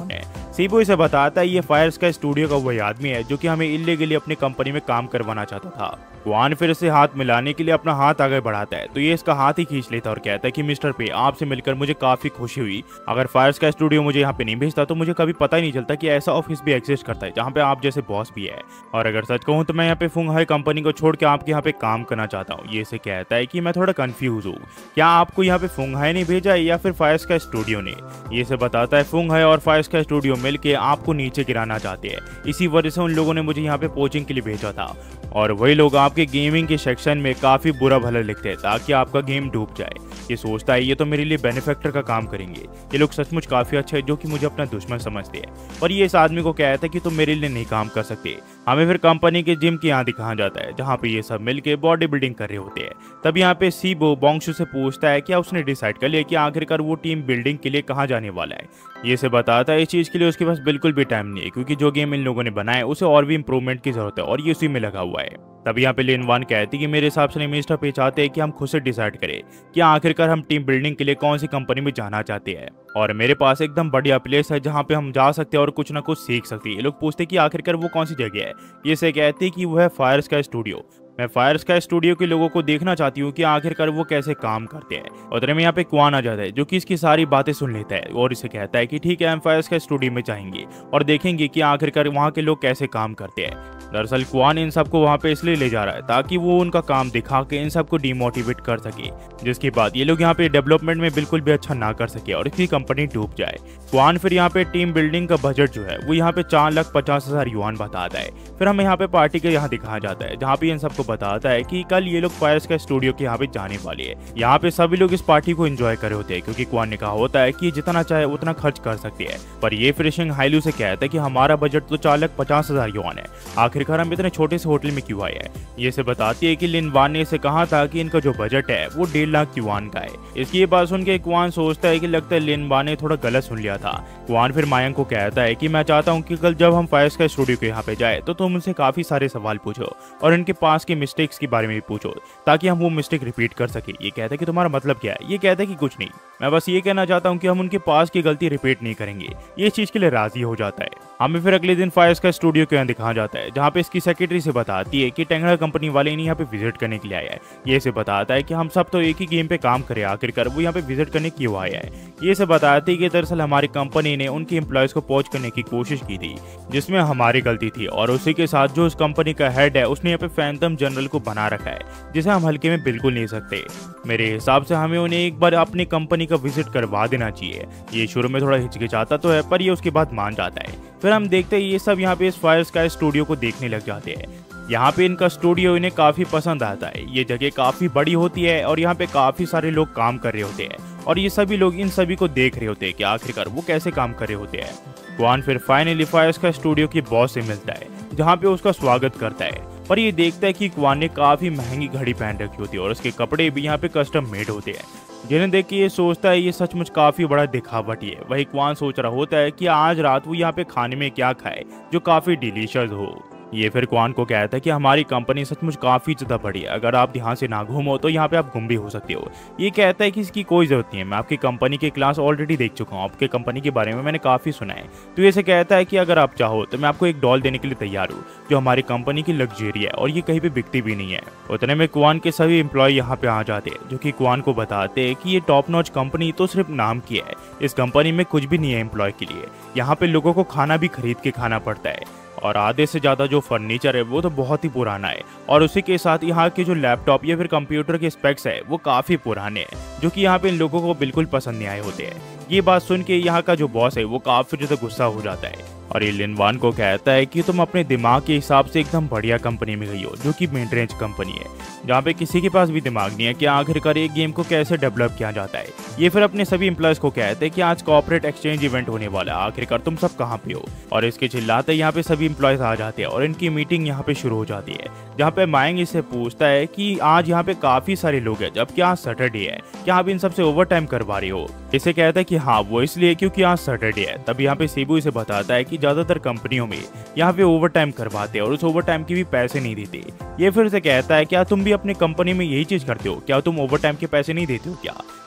सीबू इसे बताता है ये फायर स्काई स्टूडियो का वही आदमी है जो कि हमें इल्लीगली अपनी कंपनी में काम करवाना चाहता था। क्वान फिर से हाथ मिलाने के लिए अपना हाथ आगे बढ़ाता है तो ये इसका हाथ ही खींच लेता है और कहता है कि मिस्टर पे, आपसे मिलकर मुझे काफी खुशी हुई। अगर फायर स्काई स्टूडियो मुझे यहाँ पे नहीं भेजता तो मुझे कभी पता ही नहीं चलता कि ऐसा ऑफिस भी एग्जिस्ट करता है जहाँ पे आप जैसे बॉस भी है। और अगर सच कहूँ तो मैं यहाँ पे फुंग हाई कंपनी को छोड़ के आपके यहाँ पे काम करना चाहता हूँ। ये इसे कहता है कि मैं थोड़ा कंफ्यूज हूँ, क्या आपको यहाँ पे फुंग हाई ने भेजा है या फिर फायर स्काई स्टूडियो ने? ये इसे बताता है फुंग हाई और फायर स्काई स्टूडियो मिलके आपको नीचे गिराना चाहते हैं, इसी वजह से उन लोगों ने मुझे यहाँ पे कोचिंग के लिए भेजा था। और वही लोग आपके गेमिंग के सेक्शन में काफी बुरा भला लिखते हैं ताकि आपका गेम डूब जाए। ये सोचता है ये तो मेरे लिए बेनिफैक्टर का काम करेंगे, ये लोग सचमुच काफी अच्छे हैं जो कि मुझे अपना दुश्मन समझते हैं। पर ये इस आदमी को कहता है कि तुम मेरे लिए नहीं काम कर सकते। हमें फिर कंपनी के जिम के यहाँ दिखाया जाता है जहाँ पे ये सब मिलके बॉडी बिल्डिंग कर रहे होते हैं। तब यहाँ पे सीबो बोंगशू से पूछता है क्या उसने डिसाइड कर लिया कि आखिरकार वो टीम बिल्डिंग के लिए कहाँ जाने वाला है। ये से बताता है इस चीज के लिए उसके पास बिल्कुल भी टाइम नहीं है क्योंकि जो गेम इन लोगों ने बनाया उसे और भी इंप्रूवमेंट की जरूरत है और ये उसी में लगा हुआ है। तब यहाँ पे लिन वान कहती कि मेरे हिसाब से मिस्टर पे चाहते हैं कि हम खुद से डिसाइड करें कि आखिरकार हम टीम बिल्डिंग के लिए कौन सी कंपनी में जाना चाहते हैं। और मेरे पास एकदम बढ़िया प्लेस है जहाँ पे हम जा सकते हैं और कुछ ना कुछ सीख सकते हैं। ये लोग पूछते कि आखिरकार वो कौन सी जगह है। ये से कहते कि वो है फायर स्काई स्टूडियो। मैं फायर स्काई स्टूडियो के लोगों को देखना चाहती हूँ कि आखिरकार वो कैसे काम करते हैं। उतने में यहाँ पे क्वान आ जाता है जो कि इसकी सारी बातें सुन लेता है और इसे कहता है कि ठीक है हम फायर स्काई स्टूडियो में जाएंगे और देखेंगे कि आखिरकार वहाँ के लोग कैसे काम करते हैं। दरअसल क्वान इन सबको वहाँ पे इसलिए ले जा रहा है ताकि वो उनका काम दिखा के इन सबको डिमोटिवेट कर सके, जिसके बाद ये लोग यहाँ पे डेवलपमेंट में बिल्कुल भी अच्छा ना कर सके और इसकी कंपनी डूब जाए। क्वान फिर यहाँ पे टीम बिल्डिंग का बजट जो है वो यहाँ पे 4,50,000 युआन बताता है। फिर हमें यहाँ पे पार्टी के यहाँ दिखाया जाता है जहाँ पे इन सबको बताता है कि कल ये लोग फायर स्काई स्टूडियो के यहाँ पे जाने वाले हैं। यहाँ पे सभी लोग इस पार्टी को एंजॉय कर रहे होते हैं क्योंकि क्वान ने कहा होता है कि जितना चाहे उतना खर्च कर सकते हैं। पर ये फिर शिंग हाइलू से कहता है कि हमारा बजट तो 4,50,000 युआन है, आखिरकार हम इतने छोटे से होटल में क्यों आए हैं। ये से बताती है कि लिन वान ने इसे कहा था कि इनका जो बजट है वो 1.5 लाख युआन का है। इसकी ये बात सुन के क्वान सोचता है कि लगता है लिन वान ने थोड़ा गलत सुन लिया था। क्वान फिर मायंग को कहता है कि मैं चाहता हूँ कि कल जब हम फायर स्काई स्टूडियो के यहाँ पे जाए तो तुम उनसे काफी सारे सवाल पूछो और इनके पास की मिस्टेक्स के बारे में भी पूछो ताकि हम वो मिस्टेक रिपीट कर सके। ये कहता है कि तुम्हारा मतलब क्या है। ये कहता है कि कुछ नहीं, मैं बस ये कहना चाहता हूँ कि हम उनके पास की गलती रिपीट नहीं करेंगे। ये इस चीज के लिए राजी हो जाता है। हमें फिर अगले दिन फायर स्काई स्टूडियो के यहाँ दिखाया जाता है जहाँ पे इसकी सेक्रेटरी से बताती है कि टेंगड़ा कंपनी वाले इन्हें यहाँ पे विजिट करने के लिए आया है। ये से बताता है कि हम सब तो एक ही गेम पे काम करें, आखिरकार वो यहाँ पे विजिट करने क्यों आया है। ये से बताती है कि दरअसल हमारी कंपनी ने उनके एम्प्लॉयज को पहुंच करने की कोशिश की थी जिसमें हमारी गलती थी और उसी के साथ जो उस कंपनी का हेड है उसने यहाँ पे फैंटम जनरल को बना रखा है जिसे हम हल्के में बिल्कुल नहीं सकते। मेरे हिसाब से हमें उन्हें एक बार अपनी कंपनी का विजिट करवा देना चाहिए। ये शुरू में थोड़ा हिचकिचाता तो है पर ये उसके बाद मान जाता है। फिर हम देखते हैं ये सब यहाँ पे इस फायर स्काई स्टूडियो को देखने लग जाते हैं। यहाँ पे इनका स्टूडियो इन्हें काफी पसंद आता है। ये जगह काफी बड़ी होती है और यहाँ पे काफी सारे लोग काम कर रहे होते हैं और ये सभी लोग इन सभी को देख रहे होते हैं कि आखिरकार वो कैसे काम कर रहे होते हैं। क्वान फिर फाइनली फायर स्काई स्टूडियो की बॉस से मिलता है जहाँ पे उसका स्वागत करता है। पर ये देखता है कि क्वान ने काफी महंगी घड़ी पहन रखी होती है और उसके कपड़े भी यहाँ पे कस्टम मेड होते हैं, जिन्हें देख के ये सोचता है ये सचमुच काफी बड़ा दिखावटी है। वही क्वान सोच रहा होता है कि आज रात वो यहाँ पे खाने में क्या खाए जो काफी डिलीशियस हो। ये फिर क्वान को कहता है कि हमारी कंपनी सचमुच काफी ज्यादा बड़ी है, अगर आप ध्यान से ना घूमो तो यहाँ पे आप गुम भी हो सकते हो। ये कहता है कि इसकी कोई जरूरत नहीं है, मैं आपकी कंपनी के क्लास ऑलरेडी देख चुका हूँ, आपके कंपनी के बारे में मैंने काफी सुना है। तो ये से कहता है कि अगर आप चाहो तो मैं आपको एक डॉल देने के लिए तैयार हूँ जो हमारी कंपनी की लग्जरी है और ये कहीं पे बिकती भी नहीं है। उतने में क्वान के सभी एम्प्लॉय यहाँ पे आ जाते हैं जो कि क्वान को बताते हैं कि ये टॉप नॉच कंपनी तो सिर्फ नाम की है, इस कंपनी में कुछ भी नहीं है एम्प्लॉय के लिए। यहाँ पे लोगों को खाना भी खरीद के खाना पड़ता है और आधे से ज्यादा जो फर्नीचर है वो तो बहुत ही पुराना है और उसी के साथ यहाँ के जो लैपटॉप या फिर कंप्यूटर के स्पेक्स है वो काफी पुराने हैं जो कि यहाँ पे इन लोगों को बिल्कुल पसंद नहीं आए होते हैं। ये बात सुन के यहाँ का जो बॉस है वो काफी ज्यादा गुस्सा हो जाता है और ये लिन वान को कहता है कि तुम अपने दिमाग के हिसाब से एकदम बढ़िया कंपनी में गई हो जो कि मिड रेंज कंपनी है जहाँ पे किसी के पास भी दिमाग नहीं है कि आखिरकार एक गेम को कैसे डेवलप किया जाता है। ये फिर अपने सभी एम्प्लॉयज को कहते हैं कि आज कॉर्पोरेट एक्सचेंज इवेंट होने वाला है, आखिरकार तुम सब कहाँ पे हो। और इसके चिल्लाते यहाँ पे सभी एम्प्लॉयज आ जाते हैं और इनकी मीटिंग यहाँ पे शुरू हो जाती है जहाँ पे मायंग इससे पूछता है कि आज यहाँ पे काफी सारे लोग हैं जबकि आज सैटरडे है, क्या आप इन सबसे ओवर टाइम करवा रहे हो। इसे कहता है कि हाँ वो इसलिए क्योंकि आज सैटरडे है। तब यहाँ पे सीबू इसे बताता है कि ज्यादातर कंपनियों में यहाँ पे ओवर टाइम करवाते हैं और उस ओवर टाइम के भी पैसे नहीं देते। ये फिर से कहता है क्या तुम भी अपनी कंपनी में यही चीज करते हो, क्या तुम ओवर टाइम के पैसे नहीं देते हो क्या।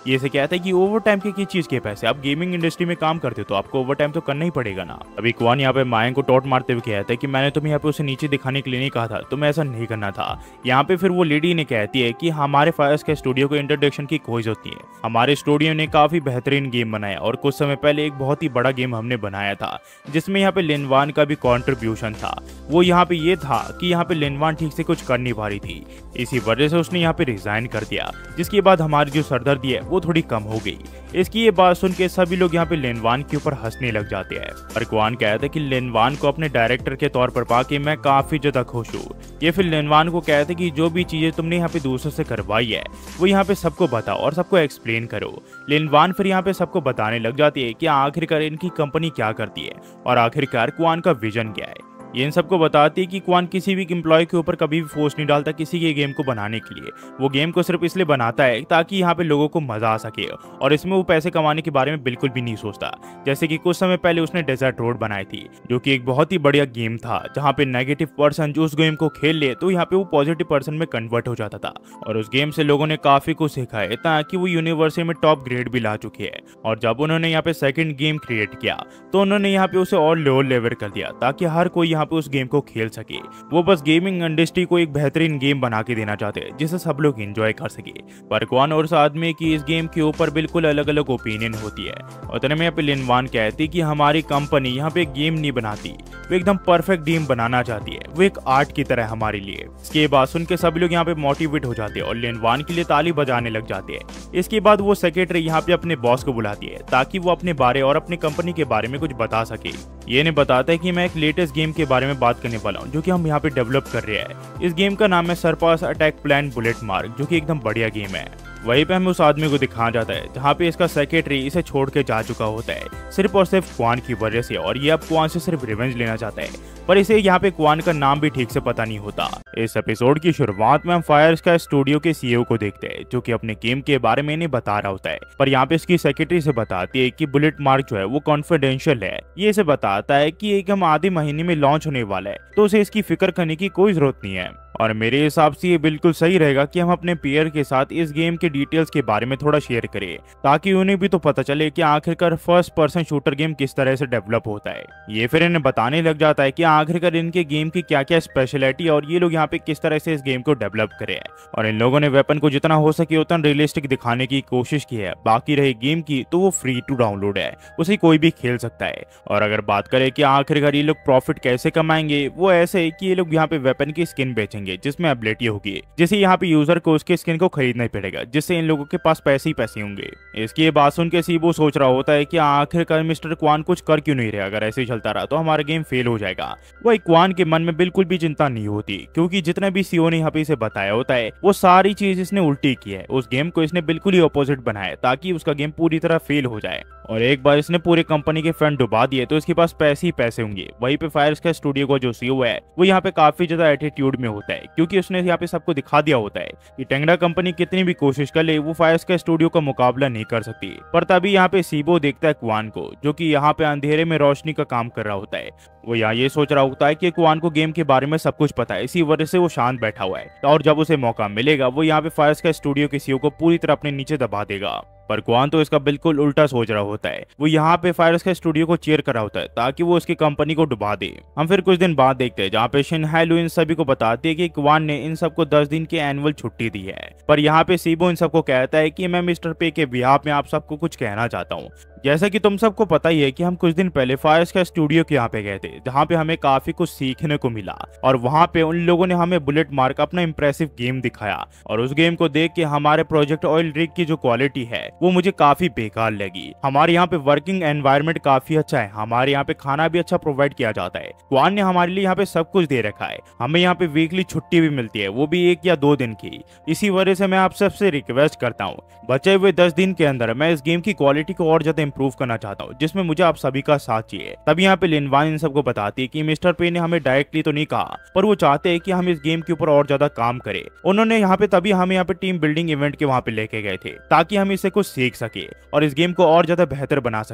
ये से कहता है कि ओवर टाइम के किस चीज के पैसे, आप गेमिंग इंडस्ट्री में काम करते हो तो आपको ओवर टाइम तो करना ही पड़ेगा ना। अभी क्वान यहाँ पे मायंग को टॉट मारते हुए कहता है कि मैंने तुम्हें यहाँ पे उसे नीचे दिखाने के लिए नहीं कहा था, तुम्हें ऐसा नहीं करना था। यहाँ पे फिर वो लेडी ने कहती है कि हमारे फायर स्काई स्टूडियो को इंट्रोडक्शन की कोई जरूरत नहीं है, हमारे स्टूडियो ने काफी बेहतरीन गेम बनाया और कुछ समय पहले एक बहुत ही बड़ा गेम हमने बनाया था जिसमें यहाँ पे लिन वान का भी कॉन्ट्रीब्यूशन था। वो यहाँ पे ये था कि यहाँ पे लिन वान ठीक से कुछ कर नहीं पा रही थी, इसी वजह से उसने यहाँ पे रिजाइन कर दिया, जिसके बाद हमारी जो सरदर्दी है वो थोड़ी कम हो गई। इसकी ये बात सुन के सभी लोग यहाँ पे लिन वान के ऊपर हंसने लग जाते हैं और क्वान कहता है कि लिन वान को अपने डायरेक्टर के तौर पर पाके मैं काफी ज्यादा खुश हूँ। ये फिर लिन वान को कहते हैं कि जो भी चीजें तुमने यहाँ पे दूसरों से करवाई है वो यहाँ पे सबको बताओ और सबको एक्सप्लेन करो। लिन वान फिर यहाँ पे सबको बताने लग जाती है कि आखिरकार इनकी कंपनी क्या करती है और आखिरकार क्वान का विजन क्या है। ये इन सबको बताती है कि क्वान किसी भी एम्प्लॉय के ऊपर कभी भी फोर्स नहीं डालता किसी के गेम को बनाने के लिए, वो गेम को सिर्फ इसलिए बनाता है ताकि यहाँ पे लोगों को मजा आ सके और इसमें वो पैसे कमाने के बारे में बिल्कुल भी नहीं सोचता। जैसे कि कुछ समय पहले उसने डेजर्ट रोड बनाई थी जो कि एक बहुत ही बढ़िया गेम था जहाँ पे नेगेटिव पर्सन जो उस गेम को खेल ले तो यहाँ पे वो पॉजिटिव पर्सन में कन्वर्ट हो जाता था और उस गेम से लोगों ने काफी कुछ सीखा है ताकि वो यूनिवर्सिटी में टॉप ग्रेड भी ला चुकी है। और जब उन्होंने यहाँ पे सेकंड गेम क्रिएट किया तो उन्होंने यहाँ पे उसे और लोअर लेवल कर दिया ताकि हर कोई यहाँ पे उस गेम को खेल सके। वो बस गेमिंग इंडस्ट्री को एक बेहतरीन गेम बना के देना चाहते हैं जिसे सब लोग एंजॉय कर सके। पर क्वान और उस आदमी की इस गेम के ऊपर बिल्कुल अलग अलग ओपिनियन होती है। उतने में यहाँ पे लिन वान कहती कि हमारी कंपनी यहाँ पे गेम नहीं बनाती, वो एकदम परफेक्ट गेम बनाना चाहती है, वो एक आर्ट की तरह हमारे लिए। इसके बाद सुन के सभी लोग यहाँ पे मोटिवेट हो जाते हैं और लिन वान के लिए ताली बजाने लग जाते हैं। इसके बाद वो सेक्रेटरी यहाँ पे अपने बॉस को बुलाती है ताकि वो अपने बारे और अपनी कंपनी के बारे में कुछ बता सके। ये ने बताता है कि मैं एक लेटेस्ट गेम के बारे में बात करने वाला हूँ जो कि हम यहाँ पे डेवलप कर रहे हैं। इस गेम का नाम है surpass attack plan Bullet Mark, जो कि एकदम बढ़िया गेम है। वहीं पे हमें उस आदमी को दिखाया जाता है जहाँ पे इसका सेक्रेटरी इसे छोड़ के जा चुका होता है सिर्फ और सिर्फ क्वान की वजह से, और ये अब क्वान से सिर्फ रिवेंज लेना चाहता है, पर इसे यहाँ पे क्वान का नाम भी ठीक से पता नहीं होता। इस एपिसोड की शुरुआत में हम फायर स्काई स्टूडियो के सीईओ को देखते हैं जो कि अपने गेम के बारे में नहीं बता रहा होता है, पर यहाँ पे इसकी सेक्रेटरी से बताती है कि बुलेट मार्क जो है वो कॉन्फिडेंशियल है। ये इसे बताता है कि एक हम आधे महीने में लॉन्च होने वाला है तो उसे इसकी फिक्र करने की कोई जरूरत नहीं है। और मेरे हिसाब से ये बिल्कुल सही रहेगा कि हम अपने पेयर के साथ इस गेम के डिटेल्स के बारे में थोड़ा शेयर करें ताकि उन्हें भी तो पता चले कि आखिरकार फर्स्ट पर्सन शूटर गेम किस तरह से डेवलप होता है। ये फिर इन्हें बताने लग जाता है कि आखिरकार इनके गेम की क्या क्या स्पेशलिटी और ये लोग यहाँ पे किस तरह से इस गेम को डेवलप करे हैं। और इन लोगों ने वेपन को जितना हो सके उतना रियलिस्टिक दिखाने की कोशिश की है। बाकी रही गेम की तो वो फ्री टू डाउनलोड है, उसे कोई भी खेल सकता है। और अगर बात करें कि आखिरकार ये लोग प्रॉफिट कैसे कमाएंगे, वो ऐसे कि ये लोग यहाँ पे वेपन की स्किन बेचेंगे जिसमें एबिलिटी होगी, जिसे यहाँ पे यूजर को उसके स्किन को खरीदना ही पड़ेगा, जिससे इन लोगों के पास पैसे ही पैसे होंगे। इसकी बात सुन के सीबो सोच रहा होता है कि आखिरकार मिस्टर क्वान कुछ कर क्यों नहीं रहे, अगर ऐसे ही चलता रहा तो हमारा गेम फेल हो जाएगा। वही क्वान के मन में बिल्कुल भी चिंता नहीं होती क्योंकि जितने भी सीईओ ने यहाँ पे इसे बताया होता है वो सारी चीज इसने उल्टी की है। उस गेम को इसने बिल्कुल ही ऑपोजिट बनाया ताकि उसका गेम पूरी तरह फेल हो जाए और एक बार इसने पूरे कंपनी के फंड डुबा दिए तो इसके पास पैसे ही पैसे होंगे। वहीं पे फायर स्काई स्टूडियो का जो सीईओ है वो यहाँ पे काफी ज्यादा एटीट्यूड में होता है क्योंकि उसने यहाँ पे सबको दिखा दिया होता है कि टेंगडा कंपनी कितनी भी कोशिश कर ले वो फायर स्काई स्टूडियो का मुकाबला नहीं कर सकती। पर तभी यहाँ पे सीबो देखता है क्वान को जो कि यहाँ पे अंधेरे में रोशनी का काम कर रहा होता है। वो यहाँ ये सोच रहा होता है कि क्वान को गेम के बारे में सब कुछ पता है, इसी वजह से वो शांत बैठा हुआ है और जब उसे मौका मिलेगा वो यहाँ पे फायर स्काई स्टूडियो के सीईओ को पूरी तरह अपने नीचे दबा देगा। पर क्वान तो इसका बिल्कुल उल्टा सोच रहा होता है। वो यहाँ पे फायर स्काई स्टूडियो को चीयर कर रहा होता है ताकि वो उसकी कंपनी को डुबा दे। हम फिर कुछ दिन बाद देखते हैं जहाँ पे शिन हैलू इन सभी को बताती है कि क्वान ने इन सबको 10 दिन की एनुअल छुट्टी दी है। पर यहाँ पे सीबो इन सबको कहता है कि मैं मिस्टर पे के बिहाफ में आप सबको कुछ कहना चाहता हूँ। जैसा कि तुम सबको पता ही है कि हम कुछ दिन पहले फायर स्काई स्टूडियो के यहाँ पे गए थे जहाँ पे हमें काफी कुछ सीखने को मिला और वहाँ पे उन लोगों ने हमें बुलेट मार्क अपना इंप्रेसिव गेम दिखाया और उस गेम को देख के हमारे प्रोजेक्ट ऑयल रिग की जो क्वालिटी है वो मुझे काफी बेकार लगी। हमारे यहाँ पे वर्किंग एनवायरनमेंट काफी अच्छा है, हमारे यहाँ पे खाना भी अच्छा प्रोवाइड किया जाता है, क्वान ने हमारे लिए यहाँ पे सब कुछ दे रखा है, हमें यहाँ पे वीकली छुट्टी भी मिलती है वो भी 1 या 2 दिन की। इसी वजह से मैं आप सबसे रिक्वेस्ट करता हूँ बचे हुए 10 दिन के अंदर मैं इस गेम की क्वालिटी को और ज्यादा इंप्रूव करना चाहता हूँ जिसमें मुझे आप सभी का साथ चाहिए। तब यहाँ पे लिन वान इन सबको बताती है कि मिस्टर पे ने हमें डायरेक्टली तो नहीं कहा पर वो चाहते हैं कि हम इस गेम के ऊपर और ज्यादा काम करें। उन्होंने यहाँ पे तभी हमें यहाँ पे टीम बिल्डिंग इवेंट के वहाँ पे लेके गए थे ताकि हम इससे कुछ सीख सके और इस गेम को और ज्यादा बेहतर बना सके।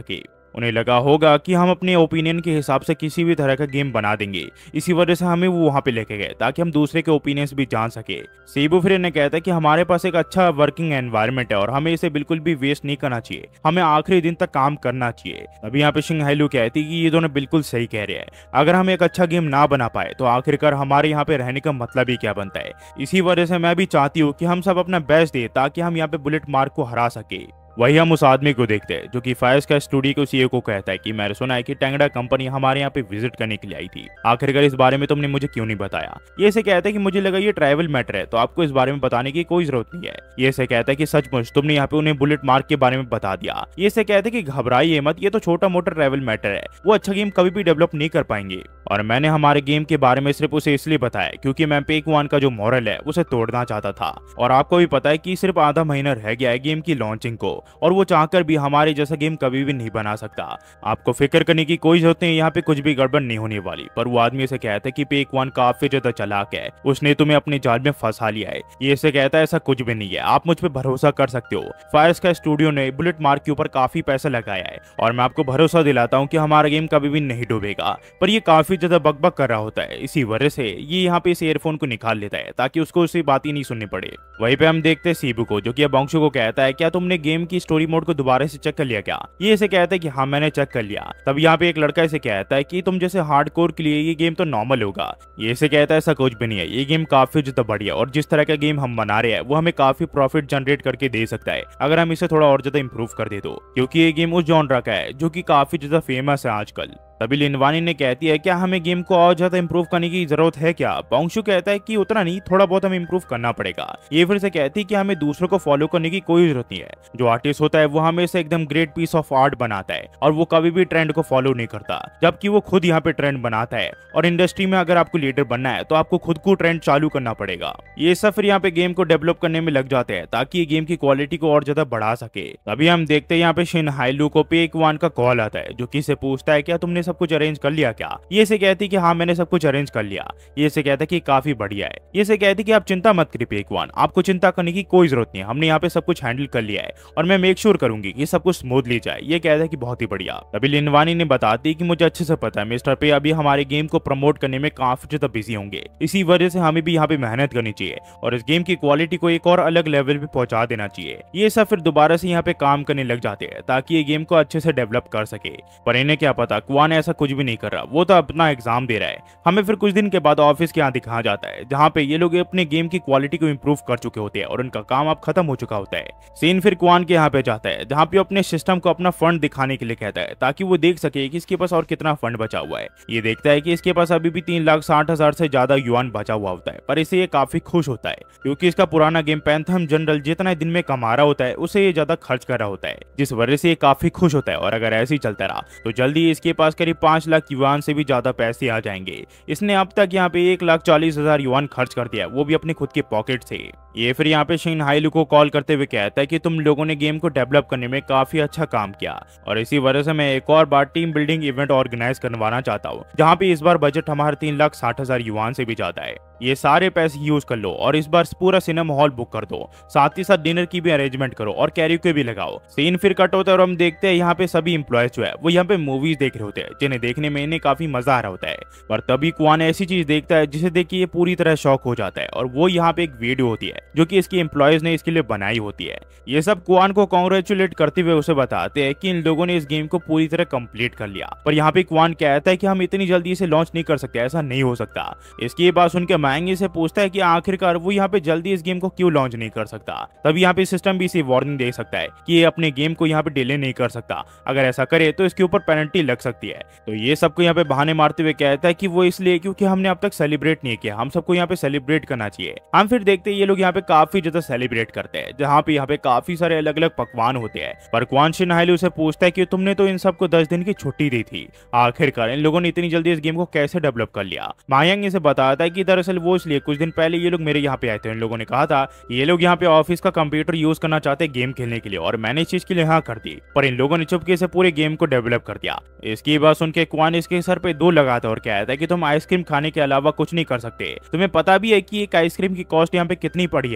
उन्हें लगा होगा कि हम अपने ओपिनियन के हिसाब से किसी भी तरह का गेम बना देंगे, इसी वजह से हमें वो वहाँ पे लेके गए ताकि हम दूसरे के ओपिनियंस भी जान सके। सेबू फिर इन्हें कहता है कि हमारे पास एक अच्छा वर्किंग एनवायरनमेंट है और हमें इसे बिल्कुल भी वेस्ट नहीं करना चाहिए, हमें आखिरी दिन तक काम करना चाहिए। अभी यहाँ पे शिंग हाइलू कहती कि ये दोनों बिल्कुल सही कह रहे हैं, अगर हम एक अच्छा गेम ना बना पाए तो आखिरकार हमारे यहाँ पे रहने का मतलब ही क्या बनता है। इसी वजह से मैं भी चाहती हूँ कि हम सब अपना बेस्ट दे ताकि हम यहाँ पे बुलेट मार्क को हरा सके। वही हम उस आदमी को देखते हैं जो कि फायर स्काई स्टूडियो के सीईओ को कहता है कि मैंने सुना है कि टेंगड़ा कंपनी हमारे यहाँ पे विजिट करने के लिए आई थी, आखिरकार इस बारे में तुमने मुझे क्यों नहीं बताया। ये इसे कहता है कि मुझे लगा ये ट्रैवल मैटर है तो आपको इस बारे में बताने की कोई जरूरत नहीं है। ये इसे कहता है कि सचमुच तुमने यहाँ पे उन्हें बुलेट मार्क के बारे में बता दिया। ये इसे कहता है कि घबराइए मत, ये तो छोटा मोटा ट्रैवल मैटर है, वो अच्छा गेम कभी भी डेवलप नहीं कर पाएंगे। और मैंने हमारे गेम के बारे में सिर्फ उसे इसलिए बताया क्योंकि मैं पेक वन का जो मॉरल है उसे तोड़ना चाहता था। और आपको भी पता है कि सिर्फ आधा महीना रह गया है गेम की लॉन्चिंग को और वो चाहकर भी हमारे जैसा गेम कभी भी नहीं बना सकता। आपको फिक्र करने की कोई जरूरत नहीं, यहाँ पे कुछ भी गड़बड़ नहीं होने वाली। पर वो आदमी से कहता है कि पेक वन काफी ज्यादा चालाक है, उसने तुम्हें अपने जाल में फंसा लिया है। ये इसे कहता है ऐसा कुछ भी नहीं है, आप मुझ पर भरोसा कर सकते हो। फायर स्काई स्टूडियो ने बुलेट मार्क के ऊपर काफी पैसा लगाया है और मैं आपको भरोसा दिलाता हूँ कि हमारा गेम कभी भी नहीं डूबेगा। पर ये काफी ज्यादा बकबक कर रहा होता है, इसी वजह से ये यहाँ पे इस ईयरफोन को निकाल लेता है ताकि उसको उसकी बात ही नहीं सुननी पड़े। वहीं पे हम देखते हैं सीबू को जो कि अब बॉन्शु को कहता है क्या तुमने गेम की स्टोरी मोड को दोबारा से चेक कर लिया क्या। ये इसे कहता है कि हाँ मैंने चेक कर लिया। तब यहाँ पे एक लड़का इसे कहता है कि तुम जैसे हार्डकोर के लिए ये गेम तो नॉर्मल होगा। ये इसे कहता है ऐसा कुछ भी नहीं है, ये गेम काफी ज्यादा बढ़िया और जिस तरह का गेम हम बना रहे हैं वो हमें काफी प्रॉफिट जनरेट करके दे सकता है अगर हम इसे थोड़ा और ज्यादा इंप्रूव कर दे तो, क्योंकि ये गेम उस जॉनरा का है जो कि काफी ज्यादा फेमस है आजकल। तभी लिनवानी ने कहती है क्या हमें गेम को और ज्यादा इंप्रूव करने की जरूरत है क्या। बॉन्शु कहता है कि उतना नहीं, थोड़ा बहुत हमें इंप्रूव करना पड़ेगा। ये फिर से कहती है कि हमें दूसरों को फॉलो करने की कोई जरूरत नहीं है, जो आर्टिस्ट होता है वो हमेशा एकदम ग्रेट पीस ऑफ आर्ट बनाता है और वो कभी भी ट्रेंड को फॉलो नहीं करता, जबकि वो खुद यहाँ पे ट्रेंड बनाता है। और इंडस्ट्री में अगर आपको लीडर बनना है तो आपको खुद को ट्रेंड चालू करना पड़ेगा। ये सब फिर यहाँ पे गेम को डेवलप करने में लग जाते हैं ताकि ये गेम की क्वालिटी को और ज्यादा बढ़ा सके। तभी हम देखते हैं यहाँ पे शिन हाइलू को पेक वन का कॉल आता है जो कि इसे पूछता है क्या तुमने सब कुछ अरेंज कर लिया क्या। ये इसे कहती कि हाँ मैंने सब कुछ अरेंज कर लिया। ये इसे कहता है कि काफी बढ़िया है। ये इसे कहती कि आप चिंता मत करिए पेक वन, आपको चिंता करने की कोई जरूरत नहीं है, हमने यहाँ पे सब कुछ हैंडल कर लिया है और मैं मेक श्योर करूंगी कि सब कुछ स्मूथली जाए। ये कहता है कि बहुत ही बढ़िया। तभी लिनवानी ने बताती कि मुझे अच्छे से पता है मिस्टर पे अभी हमारे गेम को प्रमोट करने में काफी ज्यादा बिजी होंगे, इसी वजह से हमें भी यहाँ पे मेहनत करनी चाहिए और इस गेम की क्वालिटी को एक और अलग लेवल पे पहुंचा देना चाहिए। ये सब फिर दोबारा से यहाँ पे काम करने लग जाते हैं ताकि ये गेम को अच्छे से डेवलप कर सके। पर इन्हें क्या पता क्वान ऐसा कुछ भी नहीं कर रहा, वो तो अपना एग्जाम दे रहा है। हमें फिर कुछ दिन के बाद ऑफिस के यहाँ दिखाया जाता है जहाँ पे ये लोग अपने गेम की क्वालिटी को इंप्रूव कर चुके होते हैं और उनका काम अब खत्म हो चुका होता है। सीन फिर क्वान के यहाँ पे जाता है जहाँ पे अपने सिस्टम को अपना फंड दिखाने के लिए कहता है ताकि वो देख सके कि इसके पास और कितना फंड बचा हुआ है। ये देखता है कि इसके पास अभी भी 3,60,000 से ज्यादा युआन बचा हुआ होता है, पर इसे ये काफी खुश होता है क्योंकि इसका पुराना गेम पैंथम जनरल जितना दिन में कमा रहा होता है उसे ये ज्यादा खर्च कर रहा होता है, जिस वजह से ये काफी खुश होता है। और अगर ऐसे ही चलता रहा तो जल्दी इसके पास करीब 5 लाख युआन से भी ज्यादा पैसे आ जाएंगे। इसने अब तक यहाँ पे 1,40,000 युआन खर्च कर दिया, वो भी अपनी खुद के पॉकेट से। ये फिर यहाँ पे शिन हाइलू को कॉल करते हुए कहता है कि तुम लोगों ने गेम को डेवलप करने में काफी अच्छा काम किया और इसी वजह से मैं एक और बार टीम बिल्डिंग इवेंट ऑर्गेनाइज करवाना चाहता हूँ जहाँ पे इस बार बजट हमारा 3,60,000 युआन से भी ज्यादा है। ये सारे पैसे यूज कर लो और इस बार पूरा सिनेमा हॉल बुक कर दो, साथ ही साथ डिनर की भी अरेंजमेंट करो और कैरियोके भी लगाओ। सीन फिर कट होता है और हम देखते हैं यहाँ पे सभी एम्प्लॉयज जो है वो यहाँ पे मूवीज देख रहे होते हैं जिन्हें देखने में इन्हें काफी मजा आ रहा होता है। पर तभी क्वान ऐसी चीज देखता है जिसे देख के ये पूरी तरह शॉक हो जाता है और वो यहाँ पे एक वीडियो होती है जो कि इसकी एम्प्लॉयज ने इसके लिए बनाई होती है। ये सब क्वान को कांग्रेचुलेट करते हुए उसे बताते हैं कि इन लोगों ने इस गेम को पूरी तरह कंप्लीट कर लिया। पर यहाँ पे क्वान कहता है कि हम इतनी जल्दी इसे लॉन्च नहीं कर सकते, ऐसा नहीं हो सकता। इसकी ये बात सुनकर मायंगी से पूछता है कि आखिरकार वो यहाँ पे जल्दी इस गेम को क्यों लॉन्च नहीं कर सकता। तभी यहाँ पे सिस्टम भी इसे वार्निंग दे सकता है कि ये अपने गेम को यहाँ पे डिले नहीं कर सकता, अगर ऐसा करे तो इसके ऊपर पेनल्टी लग सकती है। तो ये सबको यहाँ पे बहाने मारते हुए कहता है कि वो इसलिए क्योंकि हमने अब तक सेलिब्रेट नहीं किया, हम सबको यहाँ पे सेलिब्रेट करना चाहिए। हम फिर देखते हैं ये लोग यहाँ पे काफी ज्यादा सेलिब्रेट करते हैं जहाँ पे यहाँ पे काफी सारे अलग अलग पकवान होते हैं। पर क्वान शिन हाइलू से पूछता है कि तुमने तो इन सबको 10 दिन की छुट्टी दी थी, आखिरकार इन लोगों ने इतनी जल्दी इस गेम को कैसे डेवलप कर लिया। मायांग इसे बताता है कि दरअसल वो इसलिए कुछ दिन पहले ये लोग मेरे यहाँ पे आए थे, इन लोगों ने कहा था ये लोग यहाँ पे ऑफिस का कंप्यूटर यूज करना चाहते गेम खेलने के लिए और मैंने इस चीज के लिए हाँ कर दी, पर इन लोगों ने चुपके से पूरे गेम को डेवलप कर दिया। इसकी बात सुन के क्वान इसके सर पे 2 लगाता है और कहता है कि तुम आइसक्रीम खाने के अलावा कुछ नहीं कर सकते, तुम्हें पता भी है कि एक आइसक्रीम की कॉस्ट यहाँ पे कितनी पड़ी है।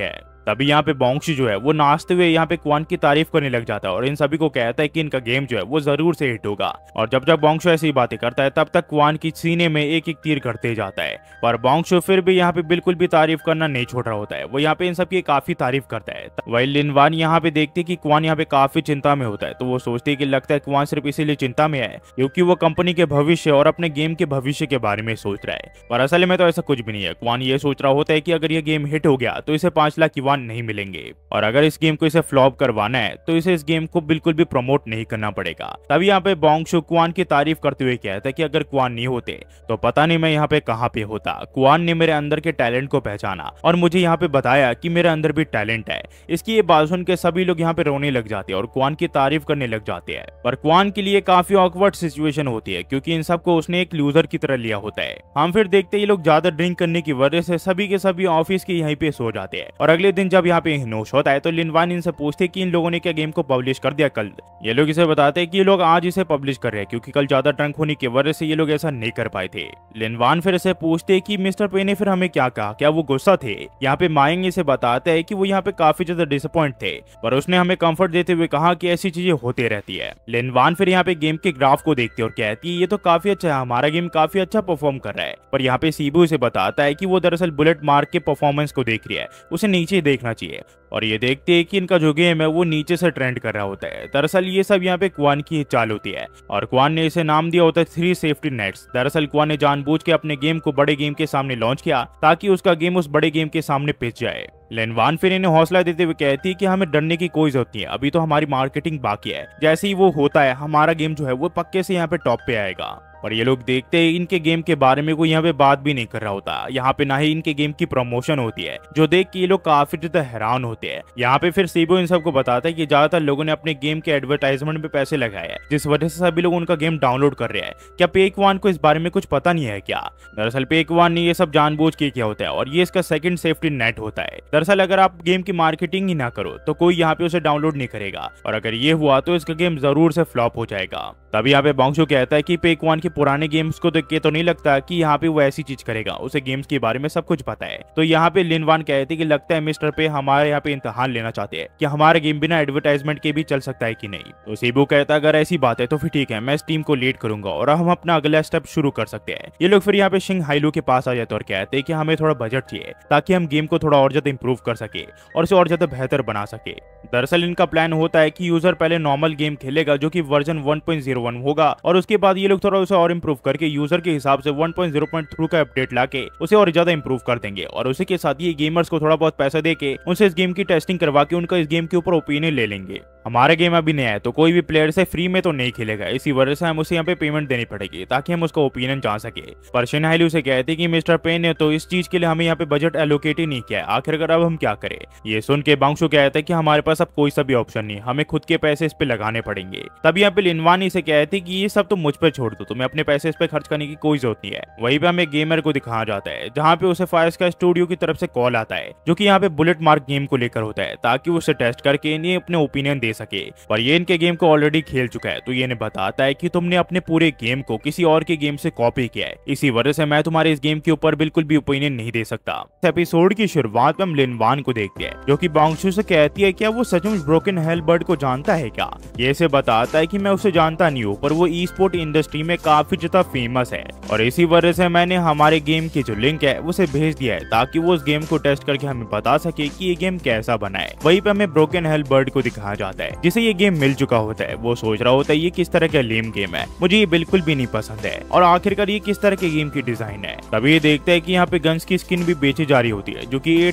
तभी यहाँ पे बॉन्गशू जो है वो नाचते हुए यहाँ पे क्वान की तारीफ करने लग जाता है और इन सभी को कहता है कि इनका गेम जो है वो जरूर से हिट होगा। और जब जब बॉन्गशू ऐसी बातें करता है तब तक क्वान की सीने में एक एक तीर करते जाता है, पर बॉन्गशू फिर भी यहाँ पे बिल्कुल भी तारीफ करना नहीं छोड़ रहा होता है। वो यहाँ पे इन सबकी काफी तारीफ करता है। वही लिनवान यहाँ पे देखते कि क्वान यहाँ पे काफी चिंता में होता है, तो वो सोचते है कि लगता है क्वान सिर्फ इसीलिए चिंता में है क्योंकि वो कंपनी के भविष्य और अपने गेम के भविष्य के बारे में सोच रहा है, पर असल में तो ऐसा कुछ भी नहीं है। क्वान ये सोच रहा होता है कि अगर ये गेम हिट हो गया तो इसे 5 लाख युआन नहीं मिलेंगे, और अगर इस गेम को इसे फ्लॉप करवाना है तो इसे इस गेम को बिल्कुल भी प्रमोट नहीं करना पड़ेगा। तभी यहाँ पे बॉन्गशू क्वान की तारीफ करते हुए कहता है कि अगर क्वान नहीं होते तो पता नहीं मैं यहाँ पे कहाँ पे होता। क्वान ने मेरे अंदर के टैलेंट को पहचाना और मुझे यहाँ पे बताया कि मेरे अंदर भी टैलेंट है। इसकी ये बात सुन के सभी लोग यहाँ पे रोने लग जाते हैं और क्वान की तारीफ करने लग जाते हैं, पर क्वान के लिए काफी ऑकवर्ड सिचुएशन होती है क्योंकि इन सबको उसने एक लूजर की तरह लिया होता है। हम फिर देखते ये लोग ज्यादा ड्रिंक करने की वजह से सभी के सभी ऑफिस के यहीं पे सो जाते हैं, और अगले दिन जब यहाँ पे हिनोश होता है तो लिनवान इनसे पूछते कि इन लोगों ने क्या गेम को पब्लिश कर दिया कल। ये लोग इसे बताते हैं कि ये लोग आज इसे पब्लिश कर रहे हैं क्योंकि कल ज्यादा ड्रंक होने की वजह से ये लोग ऐसा नहीं कर पाए थे। लिनवान फिर इसे पूछते कि मिस्टर पे ने फिर हमें क्या कहा, क्या वो गुस्सा थे। यहाँ पे माइंग इसे बताता है कि वो यहाँ पे काफी ज्यादा डिसअपॉइंट थे, पर उसने हमें कंफर्ट देते हुए कहा कि ऐसी चीजें होती रहती है। लिनवान फिर यहाँ पे गेम के ग्राफ को देखते और कहती है ये तो काफी अच्छा है, हमारा गेम काफी अच्छा परफॉर्म कर रहा है। पर यहाँ पे सीबू इसे बताता है कि वो दरअसल बुलेट मार्क के परफॉर्मेंस को देख रही है, उसे नीचे देखना चाहिए, और ये देखते हैं कि इनका जो गेम है वो नीचे से ट्रेंड कर रहा होता है। दरअसल ये सब यहाँ पे क्वान की चाल होती है और क्वान ने इसे नाम दिया होता है 3 सेफ्टी नेट्स। दरअसल क्वान ने जानबूझ के अपने गेम को बड़े गेम के सामने लॉन्च किया ताकि उसका गेम उस बड़े गेम के सामने पिच जाए। लिनवान फिर इन्हें हौसला देते हुए कहती है कि हमें डरने की कोई जरूरत नहीं है, अभी तो हमारी मार्केटिंग बाकी है, जैसे ही वो होता है हमारा गेम जो है वो पक्के से यहाँ पे टॉप पे आएगा। पर ये लोग देखते हैं इनके गेम के बारे में कोई यहाँ पे बात भी नहीं कर रहा होता, यहाँ पे ना ही इनके गेम की प्रमोशन होती है, जो देख के ये लोग काफी ज्यादा हैरान होते हैं। यहाँ पे फिर सीबो इन सबको बताता है कि ज्यादातर लोगों ने अपने गेम के एडवर्टाइजमेंट पे पैसे लगाए हैं, जिस वजह से सभी लोग उनका गेम डाउनलोड कर रहे हैं। क्या पेकवान को इस बारे में कुछ पता नहीं है क्या? दरअसल पेकवान ने ये सब जानबूझ के किया होता है और ये इसका सेकंड सेफ्टी नेट होता है। दरअसल अगर आप गेम की मार्केटिंग ही ना करो तो कोई यहाँ पे उसे डाउनलोड नहीं करेगा, और अगर ये हुआ तो इसका गेम जरूर से फ्लॉप हो जाएगा। तभी यहाँ पे बॉन्गशू कहता है कि पेकवान के पुराने गेम्स को देख के तो नहीं लगता कि यहाँ पे वो ऐसी चीज करेगा, उसे गेम्स के बारे में सब कुछ पता है। तो यहाँ पे लिनवान कहते हैं कि लगता है मिस्टर पे हमारे यहाँ पे इम्तिहान लेना चाहते हैं कि हमारा गेम बिना एडवर्टाइजमेंट के भी चल सकता है कि नहीं। तो सीबू कहता है अगर ऐसी बात है तो फिर ठीक है, मैं इस टीम को लीड करूंगा और हम अपना अगला स्टेप शुरू कर सकते हैं। ये लोग फिर यहाँ पे शिंग हाइलू के पास आ जाते और कहते हैं कि हमें थोड़ा बजट चाहिए ताकि हम गेम को थोड़ा और ज्यादा इंप्रूव कर सके और इसे और ज्यादा बेहतर बना सके। दरअसल इनका प्लान होता है कि यूजर पहले नॉर्मल गेम खेलेगा जो कि वर्जन 1.01 होगा, और उसके बाद ये लोग थोड़ा उसे और इंप्रूव करके यूजर के हिसाब से 1.0.3 का अपडेट लाके उसे और ज्यादा इंप्रूव कर देंगे, और उसी के साथ ये गेमर्स को थोड़ा बहुत पैसा देके उनसे इस गेम की टेस्टिंग करवा के उनका इस गेम के ऊपर ओपिनियन ले लेंगे। हमारा गेम अभी नया है तो कोई भी प्लेयर से फ्री में तो नहीं खेलेगा, इसी वजह से हम उसे यहाँ पे पेमेंट देनी पड़ेगी ताकि हम उसका ओपिनियन जान सके। पर शिन हाइलू से कहते कि मिस्टर पेन ने तो इस चीज के लिए हमें यहाँ पे बजट एलोकेट ही नहीं किया है, आखिरकार अब हम क्या करें। ये सुन के बॉन्गशू कहता है कि हमारे पास अब कोई सा भी ऑप्शन नहीं, हमें खुद के पैसे इस पे लगाने पड़ेंगे। तब यहाँ पे लिनवानी से कहते कि ये सब तो मुझ पर छोड़ दो, तुम्हें अपने पैसे इस पे खर्च करने की कोई जरूरत नहीं है। वहीं पे हमें गेमर को दिखाया जाता है जहाँ पे उसे फायर स्काई स्टूडियो की तरफ से कॉल आता है जो कि यहाँ पे बुलेट मार्क गेम को लेकर होता है ताकि वो उसे टेस्ट करके इन्हें अपने ओपिनियन दे सके। पर ये इनके गेम को ऑलरेडी खेल चुका है, तो ये इन्हें बताता है कि तुमने अपने पूरे गेम को किसी और के गेम से कॉपी किया है, इसी वजह से मैं तुम्हारे इस गेम के ऊपर बिल्कुल भी ओपिनियन नहीं दे सकता। इस एपिसोड की शुरुआत में हम लिनवान को देखते हैं जो कि बॉन्गशू से कहती है क्या वो सचमुच ब्रोकन हेल बर्ड को जानता है क्या। ये इसे बताता है कि मैं उसे जानता नहीं हूँ, पर वो ई स्पोर्ट इंडस्ट्री में काफी ज्यादा फेमस है और इसी वजह से मैंने हमारे गेम की जो लिंक है उसे भेज दिया है ताकि वो उस गेम को टेस्ट करके हमें बता सके कि ये गेम कैसा बना है। वहीं पे हमें ब्रोकन हेल बर्ड को दिखाया जाता है जिसे ये गेम मिल चुका होता है। वो सोच रहा होता है ये किस तरह का लेम गेम है, मुझे ये बिल्कुल भी नहीं पसंद है, और आखिरकार ये किस तरह के गेम की डिजाइन है। तभी ये देखता है कि यहाँ पे गन्स की स्किन भी बेची जा रही होती है जो कि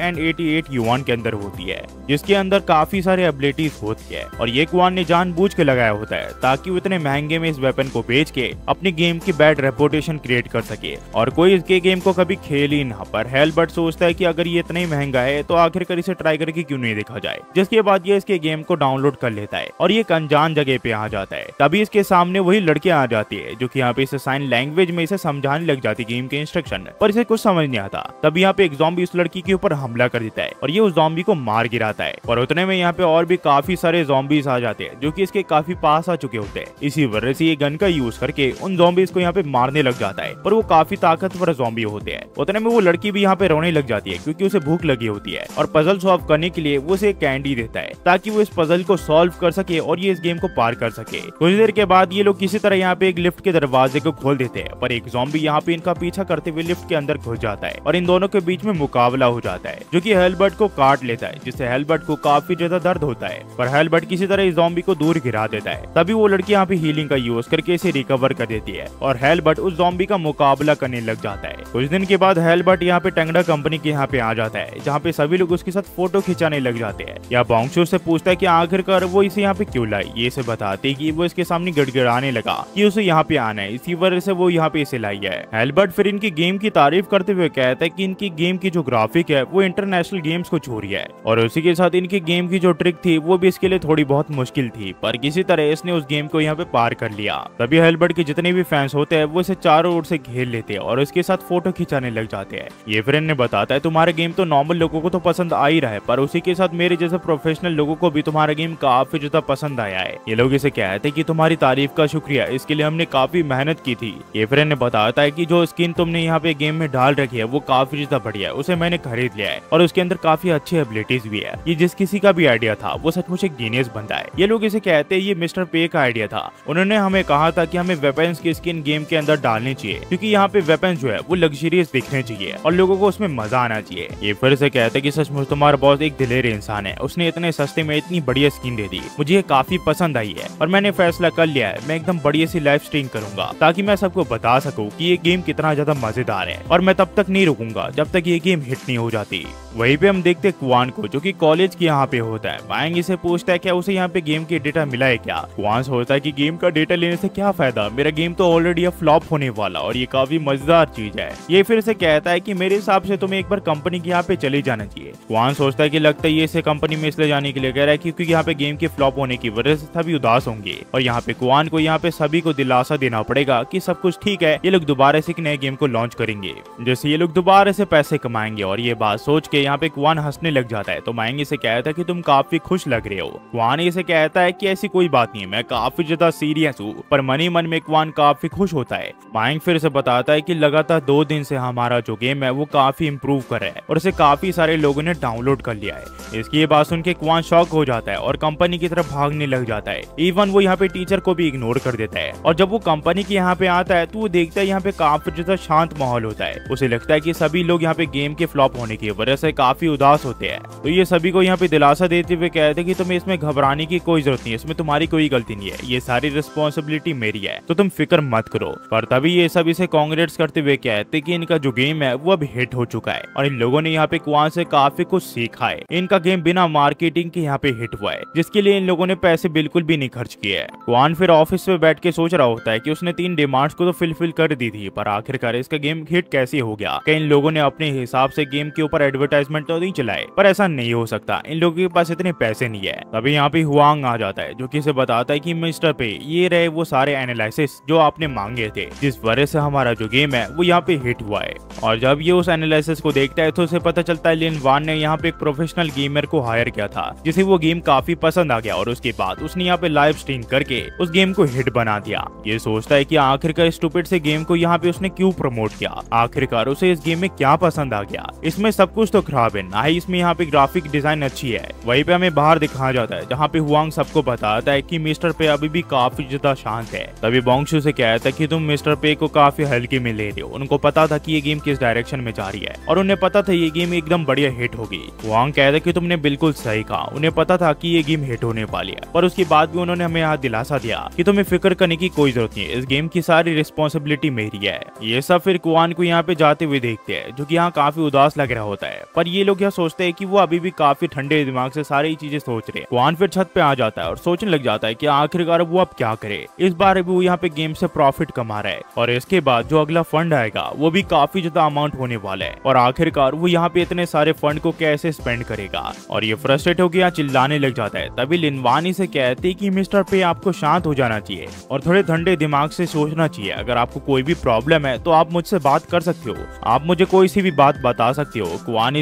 888 युआन के अंदर होती है, जिसके अंदर काफी सारे एबिलिटीज होती है, और ये क्वान ने जानबूझ के लगाया होता है ताकि वो इतने महंगे में इस वेपन को बेच के अपनी गेम की बैड रेपुटेशन क्रिएट कर सके और कोई इसके गेम को कभी खेल ही ना। पर हेलबर्ट सोचता है कि अगर ये इतना ही महंगा है तो आखिरकार इसे ट्राई करके क्यों नहीं देखा जाए, जिसके बाद ये इसके गेम को डाउनलोड कर लेता है और ये एक अनजान जगह पे आ जाता है। तभी इसके सामने वही लड़कियां आ जाती है जो कि यहाँ पे इसे साइन लैंग्वेज में इसे समझाने लग जाती है गेम के इंस्ट्रक्शन, पर इसे कुछ समझ नहीं आता। तब यहाँ पे एक ज़ॉम्बी उस लड़की के ऊपर हमला कर देता है और ये उस ज़ॉम्बी को मार गिराता है, पर उतने में यहाँ पे और भी काफी सारे ज़ॉम्बीज आ जाते हैं जो कि इसके काफी पास आ चुके होते हैं। इसी वजह से ये गन का यूज करके उन ज़ॉम्बीज को यहाँ पे मारने लग जाता है, पर वो काफी ताकतवर ज़ॉम्बी होते हैं। उतने में वो लड़की भी यहाँ पे रोने लग जाती है क्योंकि उसे भूख लगी होती है और पजल शो ऑफ करने के लिए वो उसे कैंडी देता है ताकि वो इस पजल को सॉल्व कर सके और ये इस गेम को पार कर सके। कुछ देर के बाद ये लोग किसी तरह यहाँ पे एक लिफ्ट के दरवाजे को खोल देते हैं, पर एक ज़ॉम्बी यहाँ पे इनका पीछा करते हुए लिफ्ट के अंदर घुस जाता है और इन दोनों के बीच में मुकाबला हो जाता है जो कि हेल्बर्ट को काट लेता है, जिससे हेल्बर्ट को काफी ज्यादा दर्द होता है। पर हेल्बर्ट किसी तरह इस ज़ॉम्बी को दूर गिरा देता है। तभी वो लड़की यहाँ पे हीलिंग का यूज करके इसे रिकवर कर देती है और हेल्बर्ट उस ज़ॉम्बी का मुकाबला करने लग जाता है। कुछ दिन के बाद हेल्बर्ट यहाँ पे टंगड़ा कंपनी के यहाँ पे आ जाता है, जहाँ पे सभी लोग उसके साथ फोटो खिंचाने लग जाते हैं। या बॉन्गशू से पूछता है कि आखिरकार वो इसे यहाँ पे क्यों लाई। ये इसे बताते हैं कि वो इसके सामने गड़गड़ाने लगा कि उसे यहाँ पे आना है, इसी वजह से वो यहाँ पे इसे लाई है। हेल्बर्ट फिर इनकी गेम की तारीफ करते हुए कहता है कि इनकी गेम की जो ग्राफिक है वो इंटरनेशनल गेम्स को छू रही है और उसी के साथ इनकी गेम की जो ट्रिक थी वो भी इसके लिए थोड़ी बहुत मुश्किल थी, पर किसी तरह इसने उस गेम को यहाँ पे पार कर लिया। तभी हेल्बर्ट के जितने भी फैंस होते हैं वो इसे चारों ओर से घेर लेते हैं और इसके साथ फोटो खिंचाने लग जाते हैं। ये फ्रेंड ने बताता है तुम्हारा गेम तो नॉर्मल लोगों को तो पसंद आ ही रहा है, पर उसी के साथ मेरे जैसे प्रोफेशनल लोगों को भी तुम्हारा गेम काफी ज्यादा पसंद आया है। ये लोग इसे कहते हैं कि तुम्हारी तारीफ का शुक्रिया, इसके लिए हमने काफी मेहनत की थी। ये फ्रेंड ने बताता है कि जो स्किन तुमने यहाँ पे गेम में डाल रखी है वो काफी ज्यादा बढ़िया है, उसे मैंने खरीद लिया है और उसके अंदर काफी अच्छी एबिलिटीज भी है। ये जिस किसी का भी आइडिया था वो सचमुच एक जीनियस बनता है। ये लोग इसे कहते हैं ये मिस्टर पे का आइडिया था। उन्होंने हमें कहा था कि हमें वेपन्स की स्किन गेम के अंदर डालनी चाहिए क्योंकि यहाँ पे वेपन जो है वो लग्जरियस दिखने चाहिए और लोगों को उसमें मजा आना चाहिए। ये फिर से कहते हैं कि सचमुच तुम्हारा बॉस एक दिलेर इंसान है, उसने इतने सस्ते में इतनी बढ़िया स्किन दे दी, मुझे ये काफी पसंद आई है और मैंने फैसला कर लिया है मैं एकदम बढ़िया सी लाइव स्ट्रीम करूंगा ताकि मैं सबको बता सकूं कि ये गेम कितना ज्यादा मजेदार है और मैं तब तक नहीं रुकूंगा जब तक ये गेम हिट नहीं हो जाती। वहीं पे हम देखते क्वान को जो कि कॉलेज के यहाँ पे होता है। वांग इसे पूछता है क्या उसे यहाँ पे गेम के डेटा मिला है क्या। क्वान सोचता है कि गेम का डेटा लेने से क्या फायदा, मेरा गेम तो ऑलरेडी फ्लॉप होने वाला और ये काफी मजेदार चीज है। ये फिर से कहता है कि मेरे हिसाब से तुम्हें एक बार कंपनी के यहाँ पे चले जाना चाहिए। क्वान सोचता है कि लगता है ये इसे कंपनी में इसलिए जाने के लिए कह रहा है क्योंकि यहाँ पे गेम के फ्लॉप होने की वजह से सभी उदास होंगे और यहाँ पे क्वान को यहाँ पे सभी को दिलासा देना पड़ेगा कि सब कुछ ठीक है, ये लोग दोबारा से एक नए गेम को लॉन्च करेंगे, जैसे ये लोग दोबारा से पैसे कमाएंगे। और ये बात सोच के यहाँ पे क्वान हंसने लग जाता है तो माइंग इसे कहता है कि तुम काफी खुश लग रहे हो। क्वान इसे कहता है कि ऐसी कोई बात नहीं है, मैं काफी ज्यादा सीरियस हूँ, पर मन ही मन में क्वान काफी खुश होता है। माइंग फिर से बताता है कि लगातार 2 दिन से हमारा जो गेम है वो काफी इम्प्रूव कर रहा है और इसे काफी सारे लोगों ने डाउनलोड कर लिया है। इसकी ये बात सुन के क्वान शॉक हो जाता है और कंपनी की तरफ भागने लग जाता है। इवन वो यहाँ पे टीचर को भी इग्नोर कर देता है और जब वो कंपनी के यहाँ पे आता है तो वो देखता है यहाँ पे काफी ज्यादा शांत माहौल होता है। उसे लगता है कि सभी लोग यहाँ पे गेम के फ्लॉप होने की वजह से काफी उदास होते हैं, तो ये सभी को यहाँ पे दिलासा देते हुए कहते हैं कि तुम्हें इसमें घबराने की कोई जरूरत नहीं है, इसमें तुम्हारी कोई गलती नहीं है, ये सारी रिस्पॉन्सिबिलिटी मेरी है, तो तुम फिक्र मत करो। पर तभी ये सब इसे कांग्रेट्स करते हुए कहते हैं कि इनका जो गेम है वो अब हिट हो चुका है और इन लोगों ने यहाँ पे क्वान से काफी कुछ सीखा है। इनका गेम बिना मार्केटिंग के यहाँ पे हिट हुआ है, जिसके लिए इन लोगों ने पैसे बिल्कुल भी नहीं खर्च किए है। क्वान फिर ऑफिस में बैठ के सोच रहा होता है कि उसने 3 डिमांड्स को तो फुलफिल कर दी थी, पर आखिरकार इसका गेम हिट कैसे हो गया। कई इन लोगों ने अपने हिसाब से गेम के ऊपर एडवर्टाइजमेंट तो नहीं चलाए, पर ऐसा नहीं हो सकता, इन लोगों के पास इतने पैसे नहीं है। तभी यहाँ पे हुआंग आ जाता है जो कि इसे बताता है कि मिस्टर पे ये रहे वो सारे एनालिसिस जो आपने मांगे थे, जिस वजह से हमारा जो गेम है वो यहाँ पे हिट हुआ है। और जब ये उस एनालिसिस को देखता है तो उसे पता चलता है लिन वान ने यहाँ पे एक प्रोफेशनल गेमर को हायर किया था जिसे वो गेम काफी पसंद आ गया और उसके बाद उसने यहाँ पे लाइव स्ट्रीम करके उस गेम को हिट बना दिया। ये सोचता है कि आखिरकार स्टूपिड से गेम को यहाँ पे उसने क्यों प्रमोट किया, आखिरकार उसे इस गेम में क्या पसंद आ गया। इसमें सब कुछ तो खराब है, ना ही इसमें यहाँ पे ग्राफिक डिजाइन अच्छी है। वहीं पे हमें बाहर दिखाया जाता है जहाँ पे हुआंग सबको बताता है कि मिस्टर पे अभी भी काफी ज्यादा शांत है। तभी बॉन्गशू से कहता है कि तुम मिस्टर पे को काफी हल्के में ले रहे हो। उनको पता था कि ये गेम किस डायरेक्शन में जा रही है और उन्हें पता था ये गेम एकदम बढ़िया हिट होगी। हुआंग कहता है कि तुमने बिल्कुल सही कहा, उन्हें पता था कि ये गेम हिट होने वाली है, पर उसके बाद भी उन्होंने हमें यहाँ दिलासा दिया कि तुम्हें फिक्र करने की कोई जरूरत नहीं है, इस गेम की सारी रिस्पॉन्सिबिलिटी मेरी है। ये सब फिर क्वान को यहाँ पे जाते हुए देखते हैं जो कि यहाँ काफी उदास लग रहा होता है, पर ये लोग यहाँ सोचते हैं कि वो अभी भी काफी ठंडे दिमाग से सारी चीजें सोच रहे हैं। क्वान फिर छत पे आ जाता है और सोचने लग जाता है कि आखिरकार वो अब क्या करे। इस बार भी वो यहाँ पे गेम से प्रॉफिट कमा रहा है और इसके बाद जो अगला फंड आएगा वो भी काफी ज्यादा अमाउंट होने वाला है और आखिरकार वो यहाँ पे इतने सारे फंड को कैसे स्पेंड करेगा। और ये फ्रस्ट्रेट होकर यहाँ चिल्लाने लग जाता है। तभी लिनवानी से कहती है कि मिस्टर पे आपको शांत हो जाना चाहिए और थोड़े ठंडे दिमाग से सोचना चाहिए। अगर आपको कोई भी प्रॉब्लम है तो आप मुझसे बात कर सकते हो, आप मुझे कोई सी भी बात बता सकते हो। क्वान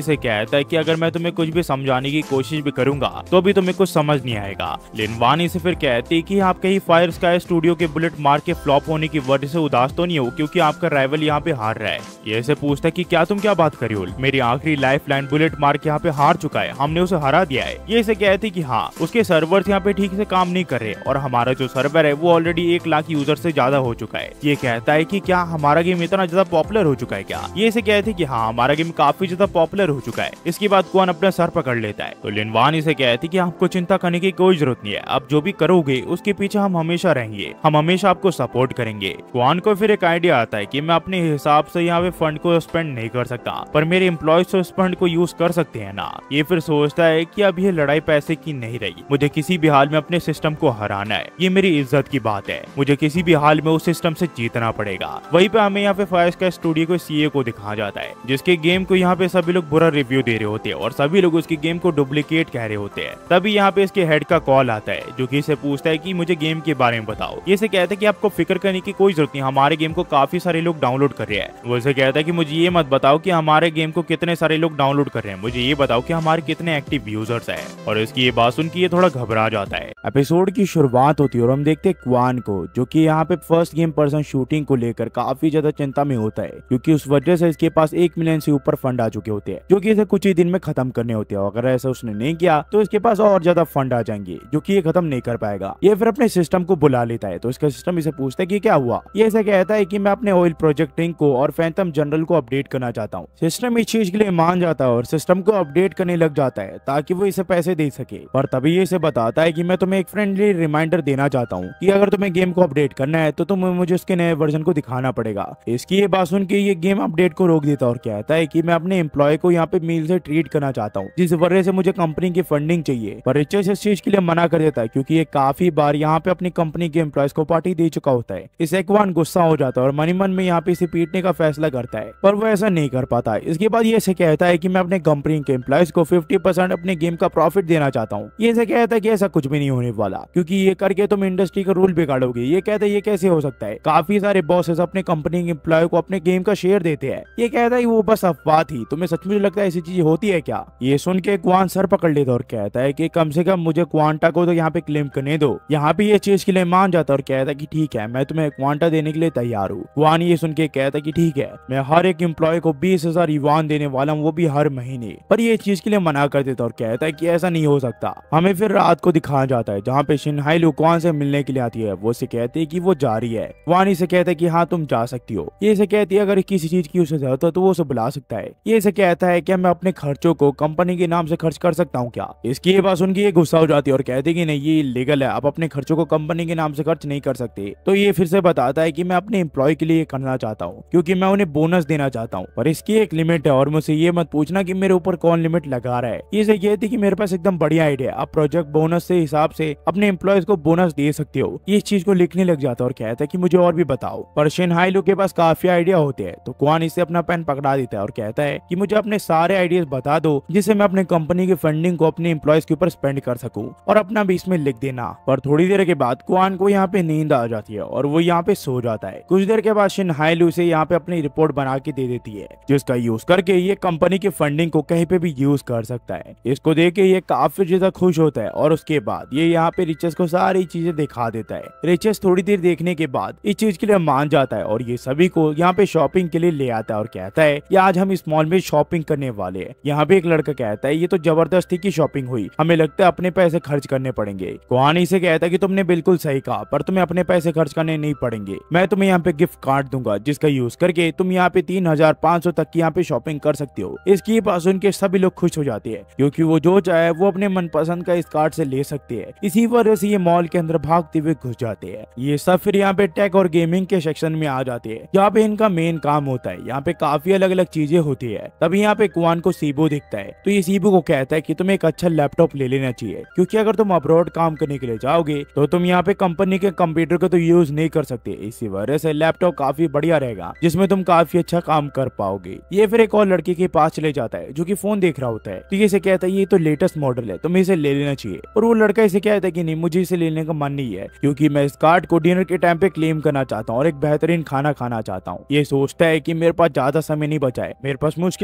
इसे कहता है कि अगर मैं तुम्हें कुछ भी समझाने की कोशिश भी करूंगा तो भी तुम्हें कुछ समझ नहीं आएगा। लिनवान इसे फिर कहती है कि आप कहीं फायर स्काई स्टूडियो के बुलेट मार्क के फ्लॉप होने की वजह से उदास तो नहीं हो क्योंकि आपका राइवल यहाँ पे हार रहा है। ये इसे पूछता है कि क्या तुम क्या बात कर रही हो, मेरी आखिरी लाइफ लाइन बुलेट मार्क यहाँ पे हार चुका है, हमने उसे हरा दिया है। ये इसे कहती है कि हाँ, उसके सर्वर्स यहाँ पे ठीक से काम नहीं कर रहे और हमारा जो सर्वर है वो ऑलरेडी 1 लाख यूजर से ज्यादा हो चुका है। ये कहता है कि क्या हमारा गेम इतना ज्यादा पॉपुलर हो चुका है क्या? ये इसे कहती है कि हाँ, हमारा गेम काफी ज्यादा पॉपुलर हो चुका है। इसके बाद क्वान अपना सर पकड़ लेता है। तो लिनवान इसे कहती है कि आपको चिंता करने की कोई जरूरत नहीं है, आप जो भी करोगे उसके पीछे हम हमेशा रहेंगे, हम हमेशा आपको सपोर्ट करेंगे। क्वान को फिर एक आइडिया आता है कि मैं अपने हिसाब से यहाँ पे फंड को स्पेंड नहीं कर सकता, पर मेरे एम्प्लॉयज तो इस फंड को यूज कर सकते हैं ना। ये फिर सोचता है कि अब ये लड़ाई पैसे की नहीं रही, मुझे किसी भी हाल में अपने सिस्टम को हराना है, ये मेरी इज्जत की बात है, मुझे किसी भी हाल में उस सिस्टम से जीतना पड़ेगा। वहीं पे हमें यहाँ पे फायर स्काई स्टूडियो को सीए को दिखाया जाता है, जिसके गेम को यहाँ पे सभी लोग बुरा रिव्यू दे रहे होते हैं और सभी लोग उसकी गेम को डुप्लीकेट कह रहे होते हैं। तभी यहाँ पे इसके हेड का कॉल आता है जो कि इसे पूछता है कि मुझे गेम के बारे में बताओ। ये इसे कहता है कि आपको फिक्र करने की कोई जरूरत नहीं, हमारे गेम को काफी सारे लोग डाउनलोड कर रहे हैं। वो इसे कहता है कि मुझे ये मत बताओ कि हमारे गेम को कितने सारे लोग डाउनलोड कर रहे हैं, मुझे ये बताओ कि हमारे कितने एक्टिव यूजर्स हैं। और इसकी ये बात सुन के ये थोड़ा घबरा जाता है। एपिसोड की शुरुआत होती है और हम देखते हैं क्वान को, जो कि यहाँ पे फर्स्ट गेम पर्सन शूटिंग को लेकर काफी ज्यादा चिंता में होता है, क्योंकि उस वजह से इसके पास 1 मिलियन से ऊपर फंड आ चुके होते हैं, जो कि इसे कुछ ही दिन में खत्म करने होते हैं। अगर ऐसा उसने नहीं किया तो इसके पास और ज्यादा फंड आ जाएंगे, जो कि ये खत्म नहीं कर पाएगा। ये फिर अपने सिस्टम को बुला लेता है, तो इसका सिस्टम इसे पूछता है कि क्या हुआ। ये इसे कहता है कि मैं अपने ऑयल प्रोजेक्टिंग को और फैंटम जनरल को अपडेट करना चाहता हूँ। सिस्टम इस चीज के लिए मान जाता है और सिस्टम को अपडेट करने लग जाता है ताकि वो इसे पैसे दे सके। पर तभी ये इसे बताता है कि मैं तुम्हें एक फ्रेंडली रिमाइंडर देना चाहता हूँ कि अगर तुम्हें गेम को अपडेट करना है तो तुम्हें मुझे उसके नए वर्जन को दिखाना पड़ेगा। इसकी ये बात सुन के ये गेम अपडेट को रोक देता और कहता है कि मैं अपने एम्प्लॉय को यहाँ पे मील से ट्रीट करना चाहता हूँ, जिस वजह से मुझे कंपनी की फंडिंग चाहिए। पर रिचर्स इस चीज के लिए मना कर देता है क्योंकि ये काफी बार यहाँ पे अपनी कंपनी के एम्प्लॉयज को पार्टी दे चुका होता है। इसे क्वान गुस्सा हो जाता है और मन में यहाँ पे इसे पीटने का फैसला करता है, पर वो ऐसा नहीं कर पाता। इसके बाद ये इसे कहता है कि मैं अपने कंपनी के एम्प्लॉयज को 50% अपने गेम का प्रॉफिट देना चाहता हूँ। ये इसे कहता है कि ऐसा कुछ भी नहीं होने वाला, क्योंकि ये करके तुम इंडस्ट्री का रूल बिगाड़ोगे। ये कहता है ये कैसे हो सकता है, काफी सारे बॉसेस अपने कंपनी के एम्प्लॉय को अपने गेम का शेयर देते हैं। ये कहता है वो बस अफवाह थी, तुम्हें सचमुच लगता है ऐसी चीज होती है क्या? ये सुन के क्वान सर पकड़ लेता और कहता है कि कम से कम मुझे क्वांटा को तो यहाँ पे क्लेम करने दो। यहाँ पे ये चीज के लिए मान जाता और कहता है कि ठीक है, मैं तुम्हें क्वांटा देने के लिए तैयार हूँ। क्वान ये सुन के कहता है कि ठीक है, मैं हर एक एम्प्लॉय को 20,000 युवान देने वाला हूँ, वो भी हर महीने। पर ये चीज के लिए मना कर देता और कहता है कि ऐसा नहीं हो सकता। हमें फिर रात को दिखाया जाता है जहाँ पे शिनहाइलू क्वान से मिलने के लिए आती है। वो इसे कहती है कि वो जा रही है। क्वान इसे कहता है कि हाँ तुम जा सकती हो। ये इसे कहती है अगर किसी चीज की उसे जरूरत हो तो वो उसे बुला सकता है। ये इसे कहता है कि मैं अपने खर्चों को कंपनी के नाम से खर्च कर सकता हूँ क्या? इसकी ये बात सुन के ये गुस्सा हो जाती है और कहती है कि नहीं, ये इलीगल है, आप अपने खर्चों को कंपनी के नाम से खर्च नहीं कर सकते। तो ये फिर से बताता है कि मैं अपने एम्प्लॉय के लिए करना चाहता हूँ क्योंकि मैं उन्हें बोनस देना चाहता हूँ, पर इसकी एक लिमिट है और मुझसे ये मत पूछना कि मेरे ऊपर कौन लिमिट लगा रहा है। ये कहती कि मेरे पास एकदम बढ़िया आइडिया, आप प्रोजेक्ट बोनस से हिसाब से अपने एम्प्लॉयज को बोनस दे सकते हो। ये इस चीज को लिखने लग जाता है और कहता है कि मुझे और भी बताओ। पर शिनहाइलू के पास काफी आइडिया होते हैं, तो क्वान इसे अपना पेन पकड़ा देता है और कहता है कि मुझे अपने सारे आइडियाज बता दो जिससे मैं अपने कंपनी की फंडिंग को अपने एम्प्लॉयज के ऊपर स्पेंड कर सकूं, और अपना भी इसमें लिख देना। पर थोड़ी देर के बाद क्वान को यहाँ पे नींद आ जाती है और वो यहाँ पे सो जाता है। कुछ देर के बाद शिनहाइलू से यहाँ पे अपनी रिपोर्ट बना के दे देती है, जिसका यूज करके ये कंपनी की फंडिंग को कहीं पे भी यूज कर सकता है। इसको देख के ये काफी ज्यादा खुश होता है और उसके बाद ये यहाँ पे रिचेस को सारी चीजें दिखा देता है। रिचेस थोड़ी देर देखने के बाद इस चीज के लिए मान जाता है और ये सभी को यहाँ पे शॉपिंग के लिए ले आता है और कहता है कि आज हम इस मॉल में शॉपिंग करने वाले हैं। यहाँ पे एक लड़का कहता है ये तो जबरदस्ती की शॉपिंग हुई, हमें लगता है अपने पैसे खर्च करने पड़ेंगे। क्वान इसे कहता है कि तुमने बिल्कुल सही कहा, पर तुम्हें अपने पैसे खर्च करने नहीं पड़ेंगे। मैं तुम्हें यहाँ पे गिफ्ट कार्ड दूंगा जिसका यूज करके तुम यहाँ पे 3,500 तक की यहाँ पे शॉपिंग कर सकते हो। इसकी बात सुन के सभी लोग खुश हो जाते हैं क्योंकि वो जो चाहे वो अपने मनपसंद का इस कार्ड से ले सकते हैं। इसी वजह से ये मॉल के अंदर भागते हुए घुस जाते हैं। ये सब फिर यहाँ पे टेक और गेमिंग के सेक्शन में आ जाते हैं, यहाँ पे इनका मेन काम होता है। यहाँ पे काफी अलग अलग चीजें होती है। तभी यहाँ पे क्वान को सीबो दिखता है, तो ये सीबो को कहता है कि तुम्हें एक अच्छा लैपटॉप ले लेना चाहिए, क्योंकि अगर तुम अब्रॉड काम करने के लिए जाओगे तो तुम यहाँ पे कंपनी के कंप्यूटर को तो यूज नहीं कर सकते। इसी वजह से लैपटॉप काफी बढ़िया रहेगा जिसमें तुम काफी अच्छा काम कर पाओगे। ये फिर एक और लड़के के पास चले जाता है जो कि फोन देख रहा होता है, तो ये इसे कहता है ये तो लेटेस्ट मॉडल है, तुम्हें इसे ले लेना चाहिए। और वो लड़का इसे कहता है कि नहीं, मुझे इसे लेने का मन नहीं है क्योंकि मैं इस कार्ड को डिनर के टाइम पे क्लेम करना चाहता हूँ और एक बेहतरीन खाना खाना चाहता हूँ। ये सोचता है कि मेरे पास ज्यादा समय नहीं बचा है, मेरे पास मुश्किल से 2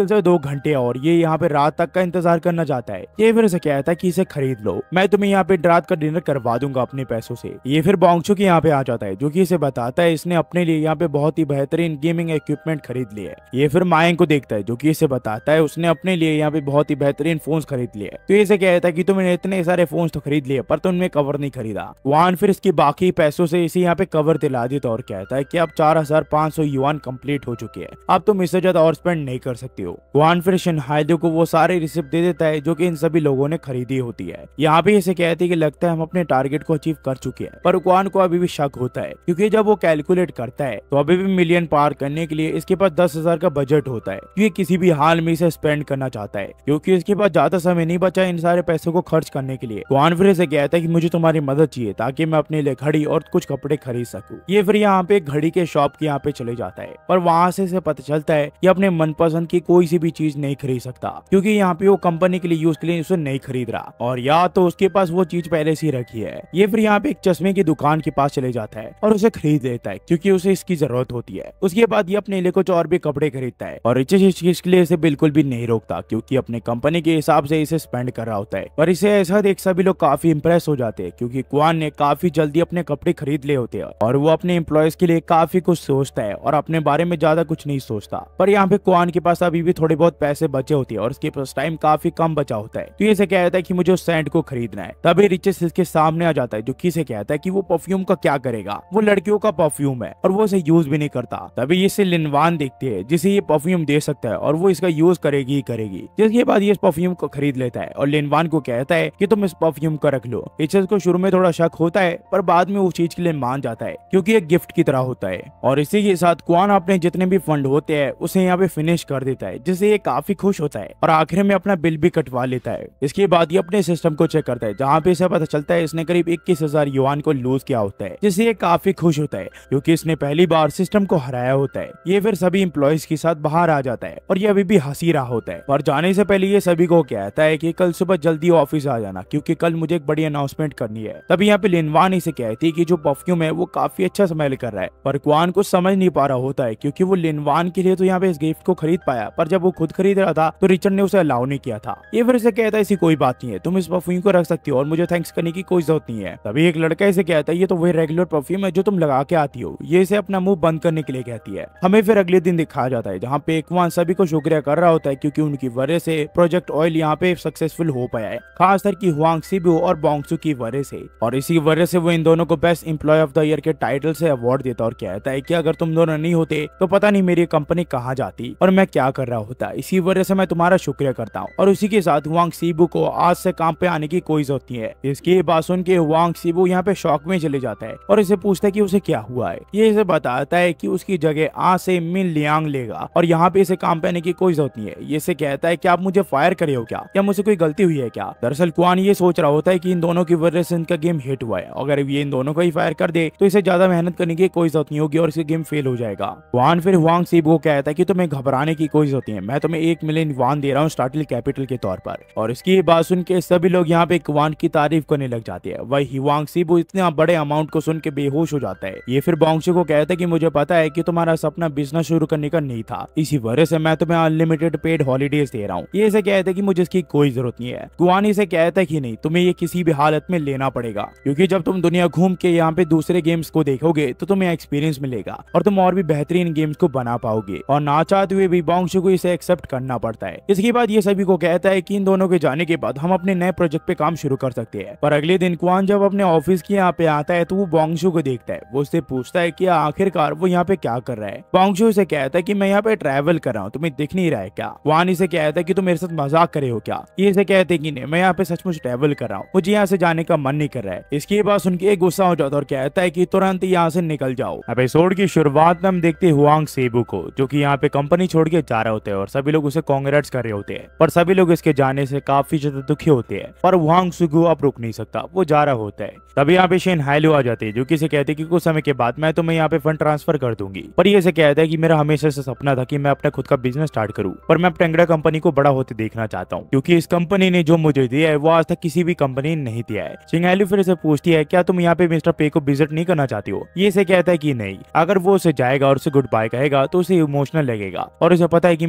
घंटे और ये यहाँ पे रात तक का इंतजार करना चाहता है। ये फिर इसे कहता है कि इसे खरीद लो, मैं तुम्हें यहाँ पे रात का डिनर करवा दूंगा अपने पैसों से। ये फिर बोंगशू के यहाँ पे आ जाता है, जो कि इसे बताता है इसने अपने लिए यहाँ पे बहुत ही बेहतरीन गेमिंग इक्विपमेंट खरीद लिए है। ये फिर मायंग को देखता है, जो कि इसे बताता है उसने अपने लिए यहाँ पे बहुत ही बेहतरीन फोन्स खरीद लिए। तो इसे कहता है कि तुमने इतने सारे फोन्स तो खरीद लिए पर तुमने कवर नहीं खरीदा। वान फिर इसके बाकी पैसों से इसे यहाँ पे कवर दिला देता और कहता है कि अब 4500 युआन कंप्लीट हो चुके हैं, अब तुम इससे ज्यादा और स्पेंड नहीं कर सकते हो। वान फिर शिनहाइडो को वो सारे रिसिप्ट दे देता है जो कि इन सभी लोगों ने खरीदी होती है। यहाँ पे इसे कहते हैं कि लगता है हम अपने टारगेट को अचीव कर चुके हैं, पर क्वान को अभी भी शक होता है क्योंकि जब वो कैलकुलेट करता है तो अभी भी मिलियन पार करने के लिए इसके पास 10,000 का बजट होता है। ये किसी भी हाल में इसे स्पेंड करना चाहता है क्योंकि इसके पास ज्यादा समय नहीं बचा इन सारे पैसों को खर्च करने के लिए। क्वान फिर इसे कहता है कि मुझे तुम्हारी मदद चाहिए ताकि मैं अपने लिए घड़ी और कुछ कपड़े खरीद सकूं। ये फिर यहाँ पे घड़ी के शॉप के यहाँ पे चले जाता है, पर वहाँ से इसे पता चलता है कि अपने मनपसंद की कोई सी भी चीज नहीं खरीद सकता क्योंकि यहाँ पे वो कंपनी के लिए यूज के लिए उसे नहीं खरीद रहा और या तो उसके पास वो चीज पहले से ही रखी है। ये फिर यहाँ पे एक चश्मे की दुकान के पास चले जाता है और उसे खरीद लेता है क्योंकि उसे इसकी जरूरत होती है। उसके बाद ये अपने लिए कुछ और भी कपड़े खरीदता है और रिचेस इस चीज के लिए इसे बिल्कुल भी नहीं रोकता क्योंकि अपने कंपनी के हिसाब से इसे स्पेंड कर रहा होता है। पर इसे ऐसा देख सभी लोग काफी इंप्रेस हो जाते हैं क्योंकि क्वान ने काफी जल्दी अपने कपड़े खरीद लिए होते हैं और वो अपने एम्प्लॉयज के लिए काफी कुछ सोचता है और अपने बारे में ज्यादा कुछ नहीं सोचता। पर यहाँ पे क्वान के पास अभी भी थोड़े बहुत पैसे बचे होते हैं और उसके पास टाइम काफी कम बचा होता है। तो ये इसे कहता है कि मुझे उस सैंड को खरीदना है। तभी रिचेस इसके सामने आ जाता है जो कि इसे कहता है कि वो परफ्यूम का क्या करेगा, वो लड़कियों का परफ्यूम है और वो इसे यूज भी नहीं करता। तभी इसे लिनवान देखती है जिसे ये परफ्यूम दे सकता है और वो इसका यूज करेगी ही करेगी। जिसके बाद ये इस परफ्यूम को खरीद लेता है और लिनवान को कहता है कि तुम इस परफ्यूम को रख लो। रिचेस को शुरू में थोड़ा शक होता है पर बाद में उस चीज के लिए मान जाता है क्योंकि एक गिफ्ट की तरह होता है। और इसी के साथ क्वान अपने जितने भी फंड होते हैं उसे यहाँ पे फिनिश कर देता है जिससे ये काफी खुश होता है और आखिर में अपना बिल भी कटवा लेता है। इसके बाद ये अपने सिस्टम को चेक करता है जहाँ पे इसे पता चलता है इसने करीब 21,000 युआन को लूज किया होता है जिससे ये काफी खुश होता है क्योंकि इसने पहली बार सिस्टम को हराया होता है। ये फिर सभी एम्प्लॉयज के साथ बाहर आ जाता है और ये अभी भी हंसी रहा होता है। और जाने से पहले ये सभी को कहता है कि कल सुबह जल्दी ऑफिस आ जाना क्योंकि कल मुझे एक बड़ी अनाउंसमेंट करनी है। तभी यहाँ पे लिनवान इसे कहती है कि जो परफ्यूम है वो काफी अच्छा स्मेल कर रहा है, पर क्वान को समझ नहीं पा रहा होता है क्योंकि वो लिनवान के लिए तो यहाँ पे इस गिफ्ट को खरीद पाया पर जब वो खुद खरीद रहा था तो रिचर्ड ने उसे अलाउ नहीं किया था। ये फिर से कहता है ऐसी कोई बात नहीं है, तुम इस परफ्यूम को रख सकती हो और मुझे थैंक्स करने की कोई जरूरत नहीं है। तभी एक लड़का इसे कहता है ये तो वही रेगुलर परफ्यूम है जो तुम लगा के आती हो। ये इसे अपना मुंह बंद करने के लिए कहती है। हमें फिर अगले दिन दिखाया जाता है जहाँ पे क्वान सभी को शुक्रिया कर रहा होता है क्योंकि उनकी वजह से प्रोजेक्ट ऑयल यहाँ पे सक्सेसफुल हो पाया है, खासकर की हुआंग सिबू और बोंगसू की वजह से। और इसी वजह से वो इन दोनों को best employee of the year के टाइटल से अवार्ड देता और कहता है कि अगर तुम दोनों नहीं होते तो पता नहीं मेरी कंपनी कहाँ जाती और मैं क्या कर रहा होता, इसी वजह से मैं तुम्हारा शुक्रिया करता हूँ। और उसी के साथ हुआंग सिबू को आज से काम पे आने की कोई जरूरत नहीं है। इसकी बात सुन के हुआंग सिबू यहाँ पे शॉक में चले जाता है और इसे पूछता है कि उसे क्या हुआ है। ये इसे बताता है कि उसकी जगह आज से मिन लियांग लेगा और यहाँ पे इसे काम पे आने की कोई जरूरत नहीं है। ये इसे कहता है कि आप मुझे फायर करे हो क्या मुझसे कोई गलती हुई है क्या। दरअसल क्वान ये सोच रहा होता है कि इन दोनों की वजह से इनका गेम हिट हुआ है, अगर ये इन दोनों को ही फायर कर दे तो इसे ज्यादा मेहनत करने की कोई जरूरत नहीं होगी और इसका गेम फेल हो जाएगा। क्वान फिर हुआंग सिबू को कहता है कि तुम्हें घबराने की कोई जरूरत नहीं है, मैं तुम्हें 1 मिलियन युआन दे रहा हूँ स्टार्टिंग कैपिटल के तौर पर। और इसकी बात सुन के सभी लोग यहाँ पे क्वान की तारीफ करने लग जाते हैं। वही हुआंग सिबू इतने बड़े अमाउंट को सुन के बेहोश हो जाता है। ये फिर बोंगशू को कहता है कि मुझे पता है कि तुम्हारा सपना बिजनेस शुरू करने का नहीं था, इसी वजह से मैं तुम्हें अनलिमिटेड पेड हॉलीडेज दे रहा हूँ। ये इसे कहता है कि मुझे इसकी कोई जरूरत नहीं है। क्वान इसे कहता है कि नहीं, तुम्हें ये किसी भी हालत में लेना पड़ेगा क्योंकि जब तुम दुनिया घूम के यहाँ पे दूसरे गेम्स को देखोगे तो तुम्हें एक्सपीरियंस मिलेगा और तुम और भी बेहतरीन गेम्स को बना पाओगे। और ना चाहते हुए भी बोंगशू को इसे एक्सेप्ट करना पड़ता है। इसके बाद ये सभी को कहता है कि इन दोनों के जाने के बाद हम अपने नए प्रोजेक्ट पे काम शुरू कर सकते हैं। पर अगले दिन क्वान जब अपने ऑफिस के यहाँ पे आता है तो वो बोंगशू को देखता है। वो उससे पूछता है कि आखिरकार वो यहाँ पे क्या कर रहा है। बोंगशू इसे कहता है कि मैं यहाँ पे ट्रैवल कर रहा हूँ, तुम्हें दिख नहीं रहा है क्या। क्वान इसे कहता है कि तुम मेरे साथ मजाक करे हो क्या। ये इसे कहते हैं कि नहीं, मैं यहाँ पे सचमुच ट्रैवल कर रहा हूँ, मुझे यहाँ से जाने का मन नहीं कर रहा है। इसके बाद सुन के गुस्सा हो जाता है और कहता है कि तुरंत यहाँ से निकल जाओ। एपिसोड की शुरुआत में हम देखते हैं हुआंग सिबू को जो कि यहाँ पे कंपनी छोड़ के जा रहे होते हैं और सभी लोग उसे कांग्रेट्स कर रहे होते हैं। पर सभी लोग इसके जाने से काफी ज्यादा दुखी होते हैं। पर हुआंग सिबू अब रुक नहीं सकता, वो जा रहा होता है। तभी यहाँ पे शिनहाइडो आ जाते हैं जो कि इसे कहते हैं कि कुछ समय के बाद मैं तुम्हें यहाँ पे फंड ट्रांसफर कर दूंगी। पर ये इसे कहता है कि मेरा हमेशा से सपना था कि मैं अपना खुद का बिजनेस स्टार्ट करूँ, पर मैं टेंगड़ा कंपनी को बड़ा होते देखना चाहता हूँ क्योंकि इस कंपनी ने जो मुझे दिया है वो आज तक किसी भी कंपनी ने नहीं दिया है। शिनहाइडो फिर इसे पूछती है क्या तुम यहाँ पे मिस्टर पे को विजिट नहीं करना चाहती हो। ये इसे कहता है कि नहीं, अगर वो उसे जाएगा और उसे गुड बाय कहेगा तो उसे इमोशनल लगेगा और उसे पता है कि मिस्टर पे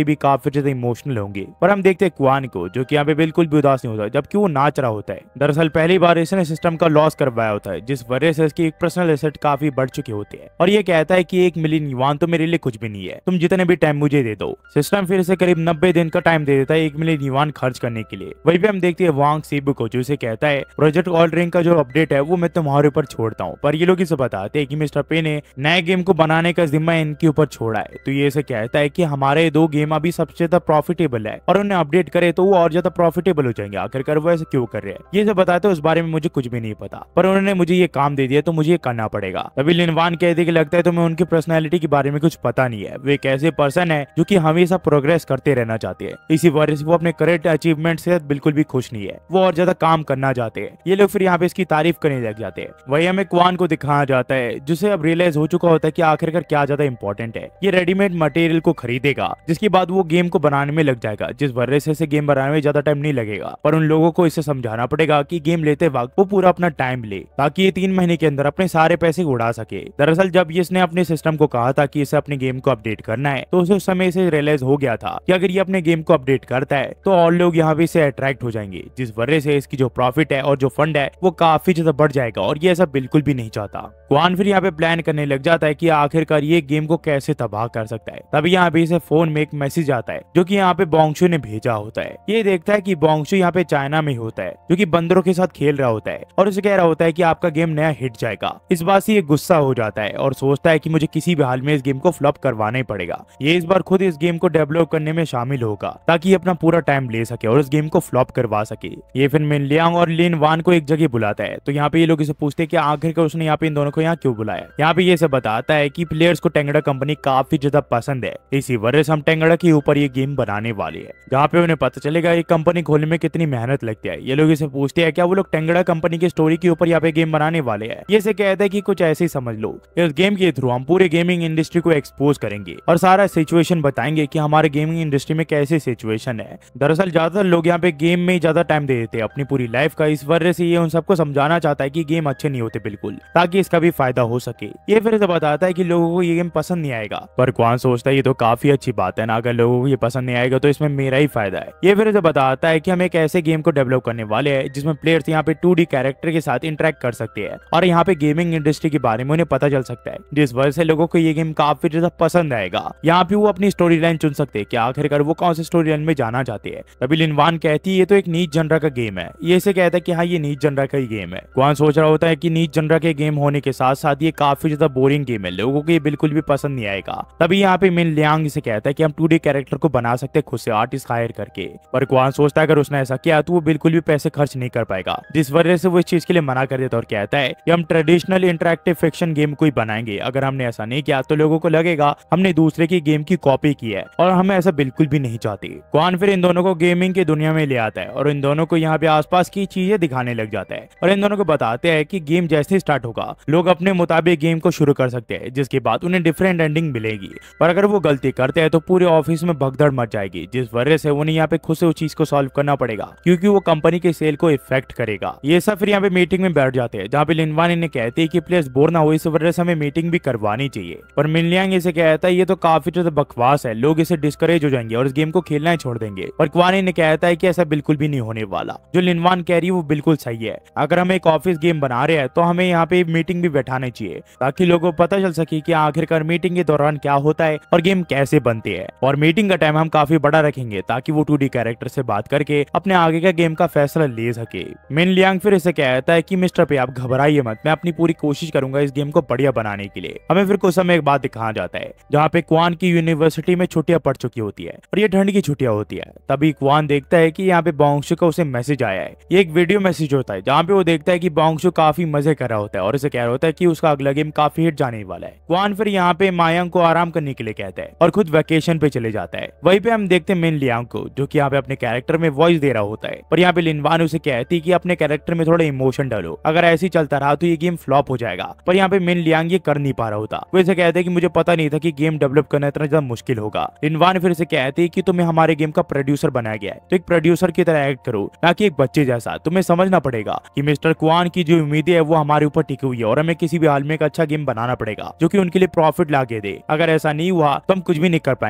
भी काफी ज्यादा इमोशनल होंगे। पर हम देखते हैं क्वान को, जो कि यहाँ पे बिल्कुल भी उदास नहीं होता, जबकि वो नाच रहा होता है। दरअसल पहली बार इसने सिस्टम का लॉस करवाया होता है, जिस वजह से इसकी पर्सनल एसेट काफी बढ़ चुके होते हैं। और ये कहता है कि 1 मिलियन युआन तो मेरे लिए कुछ भी नहीं है, तुम जितने भी टाइम मुझे दे दो। सिस्टम फिर से करीब 90 दिन का टाइम दे देता है 1 मिलियन युआन खर्च करने के लिए। वहीं पे हम देखते हैं वांग सीबू को, जो इसे कहता है प्रोजेक्ट ऑल रिंग का जो अपडेट है वो मैं तुम्हारे ऊपर छोड़ता हूँ। पर ये लोग इसे बताते हैं कि मिस्टर पे ने नए गेम को बनाने का जिम्मा इनके ऊपर छोड़ा है। तो ये इसे कहता है कि हमारे 2 गेम अभी सबसे ज्यादा प्रॉफिटेबल है और उन्हें अपडेट करे तो वो और ज्यादा प्रॉफिटेबल हो जाएंगे। आखिरकार वो ऐसे क्यों कर रहे हैं, ये सब बताते हैं। उस बारे में मुझे कुछ भी नहीं पता, पर उन्होंने मुझे ये काम दे दिया तो मुझे ये करना पड़ेगा। तभी लिनवान कहते कि लगता है तुम्हें उनकी पर्सनैलिटी के बारे में कुछ पता नहीं है। वे एक ऐसे पर्सन है जो कि हमेशा प्रोग्रेस करते रहना चाहते हैं। इसी वजह से वो अपने करेंट अचीवमेंट से बिल्कुल भी खुश नहीं है, वो और ज्यादा काम करना चाहते हैं। ये लोग फिर यहाँ पे इसकी तारीफ करने लग जाते हैं। वही हमें क्वान को दिखाया जाता है, जिसे अब रियलाइज हो चुका होता है कि आखिरकार क्या ज्यादा इंपॉर्टेंट है। ये रेडीमेड मटेरियल को खरीदेगा, जिसके बाद वो गेम को बनाने में लग जाएगा, जिस वजह से इसे गेम बनाने में ज्यादा टाइम नहीं लगेगा। पर उन लोगों को इसे समझाना पड़ेगा कि गेम लेते वक्त वो पूरा अपना टाइम ले, ताकि ये 3 महीने के अंदर अपने सारे पैसे उड़ा सके। दरअसल जब इसने अपने सिस्टम को कहा था कि इसे अपने गेम को अपडेट करना है, तो उस समय इसे रियलाइज हो गया था कि अगर ये अपने गेम को अपडेट करता है तो और लोग यहाँ पे इसे अट्रैक्ट हो जाएंगे, जिस वजह से इसकी जो प्रॉफिट है और जो फंड है वो काफी ज्यादा बढ़ जाएगा। और ये ऐसा बिल्कुल भी नहीं चाहता। क्वान फिर यहाँ पे प्लान करने लग जाता है कि आखिरकार ये गेम को कैसे तबाह कर सकता है। तभी यहाँ पे इसे फोन में एक मैसेज आता है, जो कि यहाँ पे बोंगशू ने भेजा होता है। ये देखता है कि बोंगशू यहाँ पे चाइना में होता है, जो कि बंदरों के साथ खेल रहा होता है और उसे कह रहा होता है कि आपका गेम नया हिट जाएगा। इस बात से ये गुस्सा हो जाता है और सोचता है कि मुझे किसी भी हाल में इस गेम को फ्लॉप करवाना ही पड़ेगा। ये इस बार खुद इस गेम को डेवलप करने में शामिल होगा, ताकि ये अपना पूरा टाइम ले सके और इस गेम को फ्लॉप करवा सके। ये फिर मिन लियांग और लिन वान को एक जगह बुलाता है। तो यहाँ पे ये लोग इसे पूछते हैं कि आखिरकार उसने यहाँ पे इन दोनों को यहाँ क्यों बुलाया। यहाँ पे ये से बताता है कि प्लेयर्स को टेंगड़ा कंपनी काफी ज्यादा पसंद है, इसी वजह से हम टेंगड़ा के ऊपर ये गेम बनाने वाले हैं, जहाँ पे उन्हें पता चलेगा ये कंपनी खोलने में कितनी मेहनत लगती है। ये लोग इसे पूछते हैं क्या वो लोग टेंगड़ा कंपनी की स्टोरी के ऊपर यहाँ पे गेम बनाने वाले हैं। ये से कहता है कि कुछ ऐसे ही समझ लो, इस गेम के थ्रू हम पूरे गेमिंग इंडस्ट्री को एक्सपोज करेंगे और सारा सिचुएशन बताएंगे कि हमारे गेमिंग इंडस्ट्री में कैसे सिचुएशन है। दरअसल ज्यादातर लोग यहाँ पे गेम में ज्यादा टाइम दे देते हैं अपनी पूरी लाइफ का, इस वजह से ये उन सबको समझाना चाहता है कि गेम अच्छे नहीं होते बिल्कुल, ताकि इसका भी फायदा हो सके। ये फिर से बताता है कि लोगों को ये गेम पसंद नहीं आएगा, पर क्वान सोचता है ये तो काफी अच्छी बात है ना, अगर लोगों को ये पसंद नहीं आएगा तो इसमें मेरा ही फायदा है। ये फिर से बताता है कि हम एक ऐसे गेम को डेवलप करने वाले हैं जिसमें प्लेयर्स यहाँ पे 2D कैरेक्टर के साथ इंटरेक्ट कर सकते हैं और यहाँ पे गेमिंग इंडस्ट्री के बारे में उन्हें पता चल सकता है, जिस वजह से लोगों को ये गेम काफी ज्यादा पसंद आएगा। यहाँ पे वो अपनी स्टोरी लाइन चुन सकते हैं कि आखिरकार वो कौन सी स्टोरी लाइन में जाना चाहते हैं। तभी लिनवान कहती है ये तो एक नीच जनरा का गेम है। ये इसे कहता है कि हाँ ये नीच जनरा का ही गेम है। क्वान सोच रहा होता है कि नीच जनरा के गेम होने के साथ साथ ये काफी ज्यादा बोरिंग गेम है, लोगों को ये बिल्कुल भी पसंद नहीं आएगा। तभी यहाँ पे मिन लियांग से कहता है कि हम 2D कैरेक्टर को बना सकते हैं खुद से आर्टिस्ट हायर करके। पर क्वान सोचता है अगर उसने ऐसा किया तो वो बिल्कुल भी पैसे खर्च नहीं कर पाएगा, जिस वजह से वो इस चीज के लिए मना कर देता और कहता है कि हम ट्रेडिशनल इंटरेक्टिव फिक्शन गेम को ही बनाएंगे। अगर हमने ऐसा नहीं किया तो लोगों को लगेगा हमने दूसरे की गेम की कॉपी की है और हमें ऐसा बिल्कुल भी नहीं चाहते। क्वान फिर इन दोनों को गेमिंग की दुनिया में ले आता है और इन दोनों को यहाँ पे आसपास की चीजें दिखाने लग जाता है और इन दोनों को बताते हैं कि गेम जैसे ही स्टार्ट होगा लोग अपने मुताबिक गेम को शुरू कर सकते हैं, जिसके बाद उन्हें डिफरेंट एंडिंग मिलेगी। पर अगर वो गलती करते हैं तो पूरे ऑफिस में भगदड़ मच जाएगी, जिस वजह से उन्हें यहाँ पे खुद से उस चीज को सॉल्व करना पड़ेगा, क्योंकि वो कंपनी के सेल को इफेक्ट करेगा। ये सब फिर यहाँ पे मीटिंग में बैठ जाते हैं, जहाँ पे लिनवान इन्हें कहते हैं कि प्लेयर्स बोर ना हो, इस वजह से हमें मीटिंग भी करवानी चाहिए। पर मिन लियांग इसे कहता है ये तो काफी ज्यादा बकवास है, लोग इसे डिस्करेज हो जाएंगे और इस गेम को खेलना ही छोड़ देंगे। पर क्वान इन्हें कहता है कि ऐसा बिल्कुल भी नहीं होने वाला, जो लिनवान कह रही है वो बिल्कुल सही है। अगर हम एक ऑफिस गेम बना रहे हैं तो हमें यहाँ पे मीटिंग भी बैठानी चाहिए, ताकि लोगों को पता चल सके कि आखिरकार मीटिंग के दौरान क्या होता है और गेम कैसे बनते हैं। और मीटिंग का टाइम हम काफी बड़ा रखेंगे ताकि वो 2D कैरेक्टर से बात करके अपने आगे का गेम का फैसला ले सके। मिन लियांग फिर इसे कहता है कि मिस्टर पे आप घबराइए मत, मैं अपनी पूरी कोशिश करूंगा इस गेम को बढ़िया बनाने के लिए। हमें फिर कुछ समय बाद दिखाया जाता है जहाँ पे क्वान की यूनिवर्सिटी में छुट्टियां पड़ चुकी होती है और ये ठंड की छुट्टियां होती है। तभी क्वान देखता है कि यहाँ पे बोंगशू का उसे मैसेज आया है। ये एक वीडियो मैसेज होता है जहाँ पे वो देखता है कि बोंगशू काफी मजे कर रहा होता है और इसे कह रहा होता है कि उसका अगला गेम काफी हिट जाने वाला है। क्वान फिर यहाँ पे मायांग को आराम करने के लिए कहता है और खुद वैकेशन पे चले जाता है। वहीं पे हम देखते हैं मिन लियांग को, जो कि यहाँ पे अपने कैरेक्टर में वॉइस दे रहा होता है। पर यहाँ पे लिनवान उसे कहती है कि अपने कैरेक्टर में थोड़ा इमोशन डालो, अगर ऐसे ही चलता रहा तो ये गेम फ्लॉप हो जाएगा। पर यहाँ पे मिन लियांग ये कर नहीं पा रहा होता। वो इसे कहते हैं कि मुझे पता नहीं था कि गेम डेवलप करना इतना ज्यादा मुश्किल होगा। लिनवान फिर से कहती है कि तुम्हें हमारे गेम का प्रोड्यूसर बनाया गया है, तो एक प्रोड्यूसर की तरह एक्ट करो, ना कि एक बच्चे जैसा। तुम्हें समझना पड़ेगा कि मिस्टर क्वान की जो उम्मीदें है वो हमारे ऊपर टिकी हुई है और हमें किसी भी हाल में एक अच्छा गेम बनाना पड़ेगा जो कि उनके लिए प्रॉफिट ला के दे। अगर ऐसा नहीं हुआ तो हम कुछ भी नहीं कर पाएंगे। तो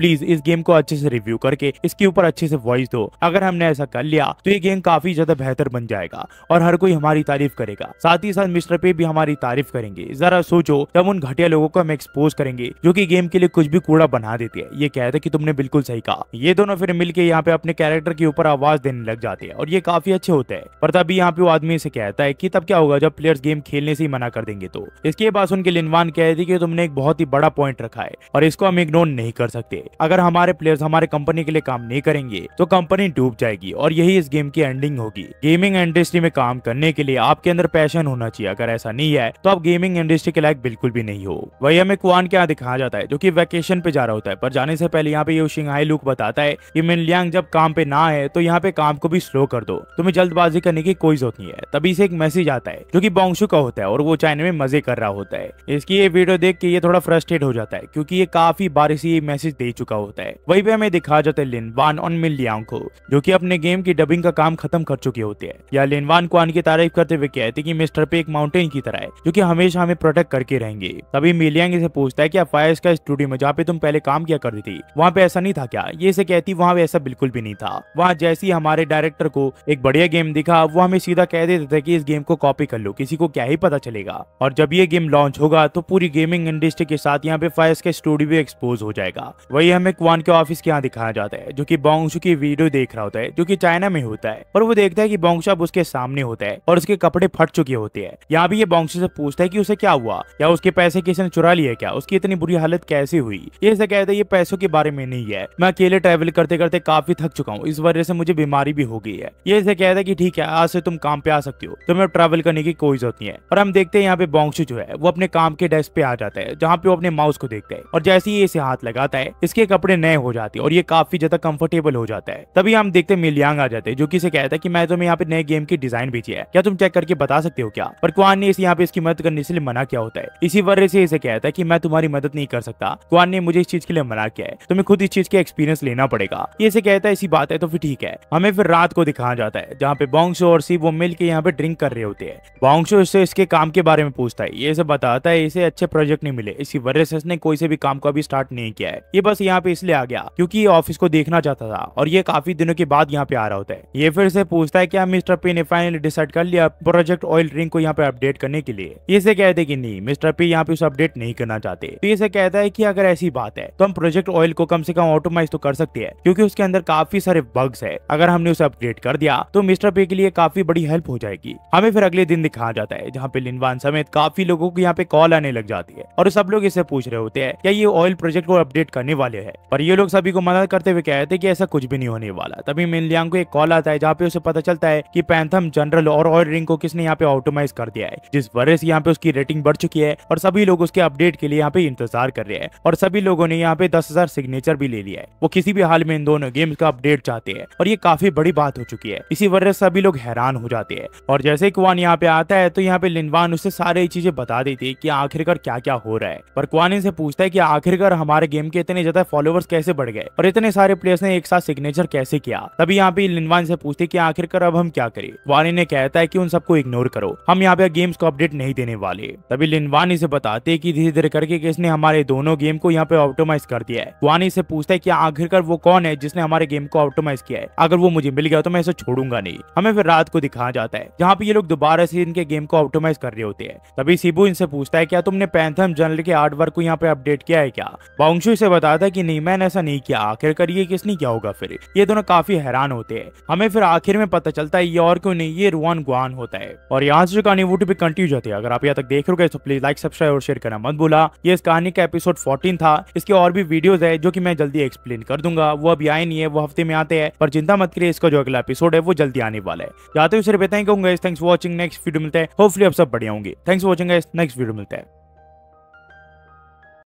प्लीज इस गेम को अच्छे से रिव्यू करके इसके ऊपर अच्छे से वॉइस दो। अगर हमने ऐसा कर लिया तो ये गेम काफी ज्यादा बेहतर बन जाएगा और हर कोई हमारी तारीफ करेगा, साथ ही साथ मिस्टर पे भी हमारी तारीफ करेंगे। जरा सोचो, जब उन घटिया लोगों को हम एक्सपोज करेंगे जो कि गेम के लिए कुछ भी कूड़ा बना देते हैं। ये कहते हैं कि तुमने बिल्कुल सही कहा। ये दोनों फिर मिलके यहाँ पे अपने कैरेक्टर के ऊपर आवाज देने लग जाते हैं और ये काफी अच्छे होते हैं। पर तभी यहाँ पे वो आदमी से कहता है कि तब क्या होगा जब प्लेयर्स गेम खेलने से ही मना कर देंगे। तो इसके बाद सुन के लिनवान कहती है कि तुमने एक बहुत ही बड़ा पॉइंट रखा है और इसको हम इग्नोर नहीं कर सकते। अगर हमारे प्लेयर्स हमारे कंपनी के लिए काम नहीं करेंगे तो कंपनी डूब जाएगी और यही इस गेम की एंडिंग होगी। गेमिंग इंडस्ट्री में काम करने के लिए आपके अंदर पैशन होना चाहिए। अगर ऐसा नहीं है तो आप गेमिंग इंडस्ट्री के लायक बिल्कुल भी नहीं हो। वही हमें क्वान के यहाँ दिखाया जाता है जो कि वैकेशन पे जा रहा होता है, पर जाने से पहले यहाँ पे ये शिंघाई लुक बताता है कि मिनलियांग जब काम पे ना है तो यहाँ पे काम को भी स्लो कर दो, तुम्हें जल्दबाजी करने की कोई जरूरत नहीं है। तभी से एक मैसेज आता है जो कि बोंगशू का होता है और वो चाइना में मजे कर रहा होता है। इसकी ये वीडियो देख के ये थोड़ा फ्रस्ट्रेट हो जाता है क्योंकि ये काफी बार से ये मैसेज दे चुका होता है। वहीं पे हमें दिखाया जाता है लिनवान और मिनलियांग को जो कि अपने गेम की डबिंग का काम खत्म कर चुके होते हैं। या लिनवान क्वान की तारीफ करते हुए कहते कि मिस्टर पे एक माउंटेन की तरह है जो कि हमेशा हमें प्रोटेक्ट करके रहेंगे। तभी मिनलियांग इसे पूछता है कि आप फायर स्काई स्टूडियो में जहाँ पे तुम पहले काम किया करती थी वहाँ पे ऐसा नहीं था क्या? ये इसे कहती वहाँ पे ऐसा बिल्कुल भी नहीं था। वहाँ जैसे ही हमारे डायरेक्टर को एक बढ़िया गेम दिखा वो हमें सीधा कह देते थे कि इस गेम को कॉपी कर लो, किसी को क्या ही पता चलेगा। और जब ये गेम लॉन्च होगा तो पूरी गेमिंग इंडस्ट्री के साथ यहाँ पे फायर स्काई स्टूडियो भी एक्सपोज हो जाएगा। वही हमें क्वान के ऑफिस के यहाँ दिखाया जाता है जो कि बोंगशू की वीडियो देख रहा होता है जो कि चाइना में होता है। पर वो देखता है कि बोंगशू अब उसके सामने होता है और उसके कपड़े फट चुके होते हैं। यहाँ भी ये बोंगशू से पूछता है कि उसे क्या हुआ, या उसके पैसे किसी ने चुरा लिए क्या, उसकी इतनी बुरी हालत कैसे हुई। ये से कहता है ये पैसों के बारे में नहीं है, मैं अकेले ट्रैवल करते करते काफी थक चुका हूँ, इस वजह से मुझे बीमारी भी हो गई है। ये से कहता है कि ठीक है आज से तुम काम पे आ सकते हो, तुम्हें ट्रैवल करने की कोई जरूरत नहीं है। और हम देखते हैं यहाँ पे बोंगशू जो है वो अपने काम के डेस्क पे आ जाता है जहाँ पे वो अपने माउस को देखता है और जैसे ही इसे हाथ लगाता है इसके कपड़े नए हो जाते हैं और ये काफी ज्यादा कंफर्टेबल हो जाता है। तभी हम देखते हैं मिनलियांग आ जाते हैं जो कि इसे कहता है कि मैं तुम्हें यहाँ पे नए गेम की डिजाइन भेजी है, क्या तुम चेक करके बता सकते हो क्या? पर क्वान ने इसे यहाँ पे इसकी मदद करने से मना किया होता है। इसी वजह से इसे कहता है कि मैं तुम्हारी मदद नहीं कर सकता, क्वान ने मुझे इस चीज के लिए मना किया है, तुम्हें खुद इस चीज का एक्सपीरियंस लेना पड़ेगा। ये इसे कहता है ऐसी बात है तो फिर ठीक है। हमें फिर रात को दिखाया जाता है जहाँ पे बोंगशू और सी वो मिल के यहाँ पे ड्रिंक कर रहे होते हैं। बोंगशू इससे इसके काम के बारे में पूछता है, ये इसे बताता है इसे अच्छे प्रोजेक्ट नहीं मिले, इसी वजह से इसने कोई से भी काम को अभी स्टार्ट नहीं किया है। ये बस यहाँ पे इसलिए आ गया क्योंकि ये ऑफिस को देखना चाहता था और ये काफी दिनों के बाद यहाँ पे आ रहा होता है। ये फिर से पूछता है क्या मिस्टर पे ने फाइनली डिसाइड कर लिया प्रोजेक्ट ऑयल ड्रिंक को यहाँ पे अपडेट करने के लिए। ये से कहते हैं कि नहीं, मिस्टर पे यहाँ पे उसे अपडेट नहीं करना चाहते। तो ये से कहता है कि अगर ऐसी बात है तो हम प्रोजेक्ट ऑयल को कम से कम ऑटोमाइज तो कर सकते हैं क्योंकि उसके अंदर काफी सारे बग्स है। अगर हमने उसे अपडेट कर दिया तो मिस्टर पे के लिए काफी बड़ी हेल्प हो जाएगी। हमें फिर अगले दिन दिखाया जाता है जहाँ पे लिनवान समेत काफी लोगों को यहाँ पे कॉल आने लग जाती है और सब लोग इसे पूछ रहे होते हैं क्या ये ऑयल प्रोजेक्ट को अपडेट करने वाले हैं। पर ये लोग सभी को मदद करते हुए कहते हैं कि ऐसा कुछ भी नहीं होने वाला। तभी मिनलियांग को एक कॉल आता है जहाँ पे उसे पता चलता है कि पैंथम जनरल और ऑयल रिंग को किसने यहाँ पे ऑटोमाइज कर दिया है, जिस वजह से यहाँ पे उसकी रेटिंग बढ़ चुकी है और सभी लोग उसके अपडेट के लिए यहाँ पे इंतजार कर रहे हैं और सभी लोगों ने यहाँ पे 10,000 सिग्नेचर भी ले लिया है। वो किसी भी हाल में इन दोनों गेम्स का अपडेट चाहते हैं और ये काफी बड़ी बात हो चुकी है। इसी वजह से सभी लोग हैरान हो जाते हैं और जैसे क्वान यहाँ पे आता है तो यहाँ पे लिनवान उसे सारी चीजें बता देती है कि आखिरकार क्या क्या हो रहा है। पर क्वान से पूछता है कि आखिरकार हमारे गेम के इतने ज्यादा फॉलोवर्स कैसे बढ़ गए और इतने सारे प्लेयर्स ने एक साथ सिग्नेचर कैसे किया। तभी यहाँ पे लिनवान से पूछते कि आखिरकार अब हम क्या करें। क्वान ने कहता है कि उन सबको इग्नोर करो, हम यहाँ पे गेम्स को अपडेट नहीं देने वाले। तभी लिनवान इसे बताते हैं कि धीरे धीरे करके किसने हमारे दोनों गेम को यहाँ पे ऑप्टिमाइज कर दिया है। क्वान से पूछता है कि आखिरकार वो कौन है जिसने हमारे गेम को ऑप्टिमाइज किया है, अगर वो मुझे मिल गया तो मैं इसे छोड़ूंगा नहीं। हमें फिर रात को दिखाया जाता है जहाँ पे ये लोग दोबारा से इनके गेम को ऑप्टिमाइज कर रहे होते हैं। तभी शिबू इनसे पूछता है क्या तुमने पैंथम जनरल के आर्ट वर्क को यहाँ पे अपडेट किया है क्या। बोंगशू इसे बताता है कि नहीं, मैंने ऐसा नहीं किया। आखिरकार ये किसने किया होगा। फिर ये दोनों काफी हैरान होते हैं। हमें फिर आखिर में पता चलता है ये और क्यों नहीं, ये रुआन गुआन होता है। और यहाँ से जो कहानी वो भी कंटिन्यू जाती है। अगर आप यहाँ तक देख रहे हो तो प्लीज लाइक सब्सक्राइब और शेयर करना मत भूला। ये इस कहानी का एपिसोड 14 था। इसके और भी वीडियोस है जो कि मैं जल्दी एक्सप्लेन कर दूंगा। वो अभी आए नहीं है, वो हफ्ते में आते हैं, पर चिंता मत करिए, इसका जो अगला एपिसोड है वो जल्दी आने वाला है। जाते हुए सिर्फ इतना ही कहूंगा, thanks for watching, next video मिलता है। होपफुली आप सब बढ़िया होंगे। Thanks for watching, next video मिलता है।